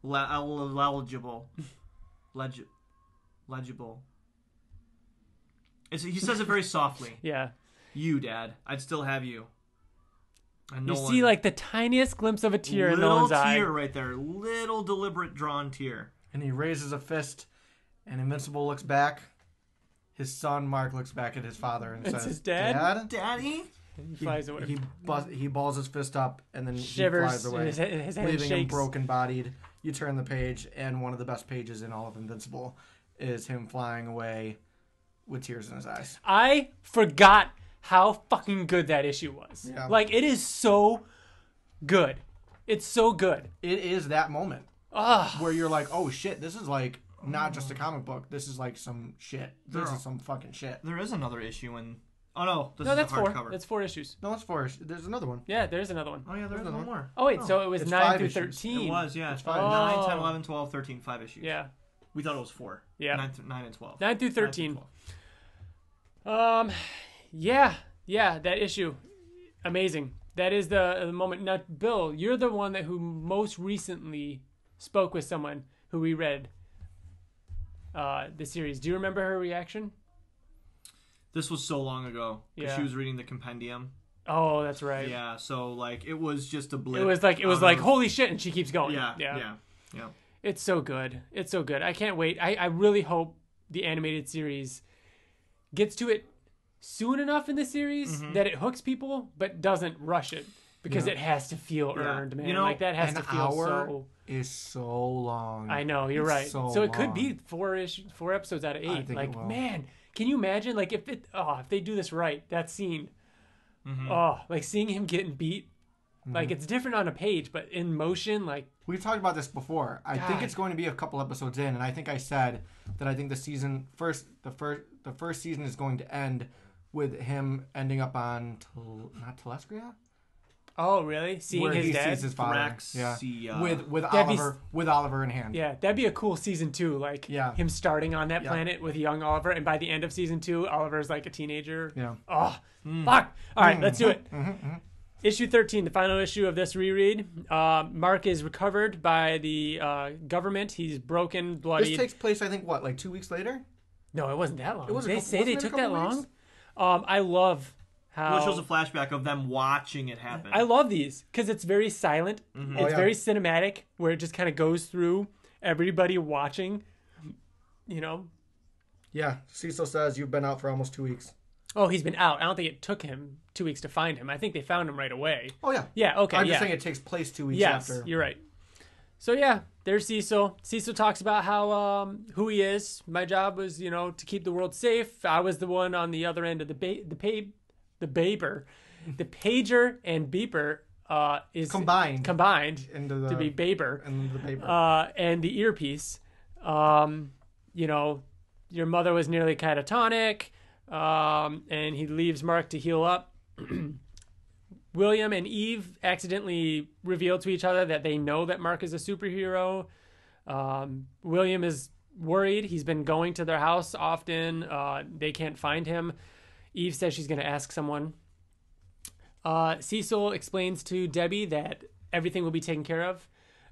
Speaker 4: Legible. He says it very softly.
Speaker 3: Yeah.
Speaker 4: You, Dad. I'd still have you. And
Speaker 3: you see like the tiniest glimpse of a tear in Nolan's eye.
Speaker 4: Little tear right there. Little deliberate drawn tear.
Speaker 2: And he raises a fist, and Invincible looks back. His son, Mark, looks back at his father and says,
Speaker 3: his dad?
Speaker 4: Daddy?
Speaker 3: And he flies away.
Speaker 2: He balls his fist up, and then
Speaker 3: shivers,
Speaker 2: he flies away,
Speaker 3: his hand
Speaker 2: leaving him
Speaker 3: shakes.
Speaker 2: broken-bodied. You turn the page, and one of the best pages in all of Invincible is him flying away with tears in his eyes.
Speaker 3: I forgot how fucking good that issue was.
Speaker 2: Yeah.
Speaker 3: Like, it is so good. It's so good.
Speaker 2: It is that moment where you're like, oh shit, this is like not just a comic book. This is like some shit. This is some fucking shit.
Speaker 4: There is another issue in... Oh, no.
Speaker 3: That's
Speaker 4: a hardcover.
Speaker 3: That's 4 issues.
Speaker 2: No, it's 4. There's another one.
Speaker 3: Yeah, there's another one.
Speaker 4: Oh, yeah, there's one more.
Speaker 3: Oh, wait, so it was
Speaker 2: It's
Speaker 3: 9
Speaker 2: 5
Speaker 3: through
Speaker 2: issues.
Speaker 3: 13.
Speaker 4: It was, yeah.
Speaker 2: It's
Speaker 4: 9, 10, 11, 12, 13, 5 issues.
Speaker 3: Yeah.
Speaker 4: We thought it was 4.
Speaker 3: Yeah.
Speaker 4: 9 and 12.
Speaker 3: 9 through 13. Yeah, that issue. Amazing. That is the moment. Now, Bill, you're the one who most recently spoke with someone who reread the series. Do you remember her reaction?
Speaker 4: This was so long ago.
Speaker 3: Yeah.
Speaker 4: She was reading the compendium.
Speaker 3: Oh, that's right.
Speaker 4: Yeah, so, like, it was just a blip.
Speaker 3: It was like, holy shit, and she keeps going.
Speaker 4: Yeah.
Speaker 3: It's so good. It's so good. I can't wait. I really hope the animated series gets to it soon enough in the series that it hooks people, but doesn't rush it. Because it has to feel earned, man. Like, that has to feel so...
Speaker 2: is so long.
Speaker 3: I know, you're right. So it could be 4 episodes out of 8.
Speaker 2: I think it will.
Speaker 3: Man, can you imagine, like, if they do this right, that scene... like seeing him getting beat, like it's different on a page, but in motion, like
Speaker 2: we've talked about this before. I think it's going to be a couple episodes in, and I think I said that I think the first season is going to end with him ending up on not Telescria.
Speaker 3: Oh, really? Seeing
Speaker 2: where
Speaker 3: his
Speaker 2: he
Speaker 3: dad?
Speaker 2: sees his father.
Speaker 4: Thraxia.
Speaker 2: With
Speaker 3: That'd be
Speaker 2: Oliver in hand.
Speaker 3: Yeah, that'd be a cool season 2. Like him starting on that planet with young Oliver, and by the end of season 2, Oliver's like a teenager.
Speaker 2: Yeah.
Speaker 3: Oh, fuck. All right, let's do it. Issue 13, the final issue of this reread. Mark is recovered by the government. He's broken, bloodied.
Speaker 2: This takes place, I think, what, like 2 weeks later?
Speaker 3: No, it wasn't that long.
Speaker 2: It was
Speaker 3: they say they took that long? I love how...
Speaker 4: Well, it shows a flashback of them watching it happen.
Speaker 3: I love these because it's very silent. It's very cinematic, where it just kind of goes through everybody watching, you know.
Speaker 2: Yeah, Cecil says you've been out for almost 2 weeks.
Speaker 3: Oh, he's been out. I don't think it took him 2 weeks to find him. I think they found him right away.
Speaker 2: Oh, yeah.
Speaker 3: Yeah, okay,
Speaker 2: I'm just saying it takes place 2 weeks
Speaker 3: yes,
Speaker 2: after.
Speaker 3: You're right. So, yeah, there's Cecil. Cecil talks about how who he is. My job was, to keep the world safe. I was the one on the other end of the pager. The pager and beeper is
Speaker 2: combined
Speaker 3: into to be Baber.
Speaker 2: And the paper.
Speaker 3: And the earpiece. Your mother was nearly catatonic, and he leaves Mark to heal up. William and Eve accidentally reveal to each other that they know that Mark is a superhero. William is worried. He's been going to their house often. They can't find him. Eve says she's going to ask someone. Cecil explains to Debbie that everything will be taken care of.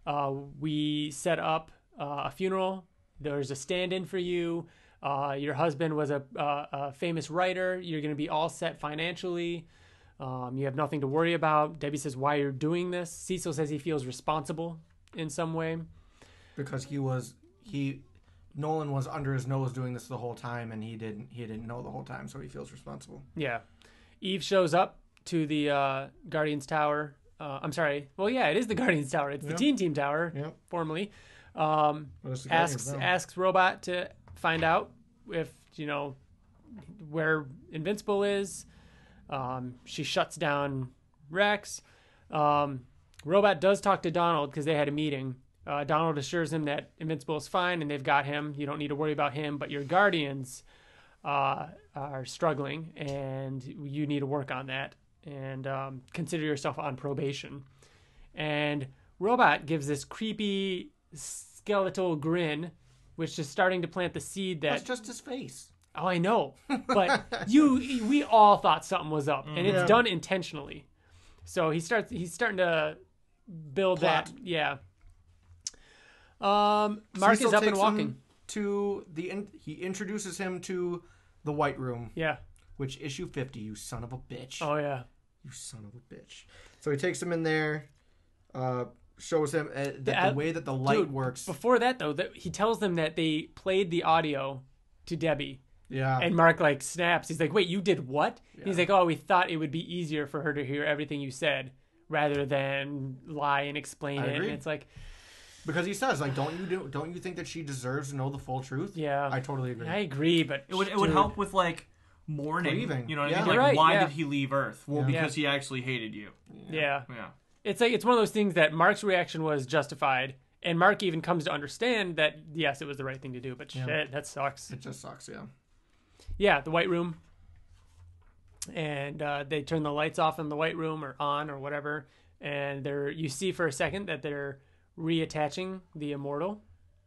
Speaker 3: We set up a funeral. There's a stand-in for you. Your husband was a famous writer. You're going to be all set financially. You have nothing to worry about. Debbie says, why you're doing this. Cecil says he feels responsible in some way.
Speaker 2: Because Nolan was under his nose doing this the whole time, and he didn't know the whole time, so he feels responsible.
Speaker 3: Yeah. Eve shows up to the Guardians Tower. I'm sorry. Well, yeah, it is the Guardians Tower. It's the Teen Team Tower, formerly. Asks Robot to find out if, where Invincible is. She shuts down Rex. Robot does talk to Donald because they had a meeting. Donald assures him that Invincible is fine and they've got him. You don't need to worry about him, but your Guardians are struggling and you need to work on that and consider yourself on probation. And Robot gives this creepy skeletal grin, which is starting to plant the seed that...
Speaker 2: That's just his face.
Speaker 3: Oh, I know. But we all thought something was up, and it's done intentionally. So he's starting to build
Speaker 2: Plot.
Speaker 3: that. Yeah. Mark
Speaker 2: Cecil
Speaker 3: is up
Speaker 2: takes
Speaker 3: and walking.
Speaker 2: him to he introduces him to the White Room.
Speaker 3: Yeah.
Speaker 2: Which issue 50, you son of a bitch.
Speaker 3: Oh, yeah.
Speaker 2: You son of a bitch. So he takes him in there, shows him the way that the light works.
Speaker 3: Before that, though, he tells them that they played the audio to Debbie.
Speaker 2: Yeah.
Speaker 3: And Mark, snaps. He's like, wait, you did what? Yeah. He's like, oh, we thought it would be easier for her to hear everything you said rather than lie and explain it.
Speaker 2: Agree.
Speaker 3: And it's like...
Speaker 2: Because he says, don't you think that she deserves to know the full truth?
Speaker 3: Yeah.
Speaker 2: I totally agree.
Speaker 3: I agree, but...
Speaker 4: It would help with, mourning.
Speaker 2: Grieving.
Speaker 4: You know what
Speaker 2: Yeah.
Speaker 4: I mean?
Speaker 3: You're right,
Speaker 4: why did he leave Earth? Well,
Speaker 2: Yeah.
Speaker 4: because he actually hated you.
Speaker 3: Yeah.
Speaker 4: Yeah.
Speaker 3: It's one of those things that Mark's reaction was justified, and Mark even comes to understand that, yes, it was the right thing to do, but shit, that sucks.
Speaker 2: It just sucks, yeah.
Speaker 3: Yeah, the White Room. And they turn the lights off in the White Room or on or whatever, and you see for a second that they're reattaching the Immortal.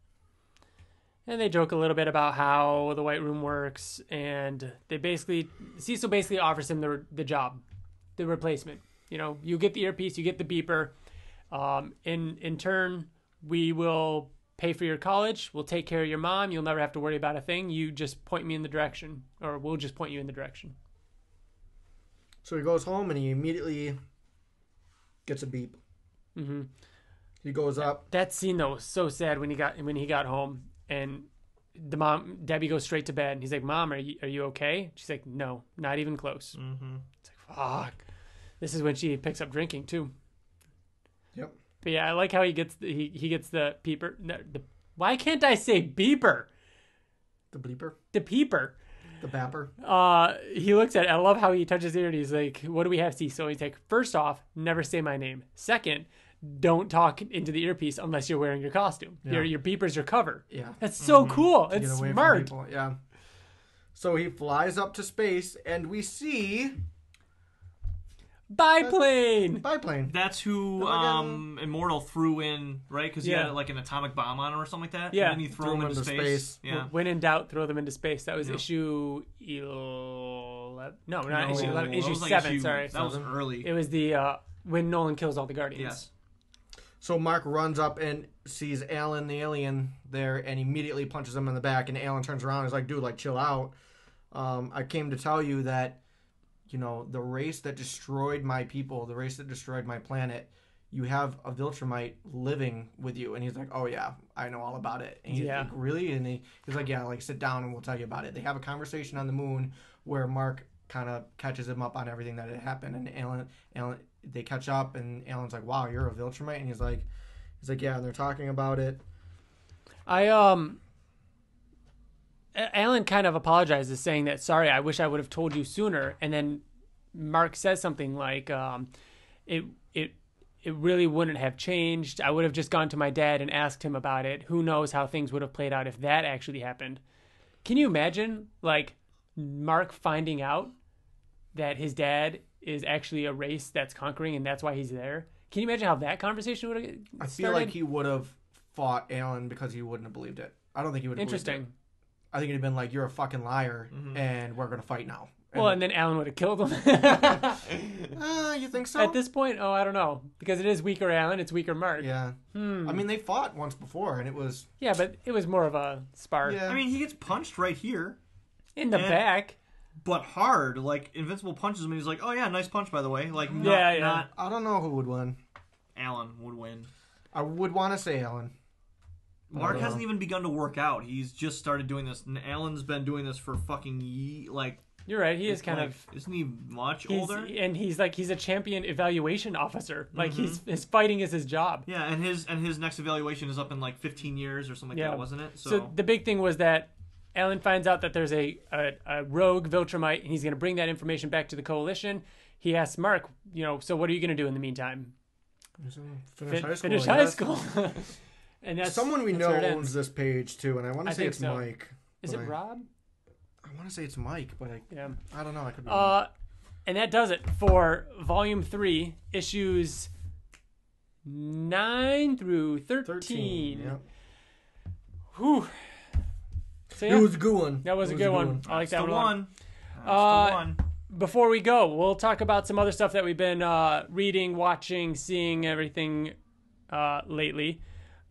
Speaker 3: And they joke a little bit about how the White Room works, and Cecil basically offers him the job, the replacement. You get the earpiece, you get the beeper. In turn, we will pay for your college. We'll take care of your mom. You'll never have to worry about a thing. You just point me in the direction, or we'll just point you in the direction.
Speaker 2: So he goes home and he immediately gets a beep.
Speaker 3: Mm-hmm.
Speaker 2: He goes up.
Speaker 3: That scene though was so sad when he got home, and Debbie goes straight to bed. And he's like, "Mom, are you okay?" She's like, "No, not even close."
Speaker 4: Mm-hmm.
Speaker 3: It's like, fuck. This is when she picks up drinking too.
Speaker 2: Yep.
Speaker 3: But yeah, I like how he gets the peeper. Why can't I say beeper?
Speaker 2: The bleeper.
Speaker 3: The peeper.
Speaker 2: The bapper.
Speaker 3: He looks at it. I love how he touches ear and he's like, "What do we have, Cecil?" He's like, "First off, never say my name. Second, don't talk into the earpiece unless you're wearing your costume.
Speaker 2: Yeah.
Speaker 3: Your beeper's your cover."
Speaker 2: Yeah.
Speaker 3: That's so cool.
Speaker 2: Get
Speaker 3: It's
Speaker 2: away from
Speaker 3: smart.
Speaker 2: people. Yeah. So he flies up to space and we see
Speaker 3: Biplane.
Speaker 2: Biplane.
Speaker 4: That's who Immortal threw in, right? Because he
Speaker 3: Yeah.
Speaker 4: had like an atomic bomb on him or something like that.
Speaker 3: Yeah.
Speaker 4: And then he threw him into space. Yeah.
Speaker 3: When in doubt, throw them into space. That was
Speaker 4: Yep.
Speaker 3: issue 11. No, not
Speaker 4: No,
Speaker 3: issue 11.
Speaker 4: that
Speaker 3: Issue
Speaker 4: was like
Speaker 3: 7,
Speaker 4: issue-
Speaker 3: sorry.
Speaker 4: That was early.
Speaker 3: It was the when Nolan kills all the Guardians.
Speaker 4: Yes.
Speaker 2: So Mark runs up and sees Alan the alien there and immediately punches him in the back. And Alan turns around and is like, dude, like, chill out. I came to tell you that, you know, the race that destroyed my people, the race that destroyed my planet, you have a Viltrumite living with you. And he's like, oh, yeah, I know all about it. And he's like, really? And he's like, yeah, like, sit down and we'll tell you about it. They have a conversation on the moon where Mark kind of catches him up on everything that had happened. And Alan, they catch up, and Alan's like, wow, you're a Viltrumite? And he's like, yeah, and they're talking about it.
Speaker 3: Alan kind of apologizes, saying that, sorry, I wish I would have told you sooner. And then Mark says something like, it really wouldn't have changed. I would have just gone to my dad and asked him about it. Who knows how things would have played out if that actually happened. Can you imagine, like, Mark finding out that his dad is actually a race that's conquering and that's why he's there? Can you imagine how that conversation would have started?
Speaker 2: I feel like he would have fought Alan because he wouldn't have believed it. I don't think he would have believed it.
Speaker 3: Interesting.
Speaker 2: I think it'd have been like, you're a fucking liar, and we're going to fight now.
Speaker 3: Well, and then Alan would have killed him.
Speaker 2: You think so?
Speaker 3: At this point, I don't know. Because it is weaker Alan, it's weaker Mark.
Speaker 2: Yeah. I mean, they fought once before, and it was...
Speaker 3: Yeah, but it was more of a spark.
Speaker 2: Yeah.
Speaker 4: I mean, he gets punched right here.
Speaker 3: In the back.
Speaker 4: But hard. Like, Invincible punches him, and he's like, oh, yeah, nice punch, by the way. Like,
Speaker 3: not
Speaker 2: I don't know who would win.
Speaker 4: Alan would win.
Speaker 2: I would want to say Alan.
Speaker 4: Mark hasn't even begun to work out. He's just started doing this. And Alan's been doing this for fucking,
Speaker 3: You're right. He is kind
Speaker 4: like,
Speaker 3: of...
Speaker 4: Isn't he much older?
Speaker 3: And he's a champion evaluation officer. Like, his fighting is his job.
Speaker 4: Yeah, and his next evaluation is up in like 15 years or something like that, wasn't it?
Speaker 3: So the big thing was that Alan finds out that there's a rogue Viltrumite, and he's going to bring that information back to the Coalition. He asks Mark, so what are you going to do in the meantime?
Speaker 2: Finish high school.
Speaker 3: And that's
Speaker 2: someone we
Speaker 3: that's
Speaker 2: know
Speaker 3: where it
Speaker 2: owns
Speaker 3: ends.
Speaker 2: this page too, and I want to say
Speaker 3: think
Speaker 2: it's
Speaker 3: so.
Speaker 2: Mike.
Speaker 3: Is it Rob?
Speaker 2: I want to say it's Mike, but I don't know. I could be
Speaker 3: And that does it for Volume 3, issues 9 through 13.
Speaker 2: Yep.
Speaker 3: Whew. So,
Speaker 2: It was a good one.
Speaker 3: That was a good one. I like that one.
Speaker 4: That's the one.
Speaker 3: Before we go, we'll talk about some other stuff that we've been reading, watching, seeing, everything lately.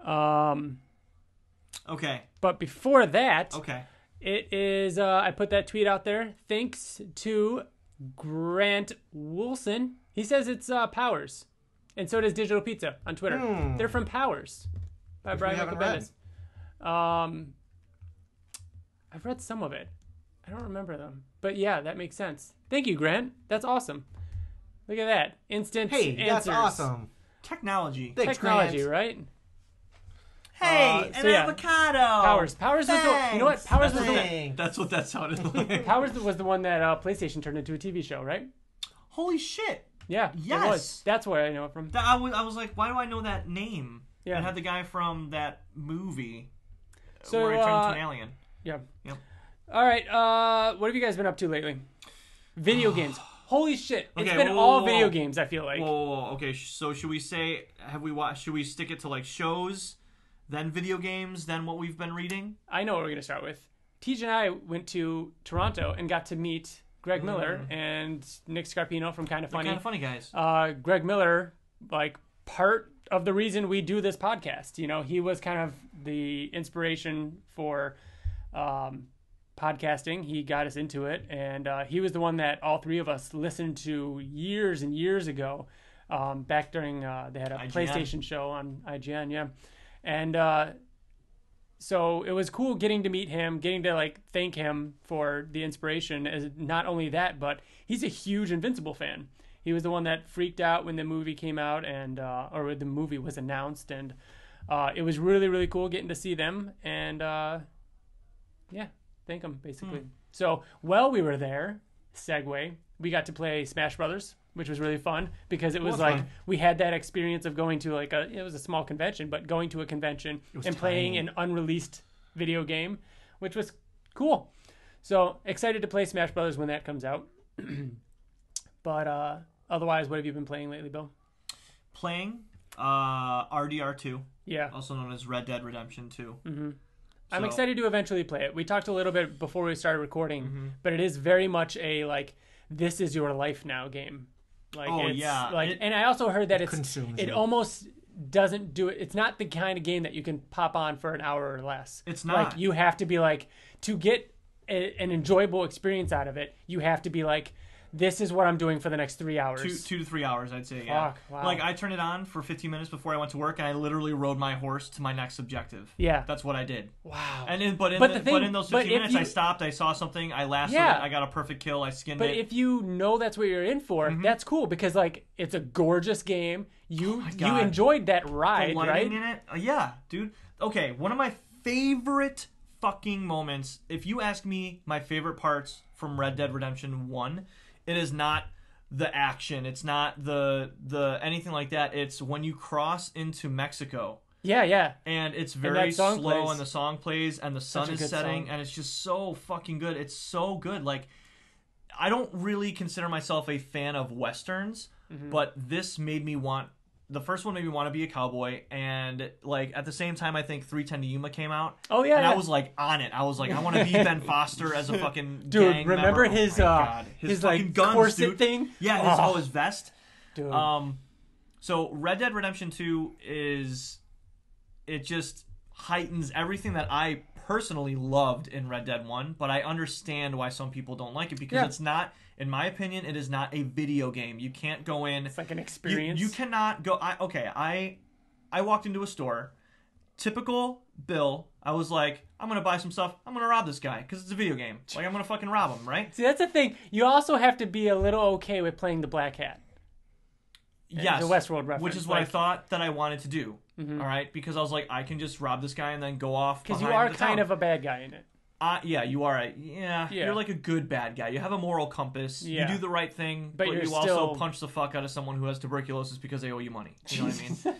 Speaker 4: Okay.
Speaker 3: But before that,
Speaker 4: it
Speaker 3: is I put that tweet out there. Thanks to Grant Wilson. He says it's Powers, and so does Digital Pizza on Twitter. They're from Powers by Brian Michael Bendis. I've read some of it. I don't remember them, but yeah, that makes sense. Thank you, Grant. That's awesome. Look at that. Instant answers.
Speaker 2: That's awesome.
Speaker 4: Technology.
Speaker 2: Thanks,
Speaker 3: Technology,
Speaker 2: Grant.
Speaker 3: right?
Speaker 4: Hey, an avocado.
Speaker 3: Powers was the, you know what? Powers was the
Speaker 2: Thanks.
Speaker 4: That's what that sounded like.
Speaker 3: Powers was the one that PlayStation turned into a TV show, right?
Speaker 4: Holy shit.
Speaker 3: Yeah.
Speaker 4: Yes.
Speaker 3: It was. That's where I know it from.
Speaker 4: I was like, why do I know that name?
Speaker 3: Yeah.
Speaker 4: It had the guy from that movie
Speaker 3: So,
Speaker 4: where he turned into an alien.
Speaker 3: Yeah.
Speaker 4: Yep.
Speaker 3: All right. What have you guys been up to lately? Video games. Holy shit! It's
Speaker 4: Okay,
Speaker 3: been
Speaker 4: whoa,
Speaker 3: all
Speaker 4: whoa,
Speaker 3: video
Speaker 4: whoa.
Speaker 3: games. I feel like.
Speaker 4: Whoa. Okay, so should we say, have we watched, should we stick it to like shows, then video games, then what we've been reading?
Speaker 3: I know what we're going to start with. Tej and I went to Toronto and got to meet Greg Miller and Nick Scarpino from Kind of Funny.
Speaker 4: Kind of Funny guys.
Speaker 3: Greg Miller, like, part of the reason we do this podcast. You know, he was kind of the inspiration for podcasting. He got us into it, and he was the one that all three of us listened to years and years ago, back during they had a
Speaker 4: IGN.
Speaker 3: PlayStation show on IGN, yeah. And so it was cool getting to meet him, getting to like thank him for the inspiration. As not only that, but he's a huge Invincible fan. He was the one that freaked out when the movie came out and or when the movie was announced, and it was really, really cool getting to see them and yeah, thank them basically. So while we were there, segue, we got to play Smash Brothers, which was really fun because it was like
Speaker 2: fun.
Speaker 3: we had that experience of going to like it was a small convention, but going to a convention and playing an unreleased video game, which was cool. So excited to play Smash Brothers when that comes out. But Otherwise, what have you been playing lately, Bill?
Speaker 4: Playing RDR2,
Speaker 3: Yeah.
Speaker 4: also known as Red Dead Redemption 2.
Speaker 3: Mm-hmm. I'm
Speaker 4: So-
Speaker 3: excited to eventually play it. We talked a little bit before we started recording,
Speaker 4: Mm-hmm.
Speaker 3: but it is very much a like this is your life now game. Like
Speaker 4: Oh,
Speaker 3: it's,
Speaker 4: yeah.
Speaker 3: like,
Speaker 4: It-
Speaker 3: and I also heard that
Speaker 2: consumes
Speaker 3: it
Speaker 2: you.
Speaker 3: almost doesn't do it. It's not the kind of game that you can pop on for an hour or less.
Speaker 4: It's
Speaker 3: Like
Speaker 4: not.
Speaker 3: you have to be like to get an enjoyable experience out of it. You have to be like, this is what I'm doing for the next 3 hours.
Speaker 4: 2 to 3 hours, I'd say. Yeah.
Speaker 3: Fuck, wow.
Speaker 4: Like I turned it on for 15 minutes before I went to work, and I literally rode my horse to my next objective.
Speaker 3: Yeah.
Speaker 4: That's what I did.
Speaker 3: Wow.
Speaker 4: And in those 15 minutes, I stopped. I saw something. I lassoed
Speaker 3: Yeah.
Speaker 4: it. I got a perfect kill. I skinned
Speaker 3: But
Speaker 4: it.
Speaker 3: if you know that's what you're in for, that's cool because like it's a gorgeous game. You
Speaker 4: God.
Speaker 3: enjoyed that
Speaker 4: The
Speaker 3: ride,
Speaker 4: lighting
Speaker 3: right?
Speaker 4: in it, yeah, dude. Okay, one of my favorite fucking moments. If you ask me my favorite parts from Red Dead Redemption 1, it is not the action. It's not the anything like that. It's when you cross into Mexico.
Speaker 3: Yeah, yeah.
Speaker 4: And it's
Speaker 3: that
Speaker 4: very
Speaker 3: song
Speaker 4: slow,
Speaker 3: plays.
Speaker 4: and the song plays, and the sun
Speaker 3: Such a
Speaker 4: is
Speaker 3: good
Speaker 4: setting,
Speaker 3: song.
Speaker 4: and it's just so fucking good. It's so good. Like, I don't really consider myself a fan of westerns,
Speaker 3: Mm-hmm.
Speaker 4: but this made me want. The first one made me want to be a cowboy, and like at the same time, I think 310 to Yuma came out.
Speaker 3: Oh, yeah,
Speaker 4: and
Speaker 3: yeah.
Speaker 4: I was like on it. I was like, I want to be Ben Foster as a fucking
Speaker 3: Dude,
Speaker 4: gang
Speaker 3: remember
Speaker 4: member.
Speaker 3: his
Speaker 4: oh my God.
Speaker 3: his
Speaker 4: fucking
Speaker 3: like
Speaker 4: guns,
Speaker 3: corset
Speaker 4: dude.
Speaker 3: thing?
Speaker 4: Yeah, his vest.
Speaker 3: Dude.
Speaker 4: So Red Dead Redemption 2 it just heightens everything that I personally loved in Red Dead 1, but I understand why some people don't like it because
Speaker 3: Yeah.
Speaker 4: it's not, in my opinion, it is not a video game. You can't go in.
Speaker 3: It's like an experience.
Speaker 4: You cannot go. I walked into a store. Typical Bill. I was like, I'm gonna buy some stuff. I'm gonna rob this guy because it's a video game. Like I'm gonna fucking rob him, right?
Speaker 3: See, that's the thing. You also have to be a little okay with playing the Black Hat.
Speaker 4: Yes,
Speaker 3: the Westworld reference,
Speaker 4: which is what I
Speaker 3: like-
Speaker 4: thought that I wanted to do. All right, because I was like, I can just rob this guy and then go off.
Speaker 3: Because you
Speaker 4: behind
Speaker 3: are
Speaker 4: the
Speaker 3: kind
Speaker 4: town.
Speaker 3: of a bad guy in it.
Speaker 4: Yeah, you are. Yeah,
Speaker 3: Yeah.
Speaker 4: you're like a good bad guy. You have a moral compass.
Speaker 3: Yeah.
Speaker 4: You do the right thing,
Speaker 3: But
Speaker 4: but
Speaker 3: you're
Speaker 4: you also
Speaker 3: still-
Speaker 4: punch the fuck out of someone who has tuberculosis because they owe you money. You know what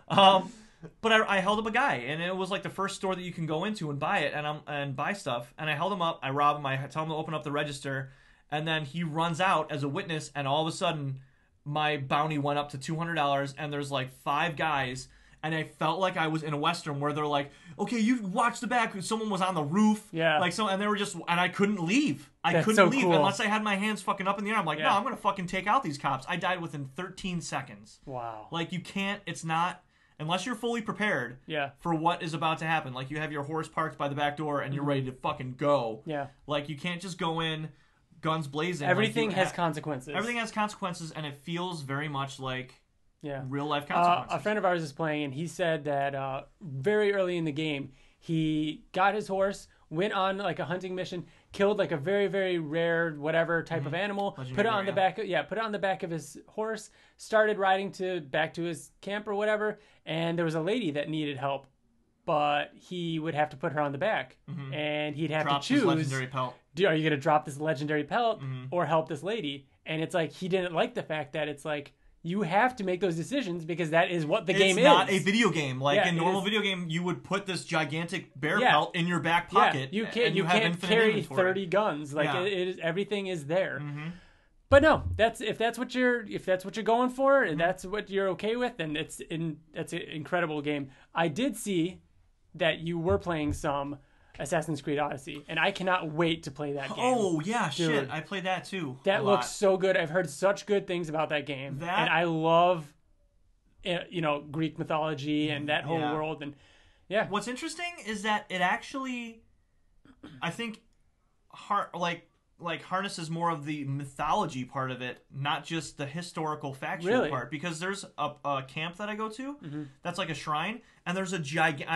Speaker 4: I mean? But I held up a guy, and it was like the first store that you can go into and buy it, and buy stuff. And I held him up. I rob him. I tell him to open up the register, and then he runs out as a witness. And all of a sudden, my bounty went up to $200, and there's like 5 guys. And I felt like I was in a Western where they're like, okay, you watch the back. Someone was on the roof.
Speaker 3: Yeah.
Speaker 4: Like and they were just, and I couldn't leave. I
Speaker 3: That's
Speaker 4: couldn't
Speaker 3: so
Speaker 4: leave
Speaker 3: cool.
Speaker 4: unless I had my hands fucking up in the air. I'm like, no,
Speaker 3: Yeah.
Speaker 4: I'm going to fucking take out these cops. I died within 13 seconds.
Speaker 3: Wow.
Speaker 4: Like, you can't, it's not, unless you're fully prepared
Speaker 3: Yeah.
Speaker 4: for what is about to happen. Like, you have your horse parked by the back door and you're ready to fucking go.
Speaker 3: Yeah.
Speaker 4: Like, you can't just go in, guns blazing.
Speaker 3: Everything
Speaker 4: like you
Speaker 3: has consequences.
Speaker 4: Everything has consequences, and it feels very much like
Speaker 3: Yeah.
Speaker 4: real life consequences.
Speaker 3: A friend of ours is playing, and he said that very early in the game, he got his horse, went on like a hunting mission, killed like a very, very rare whatever type of animal, put it
Speaker 4: Legendary,
Speaker 3: on the back, put it on the back of his horse, started riding back to his camp or whatever, and there was a lady that needed help, but he would have to put her on the back, and he'd have
Speaker 4: Drops
Speaker 3: to
Speaker 4: his
Speaker 3: choose.
Speaker 4: legendary pelt.
Speaker 3: Are you going to drop this legendary pelt or help this lady? And it's like he didn't like the fact that it's like you have to make those decisions because that is what the game is.
Speaker 4: It's not a video game. Like
Speaker 3: Yeah,
Speaker 4: in
Speaker 3: it
Speaker 4: normal
Speaker 3: is.
Speaker 4: video game, you would put this gigantic bear
Speaker 3: Yeah.
Speaker 4: pelt in your back pocket.
Speaker 3: Yeah,
Speaker 4: and
Speaker 3: you
Speaker 4: have
Speaker 3: can't
Speaker 4: infinite
Speaker 3: carry
Speaker 4: inventory.
Speaker 3: 30 guns. Like
Speaker 4: Yeah.
Speaker 3: it is, everything is there. But no, if that's what you're going for, and that's what you're okay with, then that's an incredible game. I did see that you were playing some Assassin's Creed Odyssey, and I cannot wait to play that game.
Speaker 4: Oh yeah,
Speaker 3: Dude.
Speaker 4: shit! I played that too.
Speaker 3: That
Speaker 4: a
Speaker 3: looks
Speaker 4: lot.
Speaker 3: so good. I've heard such good things about that game,
Speaker 4: That-
Speaker 3: and I love, Greek mythology and that whole
Speaker 4: Yeah.
Speaker 3: world. And yeah,
Speaker 4: What's interesting is that it actually, I think, harnesses more of the mythology part of it, not just the historical factual
Speaker 3: Really?
Speaker 4: part. Because there's a camp that I go to that's like a shrine, and there's a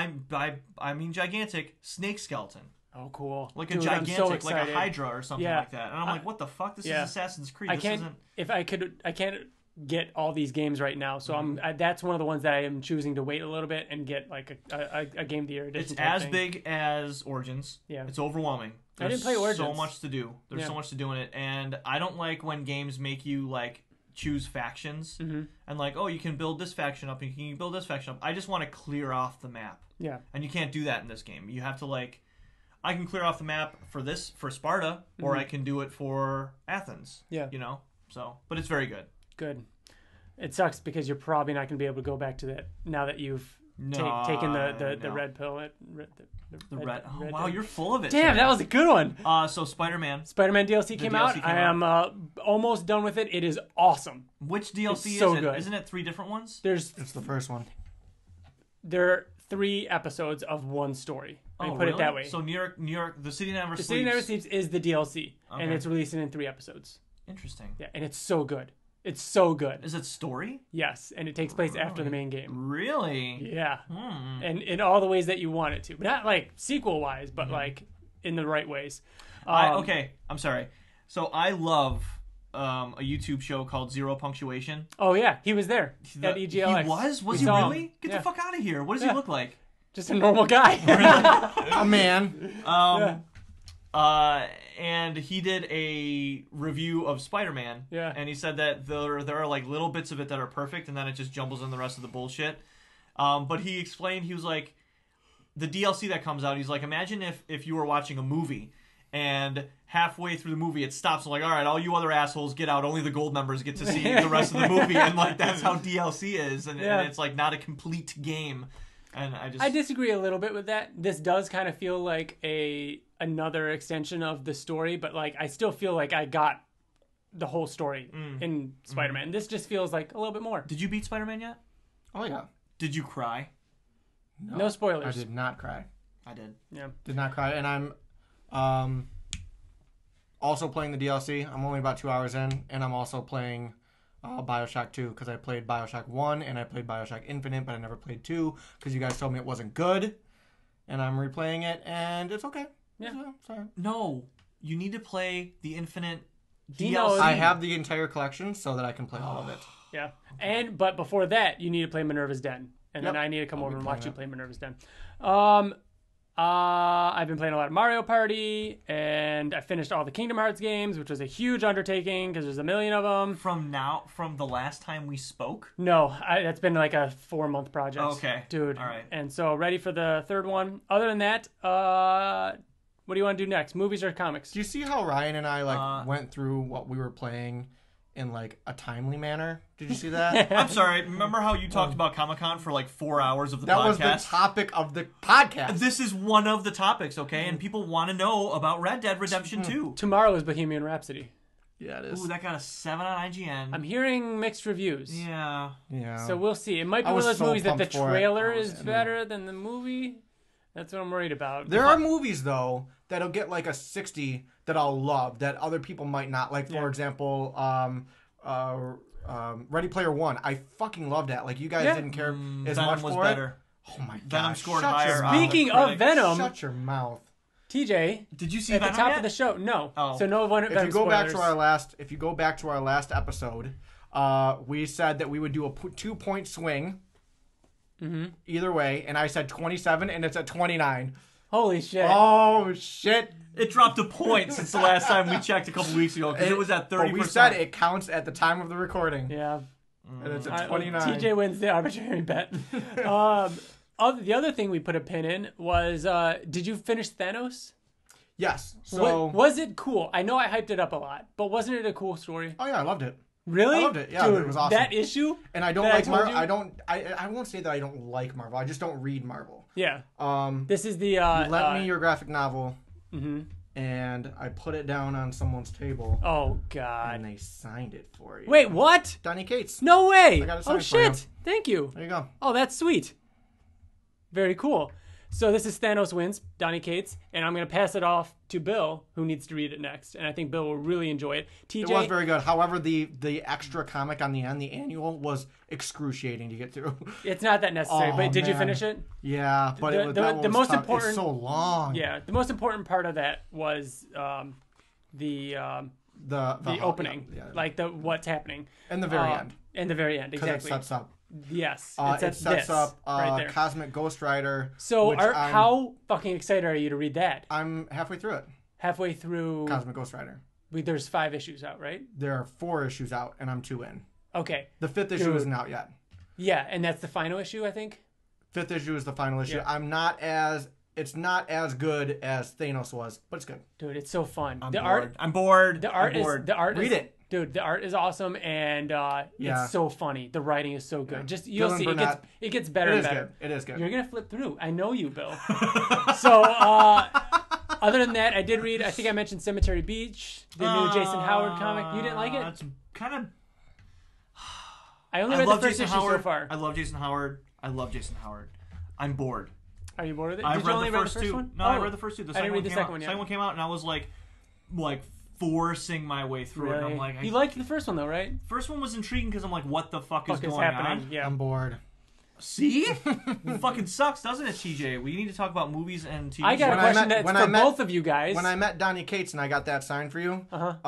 Speaker 4: gigantic snake skeleton.
Speaker 3: oh cool,
Speaker 4: Like
Speaker 3: Dude,
Speaker 4: a
Speaker 3: I'm
Speaker 4: gigantic,
Speaker 3: so
Speaker 4: like a
Speaker 3: excited.
Speaker 4: Hydra or something
Speaker 3: Yeah.
Speaker 4: like that. And I'm like, what the fuck? This
Speaker 3: yeah.
Speaker 4: is Assassin's Creed.
Speaker 3: I
Speaker 4: This
Speaker 3: can't.
Speaker 4: isn't.
Speaker 3: If I can't get all these games right now. So that's one of the ones that I am choosing to wait a little bit and get like a game of the year edition.
Speaker 4: It's
Speaker 3: type
Speaker 4: as
Speaker 3: thing.
Speaker 4: big as Origins.
Speaker 3: Yeah.
Speaker 4: It's overwhelming.
Speaker 3: I didn't
Speaker 4: There's
Speaker 3: play Origins.
Speaker 4: so much to do. There's
Speaker 3: Yeah.
Speaker 4: so much to do in it, and I don't like when games make you like choose factions and like, oh, you can build this faction up, and you can build this faction up. I just want to clear off the map,
Speaker 3: Yeah.
Speaker 4: and you can't do that in this game. You have to like, I can clear off the map for Sparta, or I can do it for Athens.
Speaker 3: Yeah.
Speaker 4: So, but it's very good.
Speaker 3: Good. It sucks because you're probably not going to be able to go back to that now that you've taken the red pill.
Speaker 4: The red. Oh, wow, you're full of it.
Speaker 3: Damn, that was a good one.
Speaker 4: So Spider-Man.
Speaker 3: Spider-Man DLC came out. I am almost done with it. It is awesome.
Speaker 4: Which DLC
Speaker 3: so
Speaker 4: is it?
Speaker 3: good.
Speaker 4: Isn't it 3 different ones?
Speaker 2: It's the first one.
Speaker 3: There are 3 episodes of one story. Let me put it that way.
Speaker 4: So New York, the City Never Sleeps.
Speaker 3: The City Never Sleeps is the DLC, and
Speaker 4: Okay.
Speaker 3: it's releasing in 3 episodes.
Speaker 4: Interesting.
Speaker 3: Yeah, and it's so good. It's so good.
Speaker 4: Is it story?
Speaker 3: Yes, and it takes place after the main game.
Speaker 4: Really?
Speaker 3: Yeah, and in all the ways that you want it to, but not like sequel-wise, but like in the right ways.
Speaker 4: Okay, I'm sorry. So I love a YouTube show called Zero Punctuation.
Speaker 3: Oh yeah, he was there at EGLX.
Speaker 4: He was? Was
Speaker 3: We
Speaker 4: he
Speaker 3: saw him.
Speaker 4: really? Get
Speaker 3: Yeah.
Speaker 4: the fuck out of here. What does he look like?
Speaker 3: Just a normal guy.
Speaker 2: A man.
Speaker 4: And he did a review of Spider-Man.
Speaker 3: Yeah.
Speaker 4: And he said that there are like little bits of it that are perfect, and then it just jumbles in the rest of the bullshit. But he explained, he was like, the DLC that comes out, he's like, imagine if you were watching a movie, and halfway through the movie it stops, and like, all right, all you other assholes get out, only the gold members get to see the rest of the movie, and like that's how DLC is, and it's like not a complete game. And I
Speaker 3: disagree a little bit with that. This does kind of feel like another extension of the story, but like I still feel like I got the whole story in Spider-Man. This just feels like a little bit more.
Speaker 4: Did you beat Spider-Man yet?
Speaker 2: Oh yeah.
Speaker 4: Did you cry?
Speaker 3: No spoilers.
Speaker 2: I did not cry.
Speaker 4: I did.
Speaker 3: Yeah.
Speaker 2: Did not cry, and I'm also playing the DLC. I'm only about 2 hours in, and I'm also playing BioShock 2 because I played BioShock 1 and I played BioShock Infinite, but I never played 2 because you guys told me it wasn't good, and I'm replaying it, and it's okay.
Speaker 3: Yeah.
Speaker 2: So, sorry.
Speaker 4: No, you need to play the Infinite
Speaker 3: He
Speaker 4: DLC.
Speaker 3: knows.
Speaker 2: I have the entire collection so that I can play all of it.
Speaker 3: Yeah. But before that, you need to play Minerva's Den. And then I need to come over and watch you
Speaker 2: that.
Speaker 3: play Minerva's Den. I've been playing a lot of Mario Party, and I finished all the Kingdom Hearts games, which was a huge undertaking because there's a million of them.
Speaker 4: From the last time we spoke?
Speaker 3: No, that's been like a 4-month project.
Speaker 4: Okay.
Speaker 3: Dude.
Speaker 4: All right.
Speaker 3: And so ready for the third one. Other than that, what do you want to do next? Movies or comics?
Speaker 2: Do you see how Ryan and I went through what we were playing in like a timely manner? Did you see that?
Speaker 4: I'm sorry. Remember how you talked about Comic-Con for like 4 hours of the
Speaker 2: That
Speaker 4: podcast?
Speaker 2: was the topic of the podcast.
Speaker 4: This is one of the topics, okay? And people want to know about Red Dead Redemption 2.
Speaker 3: Tomorrow is Bohemian Rhapsody.
Speaker 2: Yeah, it is.
Speaker 4: Ooh, that got a 7 on IGN.
Speaker 3: I'm hearing mixed reviews.
Speaker 4: Yeah.
Speaker 3: So we'll see. It might be
Speaker 2: I
Speaker 3: one of
Speaker 2: was
Speaker 3: those
Speaker 2: so
Speaker 3: movies that the
Speaker 2: pumped for it.
Speaker 3: trailer is better than the movie. That's what I'm worried about.
Speaker 2: There are movies though that'll get like a 60 that I'll love that other people might not. Like for example, Ready Player One. I fucking loved that. Like you guys didn't care as
Speaker 4: Venom
Speaker 2: much
Speaker 4: was
Speaker 2: for
Speaker 4: better.
Speaker 2: it. Oh my god.
Speaker 4: Venom scored
Speaker 2: Shut
Speaker 4: higher.
Speaker 2: your
Speaker 4: on the
Speaker 3: Speaking of
Speaker 4: critic.
Speaker 3: Venom,
Speaker 2: Shut your mouth.
Speaker 3: TJ,
Speaker 4: Did you see
Speaker 3: at the
Speaker 4: Venom
Speaker 3: top
Speaker 4: yet?
Speaker 3: of the show, no.
Speaker 4: Oh.
Speaker 3: So no one.
Speaker 2: If you go back to our last episode, we said that we would do a 2-point swing. Either way, and I said 27, and it's at 29.
Speaker 3: Holy shit!
Speaker 2: Oh shit!
Speaker 4: It dropped a point since the last time we checked a couple weeks ago because it was at 30%.
Speaker 2: But we said it counts at the time of the recording.
Speaker 3: Yeah.
Speaker 2: And it's at 29.
Speaker 3: TJ wins the arbitrary bet. The other thing we put a pin in was, did you finish Thanos?
Speaker 2: Yes. So
Speaker 3: Was it cool? I know I hyped it up a lot, but wasn't it a cool story?
Speaker 2: Oh yeah, I loved it.
Speaker 3: Really?
Speaker 2: I loved it. Yeah,
Speaker 3: Dude,
Speaker 2: it was awesome.
Speaker 3: That issue?
Speaker 2: And I don't
Speaker 3: that
Speaker 2: like
Speaker 3: told
Speaker 2: Marvel.
Speaker 3: you?
Speaker 2: I won't say that I don't like Marvel. I just don't read Marvel.
Speaker 3: Yeah.
Speaker 2: Um,
Speaker 3: This is the
Speaker 2: you lent me your graphic novel, and I put it down on someone's table,
Speaker 3: Oh God.
Speaker 2: and they signed it for you.
Speaker 3: Wait, what?
Speaker 2: Donnie Cates.
Speaker 3: No way.
Speaker 2: I got it
Speaker 3: Oh
Speaker 2: signed for you.
Speaker 3: shit. Thank you.
Speaker 2: There you go.
Speaker 3: Oh, that's sweet. Very cool. So this is Thanos Wins, Donnie Cates, and I'm going to pass it off to Bill, who needs to read it next. And I think Bill will really enjoy it. TJ,
Speaker 2: It was very good. However, the extra comic on the end, the annual, was excruciating to get through.
Speaker 3: it's not that necessary,
Speaker 2: Oh,
Speaker 3: but did you
Speaker 2: man.
Speaker 3: finish it?
Speaker 2: Yeah, but
Speaker 3: The-
Speaker 2: it,
Speaker 3: the-
Speaker 2: that one
Speaker 3: the
Speaker 2: was
Speaker 3: most
Speaker 2: tough.
Speaker 3: important-
Speaker 2: It's so long.
Speaker 3: Yeah, the most important part of that was the opening,
Speaker 2: yeah.
Speaker 3: like the what's happening.
Speaker 2: And the very end.
Speaker 3: And the very end,
Speaker 2: Because
Speaker 3: exactly.
Speaker 2: it sets up.
Speaker 3: Yes,
Speaker 2: It
Speaker 3: it
Speaker 2: sets
Speaker 3: this
Speaker 2: up
Speaker 3: right there.
Speaker 2: Cosmic Ghost Rider.
Speaker 3: So,
Speaker 2: which
Speaker 3: how fucking excited are you to read that?
Speaker 2: I'm halfway through it.
Speaker 3: Halfway through,
Speaker 2: Cosmic Ghost Rider.
Speaker 3: there's 5 issues out, right?
Speaker 2: There are 4 issues out, and I'm 2 in.
Speaker 3: Okay.
Speaker 2: The 5th issue
Speaker 3: Dude.
Speaker 2: isn't out yet.
Speaker 3: Yeah, and that's the final issue, I think.
Speaker 2: 5th issue is the final issue.
Speaker 3: Yeah.
Speaker 2: It's not as good as Thanos was, but it's good.
Speaker 3: Dude, it's so fun.
Speaker 4: I'm bored. I'm bored.
Speaker 3: The art
Speaker 4: I'm bored.
Speaker 3: is the art.
Speaker 2: Read
Speaker 3: is,
Speaker 2: it.
Speaker 3: Dude, the art is awesome, and
Speaker 2: Yeah.
Speaker 3: it's so funny. The writing is so good.
Speaker 2: Yeah.
Speaker 3: Just you'll
Speaker 2: Dylan
Speaker 3: see,
Speaker 2: Burnett.
Speaker 3: it gets better
Speaker 2: It
Speaker 3: and
Speaker 2: is
Speaker 3: better.
Speaker 2: good. It is good.
Speaker 3: You're gonna flip through. I know you, Bill. So, other than that, I did read. I think I mentioned Cemetery Beach, the new Jason Howard comic. You didn't like it?
Speaker 4: It's kind of.
Speaker 3: I only read the first issue
Speaker 4: Howard.
Speaker 3: so far.
Speaker 4: I love Jason Howard. I'm bored.
Speaker 3: Are you bored with it?
Speaker 4: I
Speaker 3: Did you
Speaker 4: read
Speaker 3: only
Speaker 4: the
Speaker 3: read
Speaker 4: first
Speaker 3: the first
Speaker 4: two.
Speaker 3: one?
Speaker 4: No, I read the first two. The
Speaker 3: I didn't read the
Speaker 4: came
Speaker 3: second
Speaker 4: out.
Speaker 3: one yet.
Speaker 4: Second one came out, and I was like forcing my way through it. And
Speaker 3: Really?
Speaker 4: I'm like,
Speaker 3: You liked the first one though, right?
Speaker 4: first one was intriguing because I'm like, what the fuck is
Speaker 3: Fuck is
Speaker 4: going
Speaker 3: happening?
Speaker 4: on?
Speaker 3: Yeah.
Speaker 2: I'm bored.
Speaker 4: See? It fucking sucks, doesn't it, TJ? We need to talk about movies and TV
Speaker 3: I got a
Speaker 2: When I
Speaker 3: question
Speaker 2: met-
Speaker 3: that's
Speaker 2: when
Speaker 3: for
Speaker 2: I met-
Speaker 3: both of you guys.
Speaker 2: When I met Donnie Cates and I got that sign for you,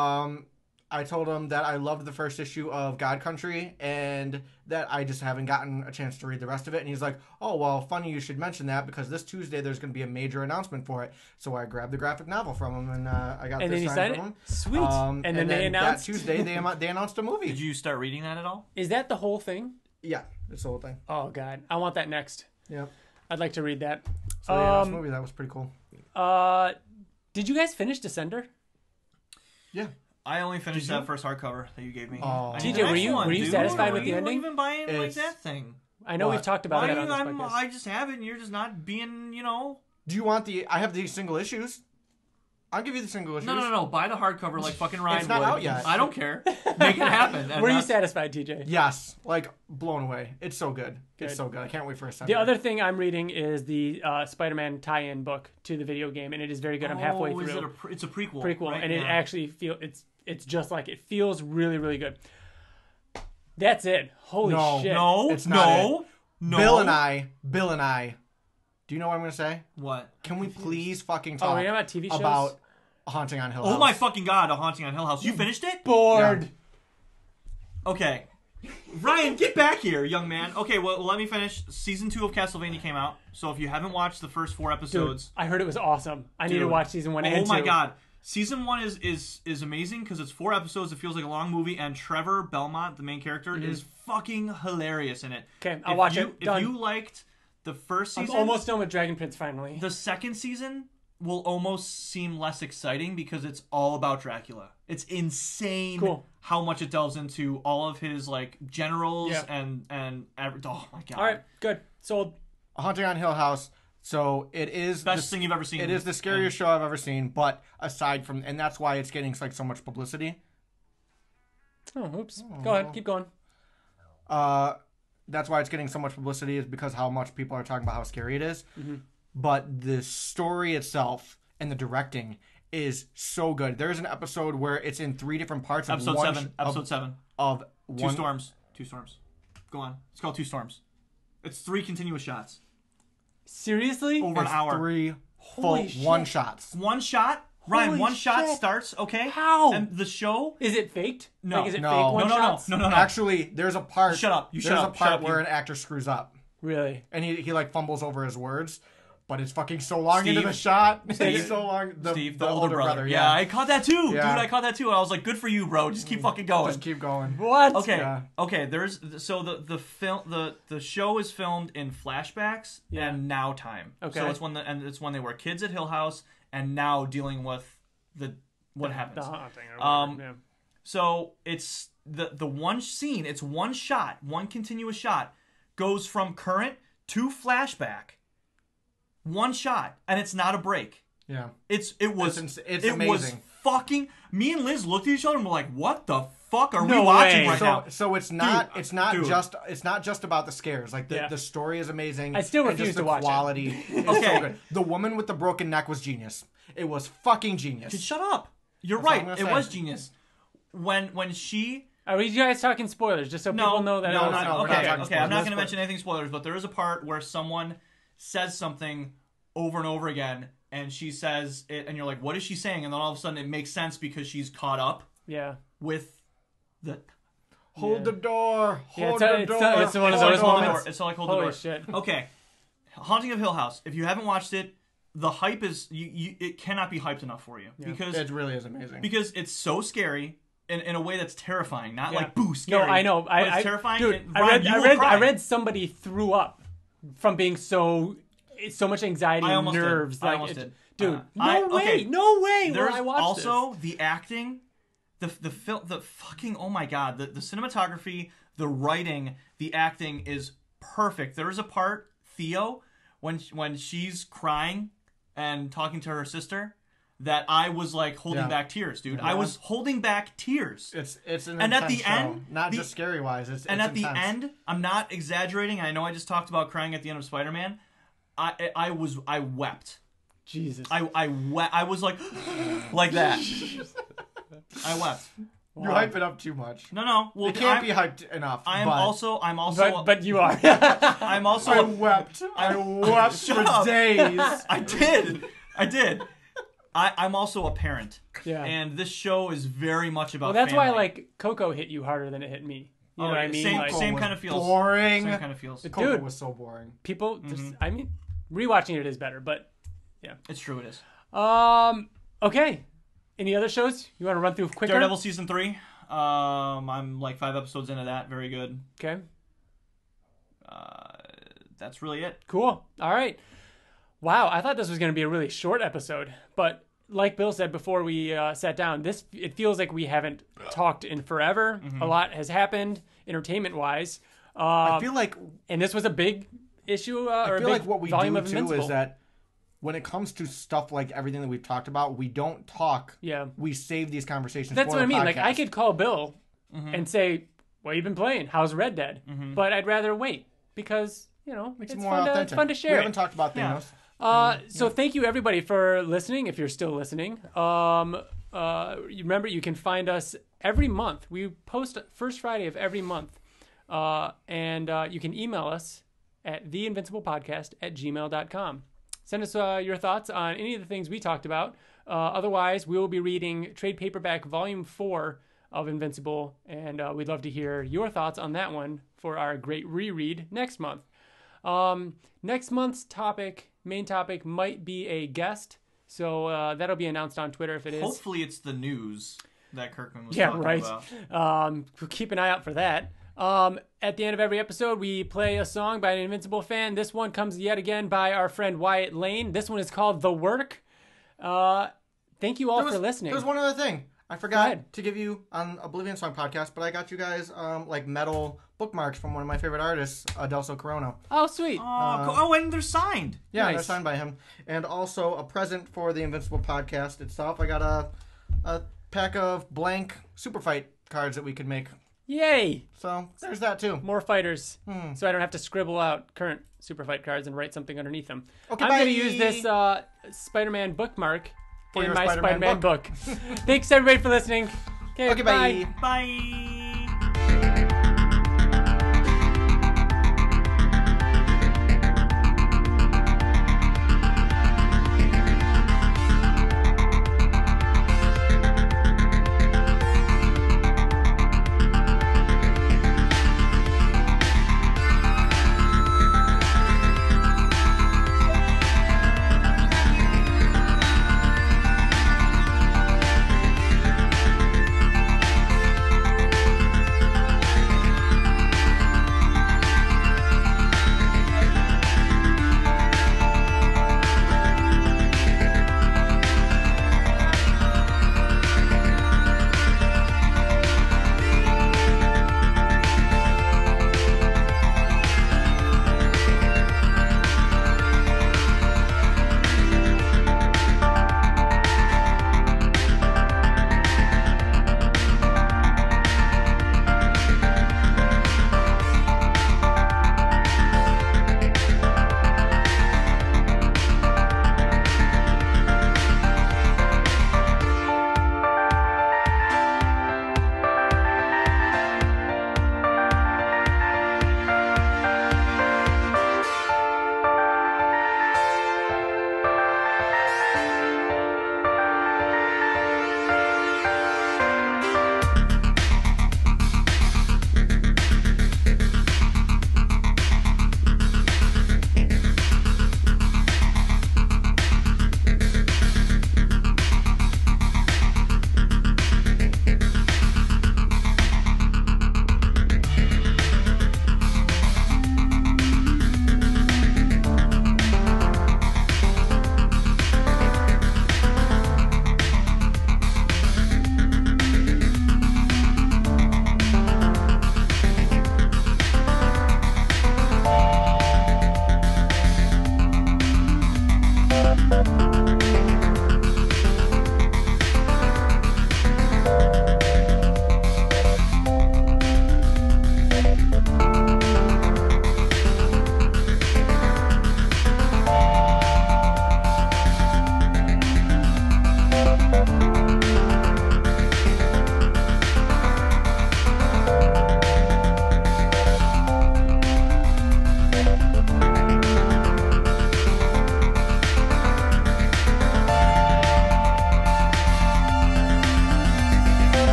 Speaker 2: I told him that I loved the first issue of God Country and that I just haven't gotten a chance to read the rest of it. And he's like, oh, well, funny you should mention that because this Tuesday there's going to be a major announcement for it. So I grabbed the graphic novel from him and I got
Speaker 3: and then
Speaker 2: this
Speaker 3: you
Speaker 2: sign
Speaker 3: signed
Speaker 2: from
Speaker 3: it?
Speaker 2: him.
Speaker 3: Sweet. And then they announced?
Speaker 2: That Tuesday they announced a movie.
Speaker 4: Did you start reading that at all?
Speaker 3: Is that the whole thing?
Speaker 2: Yeah, it's the whole thing.
Speaker 3: Oh, God. I want that next.
Speaker 2: Yeah.
Speaker 3: I'd like to read that.
Speaker 2: So they announced a movie. That was pretty cool.
Speaker 3: Did you guys finish Descender?
Speaker 2: Yeah.
Speaker 4: I only finished that first hardcover that you gave me.
Speaker 2: Oh.
Speaker 4: I need
Speaker 3: TJ,
Speaker 4: the
Speaker 3: were
Speaker 4: next
Speaker 3: you-
Speaker 4: one,
Speaker 3: were you
Speaker 4: dude.
Speaker 3: satisfied with
Speaker 4: Why
Speaker 3: the
Speaker 4: are you
Speaker 3: ending?
Speaker 4: even buying like
Speaker 2: It's-
Speaker 4: that thing?
Speaker 3: I know
Speaker 2: What?
Speaker 3: we've talked about
Speaker 4: Why
Speaker 3: it
Speaker 4: do
Speaker 3: on
Speaker 4: you,
Speaker 3: this podcast.
Speaker 4: I just have it, and you're just not being,
Speaker 2: Do you want I have these single issues. I'll give you the single issues.
Speaker 4: No. Buy the hardcover like fucking Ryan
Speaker 2: It's not
Speaker 4: would.
Speaker 2: out yet.
Speaker 4: I don't care. Make it happen. And
Speaker 3: Were you
Speaker 4: that's-
Speaker 3: satisfied, TJ?
Speaker 2: Yes. Like, blown away. It's so good.
Speaker 3: Good.
Speaker 2: It's so good. I can't wait for a second.
Speaker 3: The other thing I'm reading is the Spider-Man tie-in book to the video game, and it is very good. I'm halfway
Speaker 4: Oh,
Speaker 3: through.
Speaker 4: is it it's a prequel.
Speaker 3: Prequel,
Speaker 4: right?
Speaker 3: and it
Speaker 4: Yeah.
Speaker 3: actually it's just like it feels really, really good. That's it. Holy shit!
Speaker 4: No,
Speaker 2: It's not
Speaker 4: no.
Speaker 2: Bill and I. Do you know what I'm going to say?
Speaker 4: What?
Speaker 2: Can we please fucking
Speaker 3: Oh,
Speaker 2: talk
Speaker 3: we're talking about TV shows?
Speaker 2: about Haunting on Hill House?
Speaker 4: Oh my fucking god! A Haunting on Hill House. You finished it?
Speaker 3: Bored.
Speaker 2: Yeah.
Speaker 4: Okay. Ryan, get back here, young man. Okay, well, let me finish. Season 2 of Castlevania came out, so if you haven't watched the first 4
Speaker 3: Dude,
Speaker 4: episodes,
Speaker 3: I heard it was awesome. I need to
Speaker 4: Dude.
Speaker 3: watch season 1 and 2.
Speaker 4: oh my god. Season 1 is amazing because it's 4 episodes. It feels like a long movie, and Trevor Belmont, the main character, is fucking hilarious in it.
Speaker 3: Okay, I'll watch it.
Speaker 4: If
Speaker 3: Done.
Speaker 4: you liked the first
Speaker 3: I'm
Speaker 4: season,
Speaker 3: almost done with Dragon Prince finally.
Speaker 4: the second season will almost seem less exciting because it's all about Dracula. It's insane
Speaker 3: Cool.
Speaker 4: how much it delves into all of his like generals
Speaker 3: Yeah.
Speaker 4: and oh my god.
Speaker 3: All right, good. Sold.
Speaker 2: Haunting on Hill House. So it is
Speaker 4: Best thing you've ever seen.
Speaker 2: It is the scariest show I've ever seen. But aside from, and that's why it's getting like so much publicity.
Speaker 3: Oh, oops. Go ahead. Keep going.
Speaker 2: That's why it's getting so much publicity is because how much people are talking about how scary it is.
Speaker 3: Mm-hmm.
Speaker 2: But the story itself and the directing is so good. There's an episode where it's in 3 different parts.
Speaker 4: Episode
Speaker 2: of one
Speaker 4: 7. Episode 7.
Speaker 2: of
Speaker 4: Two
Speaker 2: one.
Speaker 4: storms. Go on. It's called Two Storms. It's 3 continuous shots
Speaker 3: Seriously?
Speaker 4: over an
Speaker 2: It's
Speaker 4: hour.
Speaker 2: 3 full
Speaker 3: Holy shit.
Speaker 2: one shots.
Speaker 4: One shot. Ryan,
Speaker 3: Holy
Speaker 4: one shot
Speaker 3: shit.
Speaker 4: starts. Okay.
Speaker 3: How?
Speaker 4: And the show.
Speaker 3: Is it faked?
Speaker 4: No.
Speaker 3: Like, is it
Speaker 2: No.
Speaker 3: fake
Speaker 2: No,
Speaker 3: one shots?
Speaker 4: No.
Speaker 2: Actually, there's a part.
Speaker 4: Shut up. You
Speaker 2: there's
Speaker 4: shut
Speaker 2: a
Speaker 4: up.
Speaker 2: part
Speaker 4: Shut up,
Speaker 2: where
Speaker 4: you.
Speaker 2: an actor screws up,
Speaker 3: Really?
Speaker 2: and he like fumbles over his words, but it's fucking so long into
Speaker 4: Steve.
Speaker 2: the shot.
Speaker 4: Steve.
Speaker 2: It's so long.
Speaker 4: Steve, the older brother. Yeah, I caught that too,
Speaker 2: Yeah.
Speaker 4: dude. I caught that too. And I was like, good for you, bro. Just keep fucking going.
Speaker 2: Just keep going.
Speaker 3: What?
Speaker 4: Okay.
Speaker 2: Yeah.
Speaker 4: Okay. There's so the show is filmed in flashbacks
Speaker 3: Yeah.
Speaker 4: and now time.
Speaker 3: Okay.
Speaker 4: So it's when they were kids at Hill House and now dealing with what
Speaker 3: The
Speaker 4: happens.
Speaker 3: haunting or whatever. Yeah.
Speaker 4: So it's the one scene. It's one shot, one continuous shot, goes from current to flashback. One shot, and it's not a break.
Speaker 2: Yeah.
Speaker 4: It was
Speaker 2: It's
Speaker 4: was
Speaker 2: amazing.
Speaker 4: fucking. Me and Liz looked at each other and were like, "What the fuck are
Speaker 3: No
Speaker 4: we watching
Speaker 3: way.
Speaker 4: right now?"
Speaker 2: So it's not
Speaker 4: Dude,
Speaker 2: it's not
Speaker 4: dude.
Speaker 2: just about the scares. Like
Speaker 3: Yeah.
Speaker 2: the story is amazing.
Speaker 3: I still
Speaker 2: and
Speaker 3: refuse
Speaker 2: just
Speaker 3: to
Speaker 2: the
Speaker 3: watch it.
Speaker 2: quality is
Speaker 4: Okay.
Speaker 2: so good. The woman with the broken neck was genius. It was fucking genius.
Speaker 4: Dude, shut up. You're
Speaker 2: That's all
Speaker 4: right.
Speaker 2: I'm gonna
Speaker 4: It
Speaker 2: say.
Speaker 4: was genius. When she
Speaker 3: Are you guys talking spoilers? Just so people know that.
Speaker 2: no,
Speaker 3: I was-
Speaker 2: no, we're not
Speaker 4: okay,
Speaker 2: talking
Speaker 4: okay. I'm not
Speaker 2: spoilers,
Speaker 4: going to
Speaker 2: but-
Speaker 4: mention anything spoilers, but there is a part where someone says something over and over again, and she says it, and you're like, "What is she saying?" And then all of a sudden, it makes sense because she's caught up
Speaker 3: Yeah.
Speaker 4: with the.
Speaker 2: Hold the door.
Speaker 3: Yeah,
Speaker 2: Hold
Speaker 3: it's-
Speaker 2: the
Speaker 3: it's-
Speaker 2: door.
Speaker 3: it's one of
Speaker 2: hold
Speaker 3: those
Speaker 2: the
Speaker 4: Hold the
Speaker 3: moments.
Speaker 4: door. It's not like hold the
Speaker 3: Holy
Speaker 4: door.
Speaker 3: shit.
Speaker 4: Okay, Haunting of Hill House. If you haven't watched it, the hype is it cannot be hyped enough for you because
Speaker 2: It really is amazing.
Speaker 4: it's so scary in a way that's terrifying, not
Speaker 3: Yeah.
Speaker 4: like boo
Speaker 3: No,
Speaker 4: scary.
Speaker 3: I know.
Speaker 4: But it's terrifying.
Speaker 3: Dude,
Speaker 4: and
Speaker 3: I
Speaker 4: Ryan,
Speaker 3: read.
Speaker 4: you
Speaker 3: I
Speaker 4: will
Speaker 3: read.
Speaker 4: cry.
Speaker 3: I read somebody threw up from being so much anxiety
Speaker 4: I
Speaker 3: and
Speaker 4: almost did.
Speaker 3: nerves.
Speaker 4: I
Speaker 3: Like,
Speaker 4: almost did.
Speaker 3: Dude,
Speaker 4: I-
Speaker 3: no way.
Speaker 4: okay.
Speaker 3: No way.
Speaker 4: There's
Speaker 3: will I watch
Speaker 4: also the acting the fucking, oh my god, the cinematography, the writing, the acting is perfect. There is a part, Theo, when she's crying and talking to her sister, that I was like holding back tears, dude. I was holding back tears.
Speaker 2: It's an
Speaker 4: and at
Speaker 2: intense
Speaker 4: the
Speaker 2: show.
Speaker 4: end,
Speaker 2: Not just scary wise. It's
Speaker 4: and at
Speaker 2: intense.
Speaker 4: the end, I'm not exaggerating. I know I just talked about crying at the end of Spider-Man. I wept.
Speaker 3: Jesus.
Speaker 4: I wept. I was like like that. I wept.
Speaker 2: You hype it up too much.
Speaker 4: No. Well,
Speaker 2: it can't be hyped enough.
Speaker 4: I'm
Speaker 2: but
Speaker 4: also.
Speaker 3: But you are.
Speaker 4: I'm also.
Speaker 2: I wept. I wept for days.
Speaker 4: I did. I'm also a parent.
Speaker 3: Yeah.
Speaker 4: And this show is very much about.
Speaker 3: Well, that's
Speaker 4: family.
Speaker 3: why like Coco hit you harder than it hit me. You know what I mean?
Speaker 4: Same,
Speaker 3: like,
Speaker 4: same kind of feels.
Speaker 2: Boring.
Speaker 4: Same kind of feels.
Speaker 2: Coco
Speaker 3: Dude.
Speaker 2: was so boring.
Speaker 3: People just. I mean, rewatching it is better, but yeah.
Speaker 4: It's true. It is.
Speaker 3: Okay. Any other shows you want to run through quicker?
Speaker 4: Daredevil season 3. I'm like 5 episodes into that. Very good.
Speaker 3: Okay.
Speaker 4: That's really it.
Speaker 3: Cool. All right. Wow, I thought this was going to be a really short episode, but like Bill said before we sat down, it feels like we haven't talked in forever. A lot has happened entertainment-wise.
Speaker 2: I feel like
Speaker 3: and this was a big issue or
Speaker 2: I
Speaker 3: a
Speaker 2: feel
Speaker 3: big
Speaker 2: like what we
Speaker 3: volume
Speaker 2: do
Speaker 3: of
Speaker 2: too
Speaker 3: Invincible.
Speaker 2: is that when it comes to stuff like everything that we've talked about, we don't talk.
Speaker 3: Yeah.
Speaker 2: We save these conversations.
Speaker 3: That's
Speaker 2: for
Speaker 3: what I
Speaker 2: the
Speaker 3: mean. Like
Speaker 2: podcast.
Speaker 3: I could call Bill and say, "What have you been playing? How's Red Dead?" But I'd rather wait because it's
Speaker 2: more
Speaker 3: fun
Speaker 2: authentic.
Speaker 3: to, fun to share.
Speaker 2: We
Speaker 3: it.
Speaker 2: haven't talked about Thanos.
Speaker 3: So thank you everybody for listening. If you're still listening, you remember you can find us every month. We post first Friday of every month, and you can email us at theinvinciblepodcast@gmail.com. Send us your thoughts on any of the things we talked about. Otherwise, we will be reading trade paperback volume 4 of Invincible, and we'd love to hear your thoughts on that one for our great reread next month. Next month's main topic might be a guest, so that'll be announced on Twitter if it is.
Speaker 4: Hopefully it's the news that Kirkman was
Speaker 3: Yeah,
Speaker 4: talking
Speaker 3: right.
Speaker 4: about.
Speaker 3: Keep an eye out for that. At the end of every episode, we play a song by an Invincible fan. This one comes yet again by our friend Wyatt Layne. This one is called The Work. Thank you all for listening.
Speaker 2: There's one other thing. I
Speaker 3: Go
Speaker 2: forgot
Speaker 3: ahead.
Speaker 2: to give you on Oblivion Song podcast, but I got you guys like metal bookmarks from one of my favorite artists, Adelso Corono.
Speaker 3: Oh, sweet.
Speaker 4: And they're signed.
Speaker 2: Yeah,
Speaker 3: Nice.
Speaker 2: they're signed by him. And also a present for the Invincible podcast itself. I got a pack of blank Super Fight cards that we could make.
Speaker 3: Yay.
Speaker 2: So there's that too.
Speaker 3: More fighters. So I don't have to scribble out current Super Fight cards and write something underneath them.
Speaker 2: Okay,
Speaker 3: I'm going to
Speaker 2: bye.
Speaker 3: use this Spider-Man bookmark
Speaker 2: For
Speaker 3: in
Speaker 2: your
Speaker 3: my
Speaker 2: Spider-Man
Speaker 3: Spider-Man book. Thanks, everybody, for listening.
Speaker 2: Okay, bye.
Speaker 4: Bye.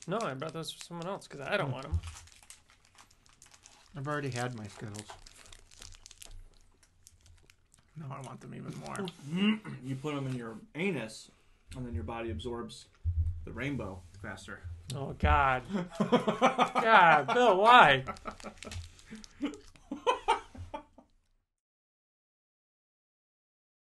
Speaker 3: No, I brought those for someone else because I don't want them.
Speaker 2: I've already had my Skittles. No, I want them even more.
Speaker 4: You put them in your anus, and then your body absorbs the rainbow faster.
Speaker 3: Oh, God. God, Bill, why?